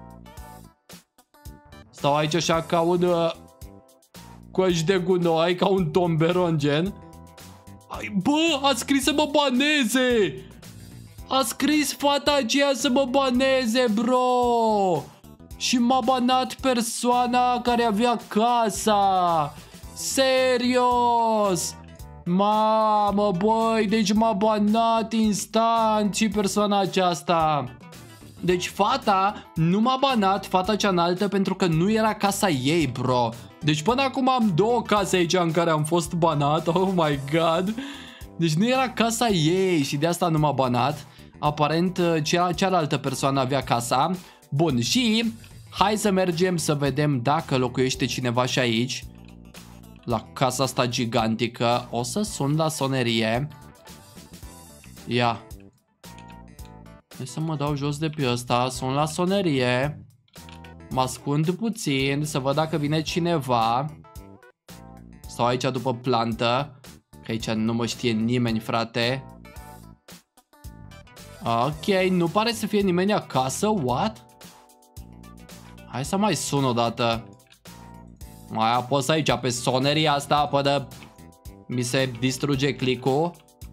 Stau aici așa ca un uh, coș de gunoi, ca un tomberon, gen. Ai, bă, a scris să mă baneze. A scris fata aceea să mă baneze, bro. Și m-a banat persoana care avea casa. Serios! Mamă, băi, deci m-a banat instant și persoana aceasta. Deci fata nu m-a banat, fata cea înaltă, pentru că nu era casa ei, bro. Deci până acum am două case aici în care am fost banat. Oh my god. Deci nu era casa ei și de asta nu m-a banat. Aparent cea, cealaltă persoană avea casa. Bun, și hai să mergem să vedem dacă locuiește cineva și aici, la casa asta gigantică. O să sun la sonerie. Ia. Hai să mă dau jos de pe ăsta. Sun la sonerie. Mă ascund puțin să văd dacă vine cineva. Stau aici după plantă, că aici nu mă știe nimeni, frate. Ok, nu pare să fie nimeni acasă. What? Hai să mai sun o dată. Mai apăs aici pe soneria asta până mi se distruge clicul.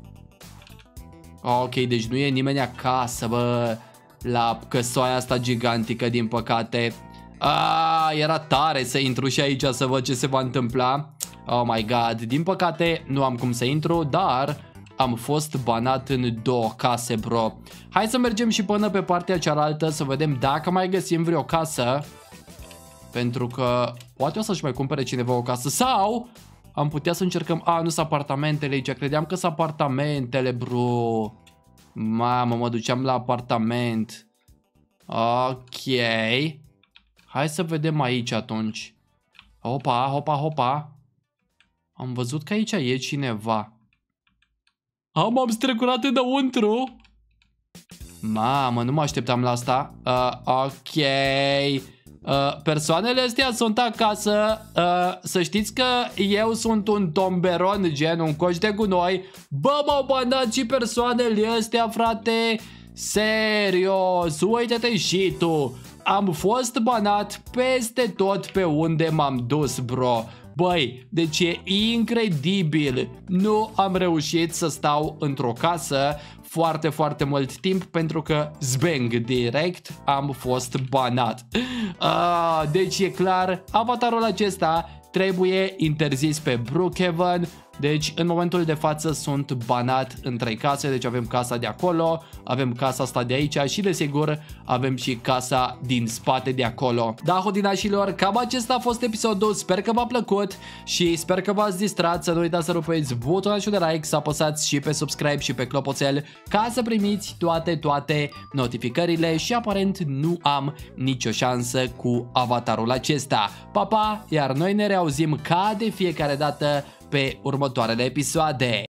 Ok, deci nu e nimeni acasă, bă, la căsoaia asta gigantică, din păcate. Ah, era tare să intru și aici să văd ce se va întâmpla. Oh my god, din păcate nu am cum să intru, dar am fost banat în două case, bro. Hai să mergem și până pe partea cealaltă să vedem dacă mai găsim vreo casă, pentru că poate o să-și mai cumpere cineva o casă. Sau am putea să încercăm... A, nu sunt apartamentele aici. Credeam că sunt apartamentele, bro. Mamă, mă duceam la apartament. Ok. Hai să vedem aici atunci. Hopa, hopa, hopa. Am văzut că aici e cineva. Am, am strecurat înăuntru. Mamă, nu mă așteptam la asta. Uh, ok. Uh, persoanele astea sunt acasă. uh, Să știți că eu sunt un tomberon, gen un coș de gunoi. Bă, m-au banat și persoanele astea, frate. Serios, uite-te și tu. Am fost banat peste tot pe unde m-am dus, bro. Băi, deci e incredibil. Nu am reușit să stau într-o casă foarte, foarte mult timp, pentru că zbang, direct am fost banat. Ah, deci e clar, avatarul acesta trebuie interzis pe Brookhaven. Deci în momentul de față sunt banat în trei case. Deci avem casa de acolo, avem casa asta de aici și desigur avem și casa din spate de acolo. Da, hodinașilor, cam acesta a fost episodul. Sper că v-a plăcut și sper că v-ați distrat. Să nu uitați să rupeți butonul de like, să apăsați și pe subscribe și pe clopoțel ca să primiți toate, toate notificările. Și aparent nu am nicio șansă cu avatarul acesta. Pa, pa, iar noi ne reauzim ca de fiecare dată pe următoarele episoade.